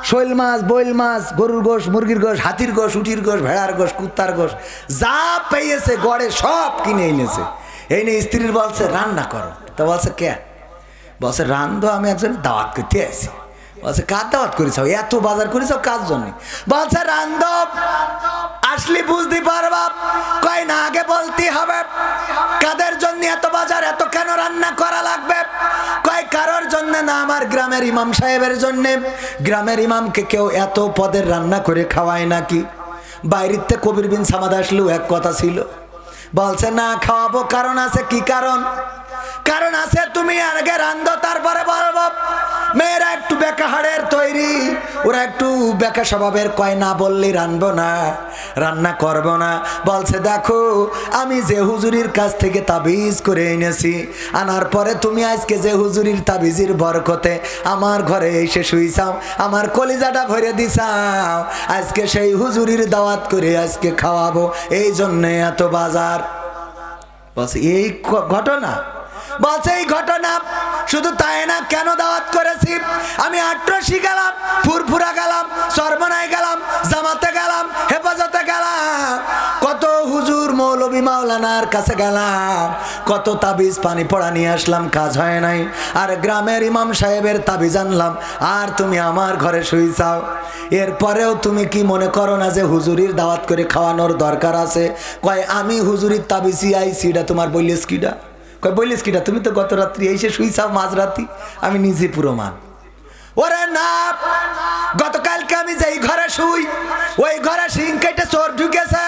শৈল মাছ, বইল মাছ, গরুর গোশ, মুরগির গোশ, হাতির গোশ, উটির গোশ, ভেড়ার গোশ, কুত্তার গোশ, যা পেয়েছে গড়ে সব কিনে এনেছে। এই নিয়ে স্ত্রীর বলছে রান্না করো। তা বলছে কে? বলছে রান্ধো, আমি একজন দাওয়াত করতে আসি। বলছে কার দাওয়াত করেছ? এত বাজার করেছ কার জন্য? বলছে রান্ধো, আসলে বুঝতে পারবা। কয় না, আগে বলতে হবে কাদের জন্য এত বাজার, এত কেন রান্না করা লাগবে? কয় কারোর জন্য না, আমার গ্রামের ইমাম সাহেবের জন্য। গ্রামের ইমামকে কেউ এত পদের রান্না করে খাওয়ায় নাকি? বাইরেতে কবির বিন সামাদ আসলেও এক কথা ছিল। বলছে না খাওয়াবো, কারণ আছে। কি কারণ? কারণ আছে, তুমি আগে রান্ধো তারপরে বলবো। মেয়েরা একটু বেকা হাড়ের তৈরি, ওরা একটু বেকা স্বভাবের, কয় না বললে রানবো না, রান্না করবো না। বলছে দেখো, আমি যে হুজুরির কাছ থেকে তাবিজ করে এনেছি, আনার পরে তুমি আজকে যে হুজুরির তাবিজের বরকতে আমার ঘরে এসে শুইছাও, আমার কলিজাটা ভরে দিছাও, আজকে সেই হুজুরির দাওয়াত করে আজকে খাওয়াবো, এই জন্যে এত বাজার। বলছে এই ঘটনা? বলছে এই ঘটনা শুধু তাই না, কেন দাওয়াত করেছি? আমি আট্রসি গেলাম, ফুরফুরা গেলাম, সরবনায় গেলাম, জামাতে গেলাম, হেফাজতে গেলাম, কত হুজুর মৌলবী মাওলানার কাছে গেলাম, কত তাবিজ পানি পড়া নিয়ে আসলাম, কাজ হয় নাই। আর গ্রামের ইমাম সাহেবের তাবিজ আনলাম, আর তুমি আমার ঘরে শুইছাও। এরপরেও তুমি কি মনে করো না যে হুজুরির দাওয়াত করে খাওয়ানোর দরকার আছে? কয় আমি হুজুরির তাবিজি আইছি, এটা তোমার বলিস কিটা? কয় বলিস কিটা? তুমি তো গত রাত্রি এসে শুইছাও মাঝরাতি, আমি নিজে পুরো মান। ওরে না, গতকালকে আমি যেই ঘরে শুই, ওই ঘরে সিং কেটে চোর ঢুকেছে।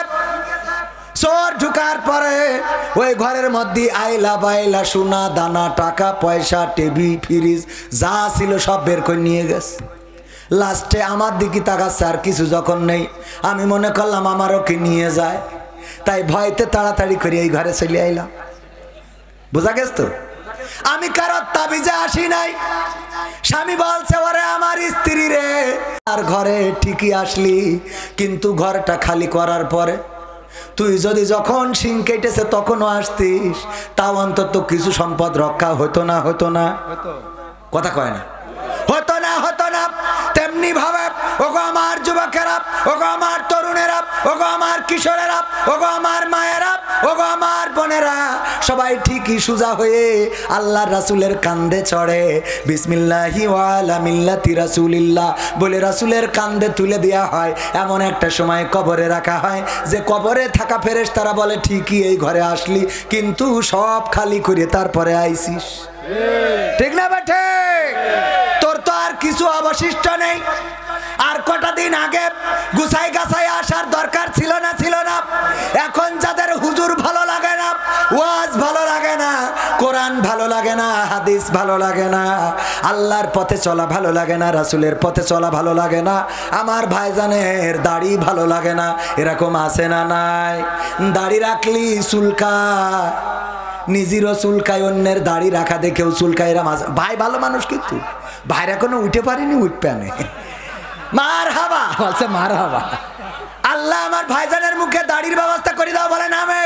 চোর ঢুকার পরে ওই ঘরের মধ্যে আইলা বাইলা সোনা দানা, টাকা পয়সা, টিভি, ফ্রিজ যা ছিল সব বের করে নিয়ে গেছে। লাস্টে আমার দিকে তাকাচ্ছে, আর কিছু যখন নেই, আমি মনে করলাম আমারও কি নিয়ে যায়, তাই ভয়তে তাড়াতাড়ি করে এই ঘরে চলে আইলাম। বোঝা গেছ তো? আমি কারোর তাবিজে আসি নাই। স্বামী বলছে ওরে আমার স্ত্রী রে, আর ঘরে ঠিকই আসলি, কিন্তু ঘরটা খালি করার পরে তুই যদি যখন সিং কেটেছে তখনও আসতিস, তাও অন্তত কিছু সম্পদ রক্ষা হতো না? হতো না? কথা কয় না? হতো না? হতো না? তেমনি ভাবে ওগো আমার যুবকেরা, ওগো আমার তরুণেরা, ওগো আমার কিশোরেরা, ওগো আমার মায়েরা, ওগো আমার বোনেরা, সবাই ঠিকই সুজা হয়ে আল্লাহর রাসূলের কাঁধে চড়ে বিসমিল্লাহি ওয়া আলা মিল্লাতি রাসূলিল্লাহ বলে রাসূলের কাঁধে তুলে দেওয়া হয়। এমন একটা সময় কবরে রাখা হয় যে কবরে থাকা ফেরেশতারা বলে ঠিকই এই ঘরে আসলি, কিন্তু সব খালি করে তারপরে আইছিস। ঠিক না বেঠে? তোর তো আর কিছু অবশিষ্ট নেই। আর কটা দিন আগে গুছাই গাছাই আসার দরকার ছিল না? ছিল না? এখন যাদের হুজুর ভালো লাগে না, ওয়াজ ভালো লাগে না, কোরআন ভালো লাগে না, হাদিস ভালো লাগে না, আল্লাহর পথে চলা ভালো লাগে না, রাসূলের পথে চলা ভালো লাগে না, আমার ভাইজানের দাড়ি ভালো লাগে না, এরকম আছে না নাই? দাড়ি রাখলি চুলকা, নিজেরও চুলকায়, অন্যের দাড়ি রাখা দেখেও চুলকায়। ভাই ভালো মানুষ, কিন্তু ভাইরা কোনো উঠে পারিনি, উঠবে না। মার হাবা বলছে, মার হাবা। আল্লাহ আমার ভাইজানের মুখে দাড়ির ব্যবস্থা করে দাও, বলে নামে।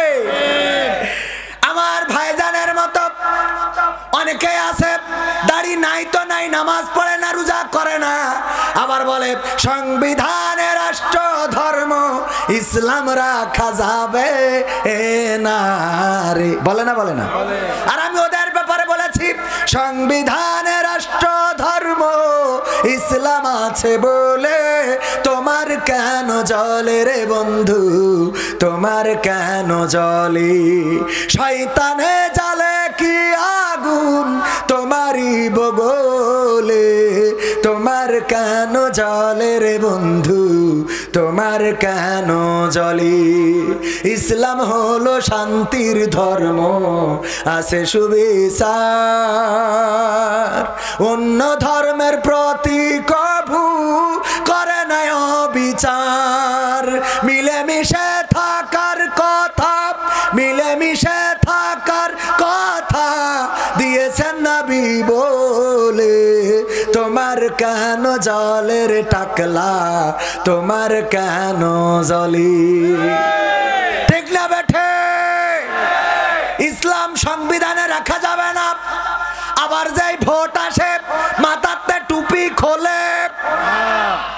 আমার ভাইজানের মতো অনেকে আছে দাড়ি নাই তো নাই, নামাজ পড়ে না, রোজা করে না, আবার বলে সংবিধানে রাষ্ট্র ধর্ম ইসলাম রাখা যাবে না রে, বলে না? বলে না? আর আমি ওদের ব্যাপারে বলেছি সংবিধানে রাষ্ট্র ধর্ম ইসলাম আছে বলে তোমার কেন জলে রে বন্ধু, তোমার কেন জলে? শয়তানে জালে কি আগুন তোমারই বগলে, তোমার কেন জলে রে বন্ধু, তোমার কেন জলে? ইসলাম হলো শান্তির ধর্ম, আছে সুবিচার, অন্য ধর্মের প্রতি কভু করে না অবিচার। মিলেমিশে থাকার কথা, মিলেমিশে থাকার কথা দিয়েছেন নবী বলে, তোমার কেন জলের টাকলা, তোমার কেন জলি? ঠিক না বেঠে? ইসলাম সংবিধানে রাখা যাবে না, আবার যাই ভোট আসে মাথাতে টুপি খোলে,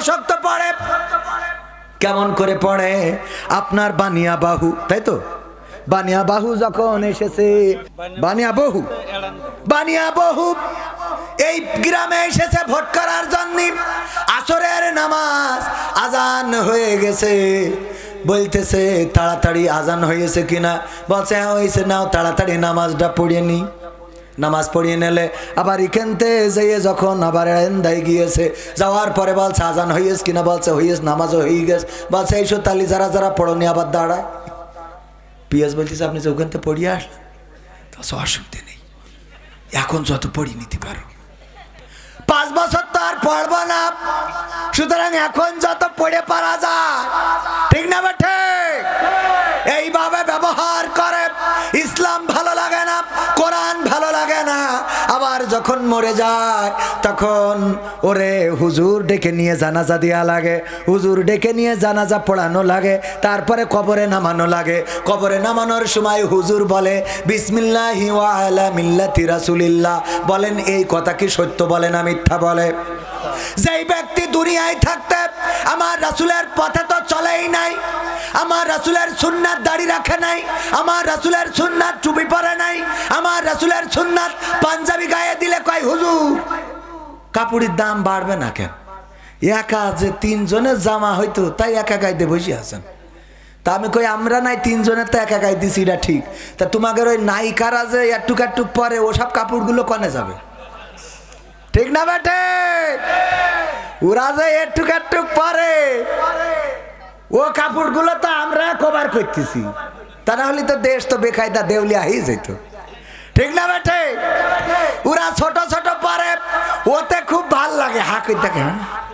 দশ ওয়াক্ত পড়ে। কেমন করে পড়ে? আপনার বানিয়া বাহু, তাই তো? বানিয়া বাহু যখন এসেছে, বানিয়া বহু বানিয়া বহু এই গ্রামে এসেছে ভোট করার জন্য। আসরের নামাজ আজান হয়ে গেছে, বলতেছে তাড়াতাড়ি আজান হয়েছে কিনা? বলছে হ্যাঁ হয়েছে, নাও তাড়াতাড়ি নামাজটা পড়িয়ে নি। নামাজ পড়িয়ে নিলে আবার এখানতে যেয়ে যখন আবার এন্দায় গিয়েছে, যাওয়ার পরে বলছে আজান হয়েছে কিনা? বলছে হয়েছে, নামাজও হয়ে গেছে। বলছে এইসব তালি যারা যারা পড়নি আবার দাঁড়ায়। পিয়াজ বলতেছে আপনি যে ওখান থেকে পড়িয়ে আসলেন, তো অসুবিধে নেই, এখন যত পড়িয়ে নিতে পারো। পাঁচ বছর তো আর পড়বো না, সুতরাং এখন যত পড়ে পারা যায়, ঠিক না বেঠে? এইভাবে ব্যবহার করে। ইসলাম ভালো লাগে না, কোরআন ভালো লাগে না। আবার যখন মরে যায় তখন ওরে হুজুর ডেকে নিয়ে জানাজা দেওয়া লাগে, হুজুর ডেকে নিয়ে জানাজা পড়ানো লাগে, তারপরে কবরে নামানো লাগে। কবরে নামানোর সময় হুজুর বলে বিসমিল্লাহি ওয়া আলা মিল্লাতি রাসূলিল্লাহ। বলেন এই কথা কি সত্য বলে না মিথ্যা বলে? যেই ব্যক্তি দুনিয়ায় থাকতে আমার রাসূলের পথে তো চলেই নাই, আমার রাসূলের সুন্নাত দাড়ি রাখে নাই, আমার রাসূলের সুন্নাত টুপি পরে নাই, আমার রাসূলের সুন্নাত পাঞ্জাবি গায়ে দিলে কয় হুজুর কাপড়ের দাম বাড়বে না কেন? একা যে তিনজনের জামা হইতো তাই একা গাইতে বসে আছেন। তা আমি কই আমরা নাই তিনজনের তো একা গাই দিছি, এটা ঠিক। তা তোমাদের ওই নায়িকারা যে একটুক একটুক পরে ওসব কাপড়গুলো কনে যাবে? ঠিক না বেটে? ওরা যে একটুক একটুক পরে ও কাপড়গুলো তো আমরা কভার করতেছি, তা না হলে তো দেশ তো বেকায়দা দেউলিয়া হয়ে যেত। ঠিক না বেটে? ওরা ছোট ছোট পরে, ওতে খুব ভাল লাগে। হা কই থাকে,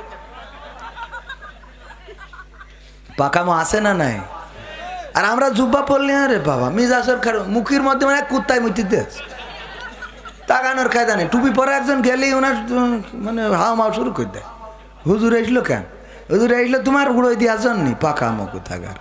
পাকামো আছে না নাই? আর আমরা জুব্বা পড়লে আরে বাবা মিজাজের মুখের মধ্যে মানে কুত্তায় মুতিতে তাকানোর কায়দা নেই। টুপি পরে একজন গেলেই ওনার মানে হাও মাও শুরু করে দেয়। হুজুর এসলো কেন? হুজুর এসলো তোমার উড়োই দেওয়ার জন্য। পাকা মকু থাকার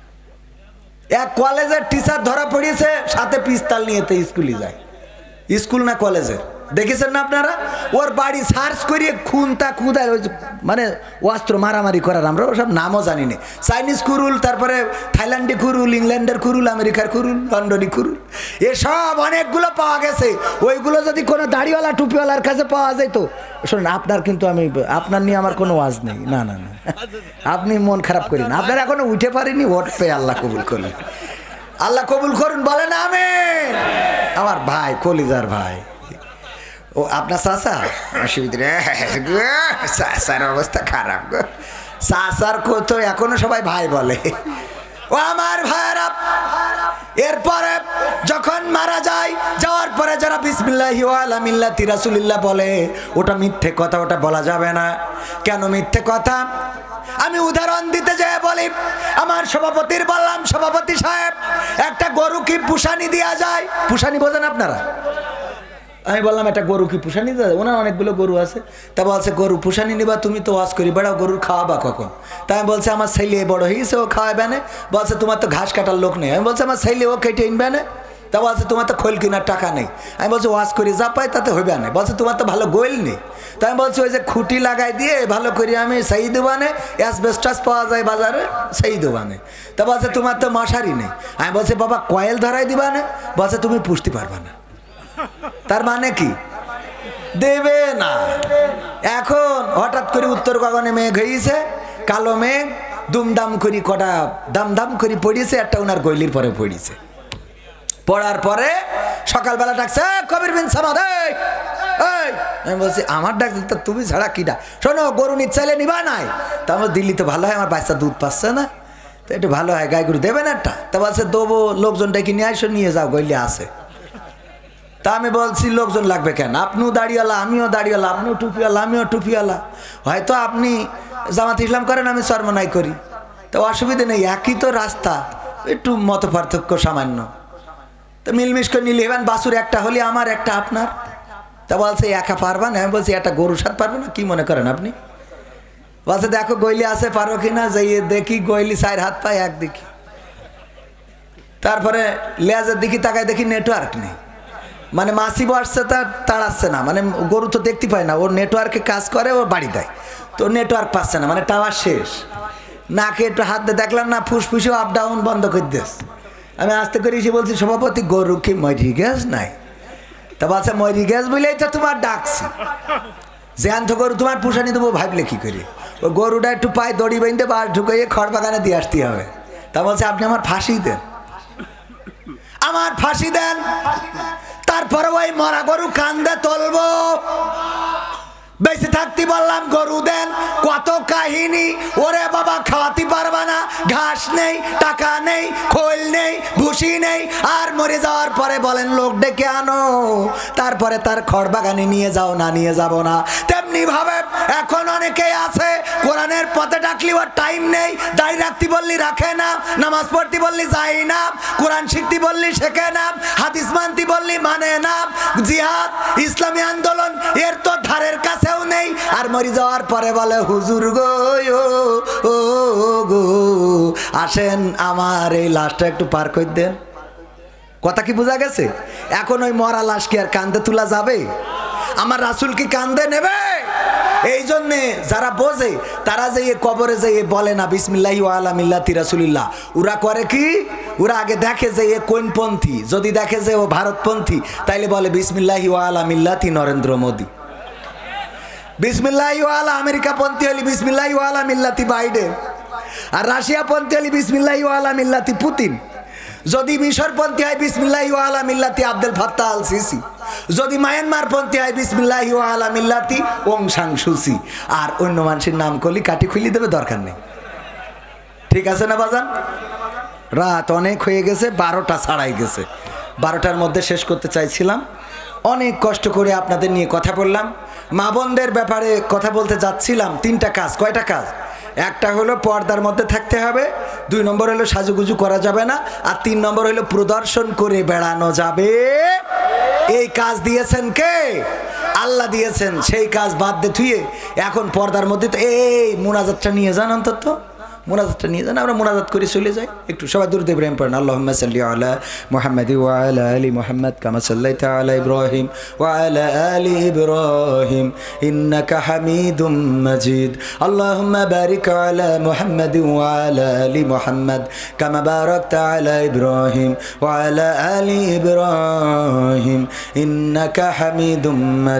এক কলেজের টিচার ধরা পড়িয়েছে, সাথে পিস্তল নিয়ে তো স্কুলে যায়। স্কুল না কলেজের, দেখেছেন না আপনারা? ওর বাড়ি সার্চ করিয়ে খুনটা খুদায় মানে অস্ত্র মারামারি করার, আমরা ওসব নামও জানি না। চাইনিজ কুরুল, তারপরে থাইল্যান্ডি কুরুল, ইংল্যান্ডের কুরুল, আমেরিকার কুরুল, লন্ডনি কুরুল, এসব অনেকগুলো পাওয়া গেছে। ওইগুলো যদি কোনো দাড়িওয়ালা টুপিওয়ালার কাছে পাওয়া যায় তো শোনেন, আপনার কিন্তু আমি আপনার নিয়ে আমার কোনো ওয়াজ নেই। না না না, আপনি মন খারাপ করেন, আপনার এখনো উঠে পারিনি, ওট পেয়ে আল্লাহ কবুল করলেন। আল্লাহ কবুল করুন, বলেন আমিন। আমার ভাই, কলিজার ভাই, ও আপনার চাচা, অসুবিধা চাচার অবস্থা খারাপ গো। চাচার তো এখনো সবাই ভাই বলে। ও আমার ভাইরা, এরপরে যখন মারা যায়, যাওয়ার পরে যারা বিসমিল্লাহি ওয়া আলা মিল্লাতি রাসূলিল্লাহ বলে, ওটা মিথ্যে কথা, ওটা বলা যাবে না। কেন মিথ্যে কথা? আমি উদাহরণ দিতে যাই বলি, আমার সভাপতির বললাম, সভাপতি সাহেব একটা গরু কি পুষানি দেওয়া যায়? পুষানি বোঝেন আপনারা? আমি বললাম একটা গরু কি পুষানি দেওয়া যায়? ওনার অনেকগুলো গরু আছে। তা বলছে গরু পুষানি নিবা তুমি তো ওয়াজ করি বেড়াও, গরুর খাওয়াবা কখন? তাই আমি বলছে আমার ছেলে বড় হয়েছে, ও খাওয়াবে না। বলছে তোমার তো ঘাস কাটার লোক নেই। আমি বলছি আমার ছেলে ও কেটে ইনবে না। তা বলছে তোমার তো খোল কেনার টাকা নেই। আমি বলছি ওয়াজ করি যা পাই তাতে হইবে না। বলছে তোমার তো ভালো গোয়েল নেই। তাই আমি বলছি ওই যে খুঁটি লাগাই দিয়ে ভালো করে আমি সেই দোবানে অ্যাসবেস্টাস পাওয়া যায় বাজারে, সেই দোবানে। তা বলছে তোমার তো মশারি নেই। আমি বলছি বাবা কয়েল ধরাই দিবা না। বলছে তুমি পুষতে পারবা না। তার মানে কি? দেবে না। এখন হঠাৎ করে উত্তর গগনে মেঘ হয়েছে, কালো মেঘ, দুমদাম করি কটা দাম দাম করে পড়িয়েছে, একটা ওনার গইলির পরে পড়িয়েছে। পড়ার পরে সকালবেলা ডাকছে কবির বিন সামাদ, আমি বলছি আমার ডাক তো তুমি ছাড়া কিটা? শোনো গরু নিচ চাইলে নিবা নাই? তা আমার দিল্লি তো ভালো হয়, আমার বাচ্চা দুধ পাচ্ছে না, তো একটু ভালো হয়, গাই গরু দেবেন একটা? তা বলছে দেবো, লোকজনটাকে নিয়ে আসো, নিয়ে যাও, গইলে আছে। তা আমি বলছি লোকজন লাগবে কেন? আপনিও দাড়িওয়ালা, আমিও দাড়িওয়ালা, আপনিও টুপিওয়ালা, আমিও টুপিওয়ালা, হয়তো আপনি জামাত ইসলাম করেন, আমি চরমনাই করি, তো অসুবিধা নেই, একই তো রাস্তা, একটু মত পার্থক্য সামান্য, তো মিলমিশ করে নিলে এবার বাসুর একটা হলে আমার একটা আপনার। তা বলছে একা পারবা না? আমি বলছি একটা গরুর সাথে পারবে না? কি মনে করেন আপনি? বলছে দেখো গইলি আছে, পারো কিনা? যাইয়ে দেখি গইলি চার হাত পায় এক দেখি, তারপরে লেজের দিকে তাকায় দেখি নেটওয়ার্ক নেই। মানে মাসিবো আসছে তার তাড়াচ্ছে না, মানে গরু তো দেখতে পায় না, ওর নেটওয়ার্কে কাজ করে, ও বাড়ি দেয়, তো নেটওয়ার্ক পাচ্ছে না, মানে টাওয়ার শেষ। নাকে একটু হাত দিয়ে দেখলাম না, ফুসফুসেও আপ ডাউন বন্ধ করে দিস। আমি আস্তে করে এসে বলছি, সভাপতি গরু কি মরি গ্যাস নাই? তা বলছে মরি গ্যাস বলেই তো তোমার ডাকছি, জ্যান্ত গরু তোমার পুষানি দেবো ভাবলে কি করি? ও গরুটা একটু পায়ে দড়ি বেঁধে বাস ঢুকাইয়ে খড় বাগানে দিয়ে আসতে হবে। তা বলছে আপনি আমার ফাঁসি দেন, আমার ফাঁসি দেন, তারপরে ওই মরা গরু কান্দে তুলবো। বেঁচে থাকতে বললাম গরু দেন, কত কাহিনী। ওরে বাবা খাওয়াতে পারবা না, ঘাস নেই, টাকা নেই, খোল নেই, ভুসি নেই, আর মরে যাওয়ার পরে বলেন লোক ডেকে আনো, তারপরে তার খড় বাগানে নিয়ে যাও, না নিয়ে যাব না। তেমনি ভাবে এখন অনেকেই আছে কোরআনের পথে ডাকলি ওর টাইম নেই, দাড়ি রাখতে বললি রাখে না, নামাজ পড়তে বললি যাই না, কোরআন শিখতে বললি শেখে না, হাদিস মানতে বললি মানে না, জিহাদ ইসলামী আন্দোলন এর তো ধারের কাছে নেই, আর মরি যাওয়ার পরে বলে হুজুর গো ও গো আসেন আমার এই লাশটা একটু পার করে দেন। কথা কি বোঝা গেছে? এখন ওই মরা লাশ কি আর কান্দে তোলা যাবে? আমার রাসূল কি কান্দে নেবে? এই জন্যে যারা বোঝে তারা যে কবরে যে বলে না বিসমিল্লাহি ওয়া আলা মিল্লাতি রাসূলিল্লাহ, ওরা করে কি, ওরা আগে দেখে যে এ কোন পন্থী, যদি দেখে যে ও ভারতপন্থী তাইলে বলে বিসমিল্লাহি ওয়া আলা মিল্লাতি নরেন্দ্র মোদী, বিসমিল্লাহি ওয়া আলা আমেরিকা পন্থী হলি বিসমিল্লাহি ওয়া আলা মিল্লাতি বাইডেন, আর রাশিয়া পন্থী হলি বিসমিল্লাহি ওয়া আলা মিল্লাতি পুতিন, যদি মিশর পন্থী হয় বিসমিল্লাহি ওয়া আলা মিল্লাতি আব্দুল ফাত্তাহ আল সিসি, যদি মায়ানমার পন্থী হয় বিসমিল্লাহি ওয়া আলা মিল্লাতি ওং সাং সুচি, আর অন্য মানুষের নাম করলি কাটি খুলি দেবে, দরকার নেই। ঠিক আছে না বাজান? রাত অনেক হয়ে গেছে, বারোটা ছাড়াই গেছে, বারোটার মধ্যে শেষ করতে চাইছিলাম। অনেক কষ্ট করে আপনাদের নিয়ে কথা বললাম, মা বোনদের ব্যাপারে কথা বলতে যাচ্ছিলাম। তিনটা কাজ, কয়টা কাজ? একটা হলো পর্দার মধ্যে থাকতে হবে, দুই নম্বর হলো সাজুগুজু করা যাবে না, আর তিন নম্বর হলো প্রদর্শন করে বেড়ানো যাবে। এই কাজ দিয়েছেন কে? আল্লাহ দিয়েছেন। সেই কাজ বাদ দিয়ে থুয়ে এখন পর্দার মধ্যে তো এই মুনাজাতটা নিয়ে যান, অন্তত মুনাজাতটা নিয়ে যান, আমরা মুনাজাত করে চলে যাই। একটু সবাই দুরূদ ইব্রাহিম পড়েন, আল্লাহুম্মা সাল্লি আলা মুহাম্মাদি ওয়া আলা আলি মুহাম্মাদ কামা সাল্লাইতা আলা ইব্রাহিম ওয়া আলা আলি ইব্রাহিম ইন্নাকা হামিদুম মাজিদ। আল্লাহুম্মা বারিক আলা মুহাম্মাদি ওয়া আলা আলি মুহাম্মাদ কামা বারাকতা আলা ইব্রাহিম ওয়া আলা আলি ইব্রাহিম ইন্নাকা হামিদুম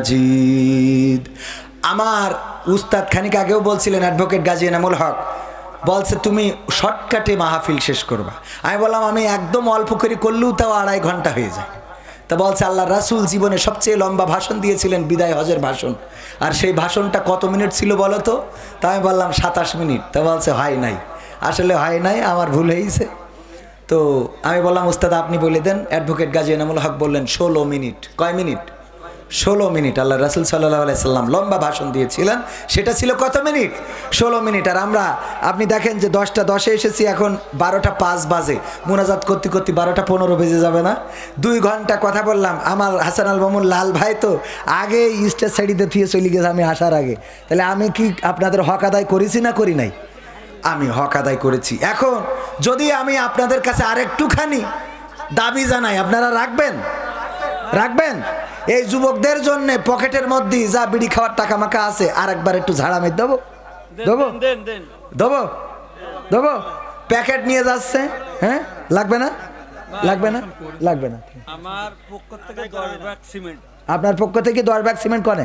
মাজিদ। আমার উস্তাদ খানিক আগেও বলছিলেন, অ্যাডভোকেট গাজী এনামুল হক বলছে তুমি শর্টকাটে মাহফিল শেষ করবা। আমি বললাম আমি একদম অল্প করে করলেও তাও আড়াই ঘন্টা হয়ে যায়। তা বলছে আল্লাহ রাসূল জীবনে সবচেয়ে লম্বা ভাষণ দিয়েছিলেন, বিদায় হজের ভাষণ, আর সেই ভাষণটা কত মিনিট ছিল বলো তো? তা আমি বললাম সাতাশ মিনিট। তা বলছে হয় নাই, আসলে হয় নাই, আমার ভুল হয়েছে। তো আমি বললাম উস্তাদ আপনি বলে দেন। অ্যাডভোকেট গাজী এনামুল হক বললেন ষোলো মিনিট। কয় মিনিট? ষোলো মিনিট। আল্লাহ রাসূল সাল্লাল্লাহু আলাইহি সাল্লাম লম্বা ভাষণ দিয়েছিলেন, সেটা ছিল কত মিনিট? ষোলো মিনিট। আর আমরা আপনি দেখেন যে দশটা দশে এসেছি, এখন বারোটা পাঁচ বাজে, মুনাজাত করতে করতে বারোটা পনেরো বেজে যাবে না? দুই ঘন্টা কথা বললাম। আমার হাসান আল মামুন লাল ভাই তো আগে স্টেজ সাইডে থিয়ে চলে গেছে আমি আসার আগে। তাহলে আমি কি আপনাদের হক আদায় করেছি না করি নাই? আমি হক আদায় করেছি। এখন যদি আমি আপনাদের কাছে আরেকটুখানি দাবি জানাই, আপনারা রাখবেন? রাখবেন? এই যুবকদের জন্য পকেটের মধ্যে যা বিড়ি খাওয়ার টাকা মাকা আছে আর একবার একটু ঝাড়া মেরে দেবো, দেবো দেবো দেবো প্যাকেট নিয়ে যাচ্ছে। হ্যাঁ, লাগবে না? লাগবে না? লাগবে না। আমার পক্ষ থেকে দশ ব্যাগ সিমেন্ট। আপনার পক্ষ থেকে দশ ব্যাগ সিমেন্ট কনে?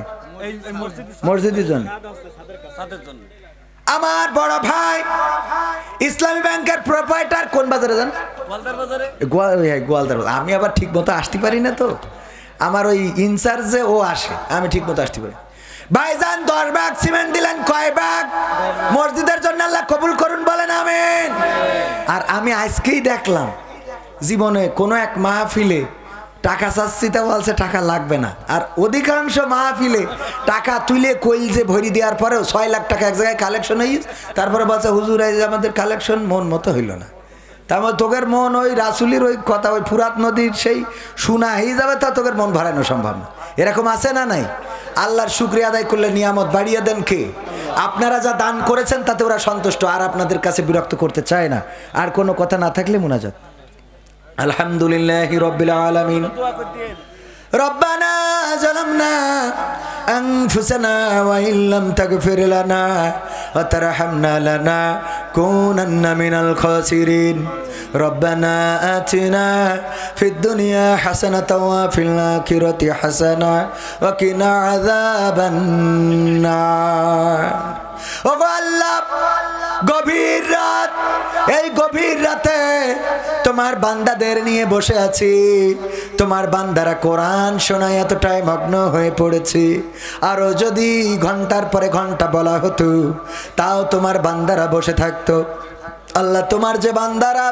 মসজিদের জন্য। আমার বড় ভাই ইসলামী ব্যাংকের প্রোপাইটার কোন বাজারে যান? গোয়ালদার বাজারে। গোয়ালদার বাজার। আমি আবার ঠিক মতো আসতে পারি না, তো আমার ওই ইনচার্জে ও আসে, আমি ঠিক মতো আসতে পারি। ভাইজান দশ ব্যাগ সিমেন্ট দিলেন, কয় ব্যাগ? মসজিদের জন্য আল্লাহ কবুল করুন বলেন আমিন। আর আমি আজকেই দেখলাম জীবনে কোনো এক মাহফিলে টাকা চাচ্ছি, তা বলছে টাকা লাগবে না। আর অধিকাংশ মাহফিলে টাকা তুলে কইল যে ভরি দেওয়ার পরেও ছয় লাখ টাকা এক জায়গায় কালেকশন হয়ে তারপরে বলছে হুজুর এই আমাদের কালেকশন মন মতো হইল না। তারপর তোকের মন ওই রাসুলির ওই কথা, ওই ফুরাত নদীর সেই শোনা হয়ে যাবে, তা তোকের মন ভরানো সম্ভব না। এরকম আছে না নাই? আল্লাহর শুকরিয়া আদায় করলে নিয়ামত বাড়িয়ে দেন কে? আপনারা যা দান করেছেন তাতে ওরা সন্তুষ্ট, আর আপনাদের কাছে বিরক্ত করতে চায় না। আর কোনো কথা না থাকলে মুনাজাত। আলহামদুলিল্লাহি রাব্বিল আলামিন রব্বানা যালামনা আনফুসানা ওয়া ইল্লাম তাগফির লানা ওয়া তারহামনা লানাকুনান্না মিনাল খাসিরিন রব্বানা আতিনা ফিদ দুনিয়া হাসানাতাও ওয়া ফিল আখিরাতি হাসানা ওয়া কিনা আযাবান নার। ও আল্লাহ, গভীর রাত, এই গভীর রাতে তোমার বান্দাদের নিয়ে বসে আছি। তোমার বান্দারা কোরআন শোনায় এতটাই মগ্ন হয়ে পড়েছি। আরো যদি ঘন্টার পরে ঘন্টা বলা হতো তাও তোমার বান্দারা বসে থাকতো। আল্লাহ, তোমার যে বান্দারা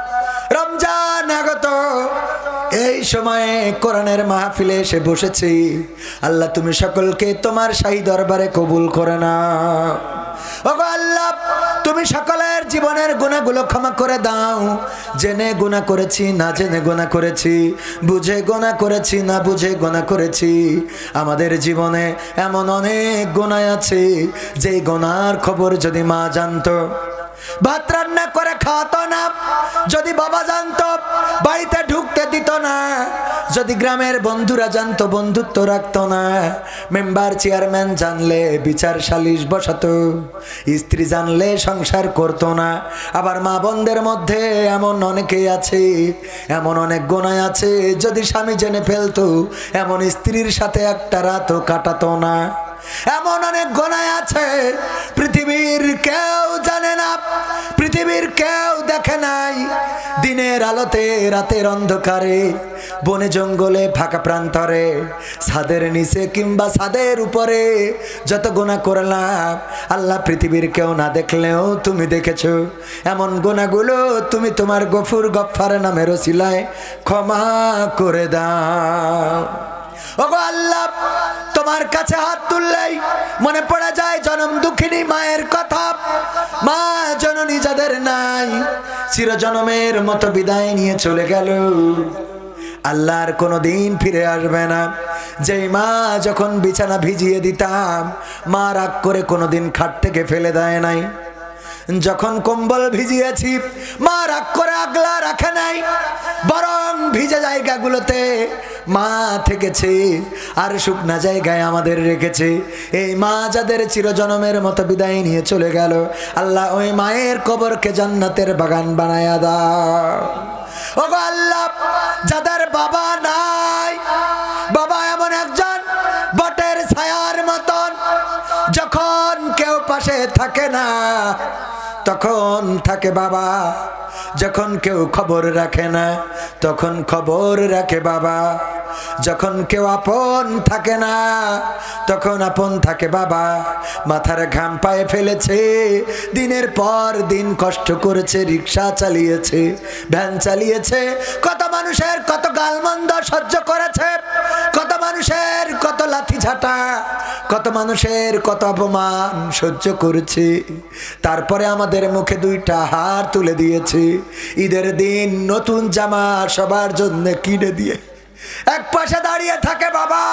রমজান আগত এই সময়ে কোরআনের মাহফিলে এসে বসেছি, আল্লাহ তুমি সকলকে তোমার শাহী দরবারে কবুল করে নাও। ওগো আল্লাহ, তুমি সকলের জীবনের গুনাহগুলো ক্ষমা করে দাও। জেনে গুনাহ করেছি, না জেনে গুনাহ করেছি, বুঝে গুনাহ করেছি, না বুঝে গুনাহ করেছি। আমাদের জীবনে এমন অনেক গুনাহ আছে যেই গুনাহর খবর যদি মা জানতো ভাত রান্না করে খাওয়াতো না, যদি বাবা জানতো বাড়িতে ঢুকতে দিত না, যদি গ্রামের বন্ধুরা জানতো বন্ধুত্ব রাখতো না, মেম্বার চেয়ারম্যান জানলে বিচার সালিশ বসাতো, স্ত্রী জানলে সংসার করতো না। আবার মা বোনদের মধ্যে এমন অনেকেই আছে, এমন অনেক গুনাহ আছে যদি স্বামী জেনে ফেলতো এমন স্ত্রীর সাথে একটা রাতও কাটাতো না। এমন অনেক গুনাহ আছে পৃথিবীর কেউ জানে না, পৃথিবীর কেউ দেখে নাই। দিনের আলোতে রাতের অন্ধকারে, বনে জঙ্গলে ফাঁকা প্রান্তরে, ছাদের নিচে কিংবা ছাদের উপরে যত গুনাহ করলাম আল্লাহ পৃথিবীর কেউ না দেখলেও তুমি দেখেছো। এমন গুনাহগুলো তুমি তোমার গফুর গফফার নামের ওসিলায় ক্ষমা করে দাও। ওগো আল্লাহ, তোমার কাছে হাত তুললেই মনে পড়ে যায় জনম দুঃখিনী মায়ের কথা। মা জননী যাদের নাই, চিরজনমের মতো বিদায় নিয়ে চলে গেল, আল্লাহর কোনো দিন ফিরে আসবে না। যেই মা যখন বিছানা ভিজিয়ে দিতাম মা রাগ করে কোনোদিন খাট থেকে ফেলে দেয় নাই, যখন কম্বল ভিজিয়েছি মা রাগ করে আগলা রাখে নাই, বরং ভিজে জায়গাগুলোতে মা থেকেছে আর শুকনা জায়গায় আমাদের রেখেছে। এই মা যাদের চিরজনমের মতো বিদায় নিয়ে চলে গেল, আল্লাহ ওই মায়ের কবরকে জান্নাতের বাগান বানায়া দাও। ওগো আল্লাহ, যাদের বাবা নাই, বাবা এমন একজন বটের ছায়ার মতন, যখন কেউ পাশে থাকে না তখন থাকে বাবা, যখন কেউ খবর রাখে না তখন খবর রাখে বাবা, যখন কেউ আপন থাকে না তখন আপন থাকে বাবা। মাথার ঘাম পায়ে ফেলেছে, দিনের পর দিন কষ্ট করেছে, রিক্সা চালিয়েছে, ভ্যান চালিয়েছে, কত মানুষের কত গালমন্দ সহ্য করেছে, কত মানুষের কত লাথি ঝাঁটা, কত মানুষের কত অপমান সহ্য করেছে। তারপরে আমাদের মুখে দুইটা হাত তুলে দিয়েছে। ঈদের দিন নতুন জামা সবার জন্য কিনে দিয়ে এক পাশে দাঁড়িয়ে থাকে বাবা,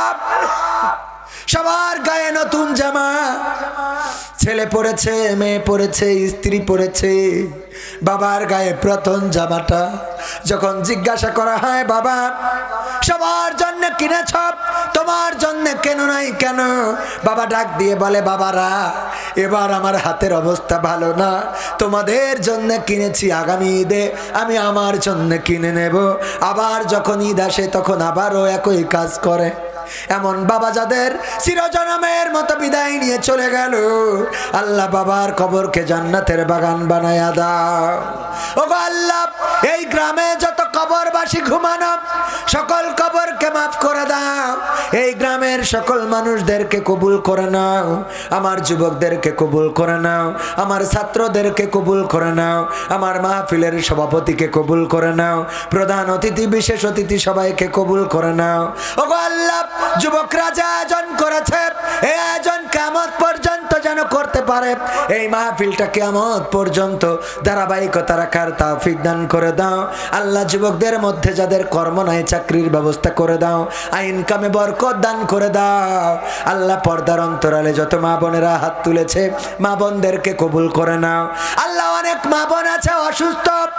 সবার গায়ে নতুন জামা, ছেলে পরেছে, মেয়ে পরেছে, স্ত্রী পরেছে, বাবার গায়ে প্রথম জামাটা। যখন জিজ্ঞাসা করা হয় বাবা সবার জন্য কিনেছ, তোমার জন্য কেন নাই কেন? বাবা ডাক দিয়ে বলে, বাবারা এবার আমার হাতের অবস্থা ভালো না, তোমাদের জন্য কিনেছি, আগামী ঈদে আমি আমার জন্য কিনে নেব। আবার যখন ঈদ আসে তখন আবারও একই কাজ করে। এমন বাবা যাদের চিরজনমের মতো বিদায় নিয়ে চলে গেল, আল্লাহ বাবার কবরকে জান্নাতের বাগান বানায়া দাও। ওগো আল্লাহ, এই গ্রামে যত কবরবাসী ঘুমানো সকল কবরকে মাফ করে দাও। এই গ্রামের সকল মানুষদেরকে কবুল করে নাও, আমার যুবকদেরকে কবুল করে নাও, আমার ছাত্রদেরকে কবুল করে নাও, আমার মাহফিলের সভাপতিকে কবুল করে নাও, প্রধান অতিথি বিশেষ অতিথি সবাইকে কবুল করে নাও। ওগো আল্লাহ, যুবকরা যে আয়োজন করেছে এই আয়োজন কিয়ামত পর্যন্ত যেন করতে পারে, এই মাহফিলটা কিয়ামত পর্যন্ত ধারাবাহিকতা রাখার তৌফিক দান করে দাও। আল্লাহ, যুবকদের মধ্যে যাদের কর্ম নাই চাকরির ব্যবস্থা করে দাও, আইন কামে বরকত দান করে দাও। আল্লাহ, পর্দার অন্তরালে যত মা বোনেরা হাত তুলেছে মা বোনদেরকে কবুল করে নাও। আল্লাহ, অনেক মা বোন আছে অসুস্থ,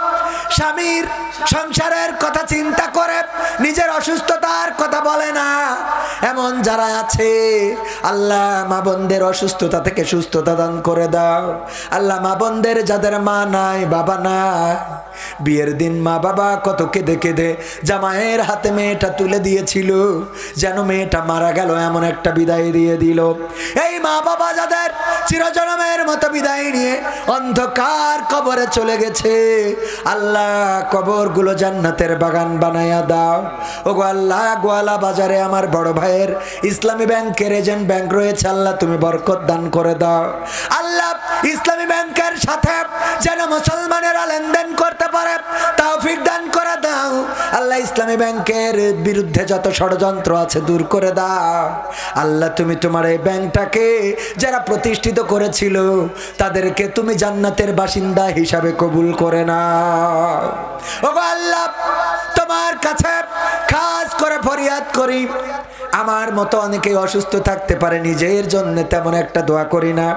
স্বামীর সংসারের কথা চিন্তা করে নিজের অসুস্থতার কথা বলে না, এমন যারা আছে আল্লাহ মা বোনদের অসুস্থতা থেকে সুস্থতা দান করে দাও। আল্লাহ মা বোনদের যাদের মা নাই বাবা নাই, বিয়ের দিন মা বাবা কত কেঁদে কেঁদে জামাইয়ের হাতে মেয়েটা তুলে দিয়েছিল, যেন মেয়েটা মারা গেল এমন একটা বিদায় দিয়ে দিল। এই মা বাবা যাদের চিরজনমের মতো বিদায় নিয়ে অন্ধকার কবরে চলে গেছে, আল্লাহ কবরগুলো জান্নাতের বাগান বানায়া দাও। ওগো আল্লাহ, গোয়ালা বাজারে আমার বড় ভাইয়ের ইসলামী ব্যাংকের এজেন্ট ব্যাংক রয়েছে, আল্লাহ তুমি বরকত দান করে দাও। আল্লাহ ইসলামী ব্যাংকের সাথে যেন মুসলমানেরা লেনদেন করতে পারে তৌফিক দান করে দাও। আল্লাহ ইসলামী ব্যাংকের বিরুদ্ধে যত ষড়যন্ত্র আছে দূর করে দাও। আল্লাহ তুমি তোমার এই ব্যাংকটাকে যারা প্রতিষ্ঠিত করেছিল তাদেরকে তুমি জান্নাতের বাসিন্দা হিসাবে কবুল করে নাও। ওগো আল্লাহ, তোমার কাছে খাস করে ফরিয়াদ করি, আমার মতো অনেকেই অসুস্থ থাকতে পারে, নিজের জন্য তেমন একটা দোয়া করি না,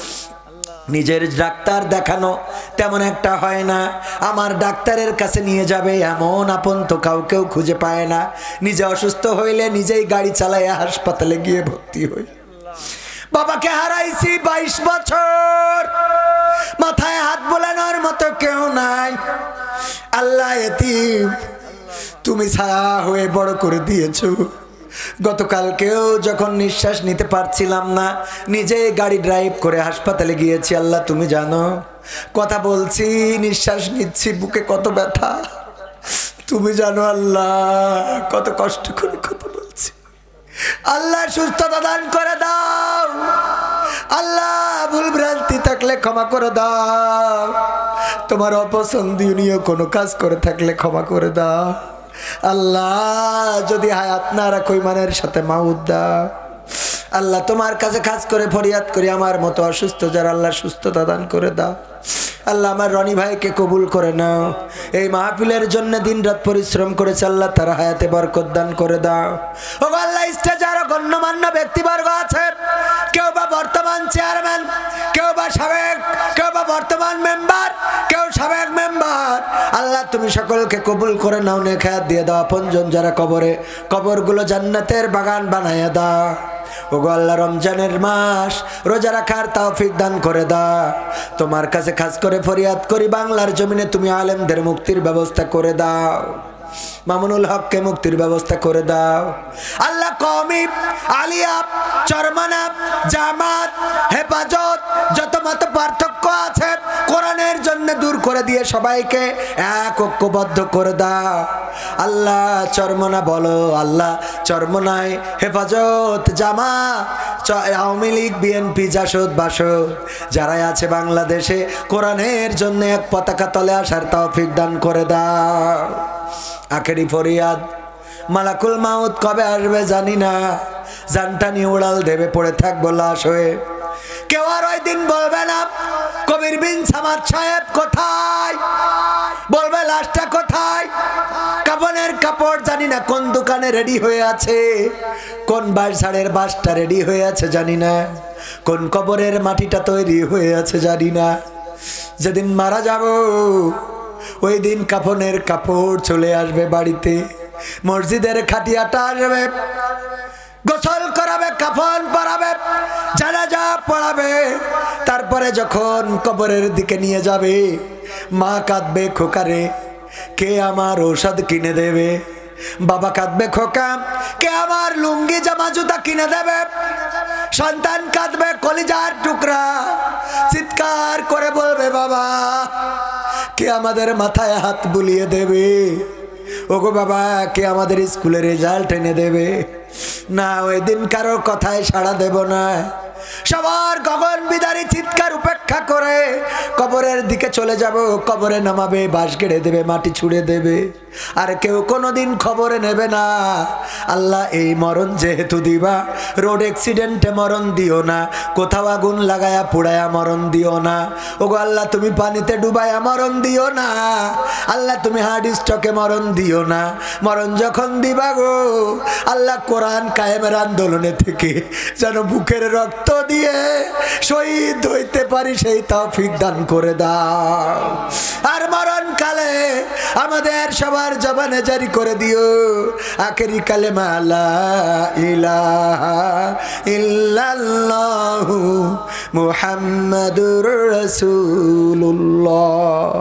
নিজের ডাক্তার দেখানো তেমন একটা হয় না, আমার ডাক্তারের কাছে নিয়ে যাবে এমন আপন তো কাউকেও খুঁজে পায় না। নিজে অসুস্থ হইলে নিজেই গাড়ি চালায় হাসপাতালে গিয়ে ভর্তি হই। বাবাকে হারাইছি বাইশ বছর, মাথায় হাত বোলানোর মতো কেউ নাই। আল্লাহ এতিম তুমি ছায়া হয়ে বড় করে দিয়েছো। গতকালকেও যখন নিঃশ্বাস নিতে পারছিলাম না, নিজে গাড়ি ড্রাইভ করে হাসপাতালে গিয়েছি। আল্লাহ তুমি জানো, কথা বলছি, নিঃশ্বাস নিচ্ছি, বুকে কত ব্যথা তুমি জানো। আল্লাহ কত কষ্ট করে কথা বলছি। আল্লাহ সুস্থতা দান করে দাও। আল্লাহ ভুল ভ্রান্তি থাকলে ক্ষমা করে দাও। তোমার অপছন্দনীয় কোনো কাজ করে থাকলে ক্ষমা করে দাও। আল্লাহ যদি হায়াত না রাখো ইমানের সাথে মাউত দাও। আল্লাহ তোমার কাছে খাস করে ফরিয়াদ করি, আমার মতো অসুস্থ যারা, আল্লাহ সুস্থতা দান করে দাও। আল্লাহ আমার রনি ভাইকে কবুল করে নাও। এই মাহফিলের জন্য দিন রাত পরিশ্রম করেছে, আল্লাহ তার হায়াতে বরকত দান করে দাও। ও আল্লাহ, স্টেজে আরো গণ্যমান্য ব্যক্তিবর্গ আছে, কেউ বা বর্তমান চেয়ারম্যান, কেউ বা সাবেক, কেউ বা বর্তমান মেম্বার, কেউ সাবেক মেম্বার। আল্লাহ তুমি সকলকে কবুল করে নাও, নেখায়াত দিয়ে দাও। আপনজন যারা কবরে, কবরগুলো জান্নাতের বাগান বানায়া দাও। ওগো আল্লাহ, রমজানের মাস রোজা রাখার তৌফিক দান করে দাও। তোমার কাছে খাস করে ফরিয়াদ করি, বাংলার জমিনে তুমি আলেমদের মুক্তির ব্যবস্থা করে দাও। মামুনুল হককে মুক্তির ব্যবস্থা করে দাও। আল্লাহ কওমি, আলিয়া, চরমানা, জামাত, হেফাজত যত মত পার্থক্য আছে কোরআনের জন্য দূর করে দিয়ে সবাইকে এক ঐক্যবদ্ধ করে দাও। আল্লাহ চরমনা বলো, আল্লাহ চরমনায় হেফাজত, জামাত, আওয়ামী লীগ, বিএনপি, জাসদ, বাসদ যারাই আছে বাংলাদেশে কোরআনের জন্য এক পতাকা তলে আসার তৌফিক দান করে দাও। আখেরি ফরিয়াদ, মালাকুল মাউত কবে আসবে জানি না, জানটা নিয়ে উড়াল দেবে, পড়ে থাকবো লাশ হয়ে। কেউ আর ওই দিন বলবে না কবির বিন সামাদ সাহেব কোথায়, বলবে লাশটা কোথায়। কাফনের কাপড় জানি না কোন দোকানে রেডি হয়ে আছে, কোন বাঁশঝাড়ের বাঁশটা রেডি হয়ে আছে জানি না, কোন কবরের মাটিটা তৈরি হয়ে আছে জানি না। যেদিন মারা যাব ওই দিন কাফনের কাপড় চলে আসবে বাড়িতে, মসজিদের খাটিয়াটা আসবে, গোসল করাবে, কাফন পরাবে, জানাজা পড়াবে। তারপরে যখন কবরের দিকে নিয়ে যাবে, মা কাঁদবে, খোকারে কে আমার ঔষধ কিনে দেবে। বাবা কাঁদবে, খোকা কে আমার লুঙ্গি জামা জুতা কিনে দেবে। সন্তান কাঁদবে, কলিজার টুকরা চিৎকার করে বলবে, বাবা কে আমাদের মাথায় হাত বুলিয়ে দেবে। ওগো বাবা কে আমাদের স্কুলের রেজাল্ট এনে দেবে। না, ওই দিন কারোর কথায় সাড়া দেব না। সবার গগন বিদারী চিৎকার উপেক্ষা করে কবরের দিকে চলে যাব। কবরে নামাবে, বাঁশ গেড়ে দেবে, মাটি ছুঁড়ে দেবে, আর কেউ কোনোদিন খবরে নেবে না। আল্লাহ এই মরণ যেহেতু দিবা, রোড অ্যাক্সিডেন্টে মরণ দিও না, কোথাও আগুন লাগায়া পুড়ায়া মরণ দিও না। ওগো আল্লাহ তুমি পানিতে ডুবায়া মরণ দিও না। আল্লাহ তুমি হার্ট স্ট্রোকে মরণ দিও না। মরণ যখন দিবা গো আল্লাহ, কোরআন কায়েমের আন্দোলনে থেকে যেন বুকের রক্ত দিয়ে শহীদ হইতে পারি সেই তৌফিক দান করে দাও। আর মরণ কালে আমাদের সবার জবানে জারি করে দিও আখেরি কালেমা লা ইলাহা ইল্লাল্লাহু মুহাম্মাদুর রাসূলুল্লাহ।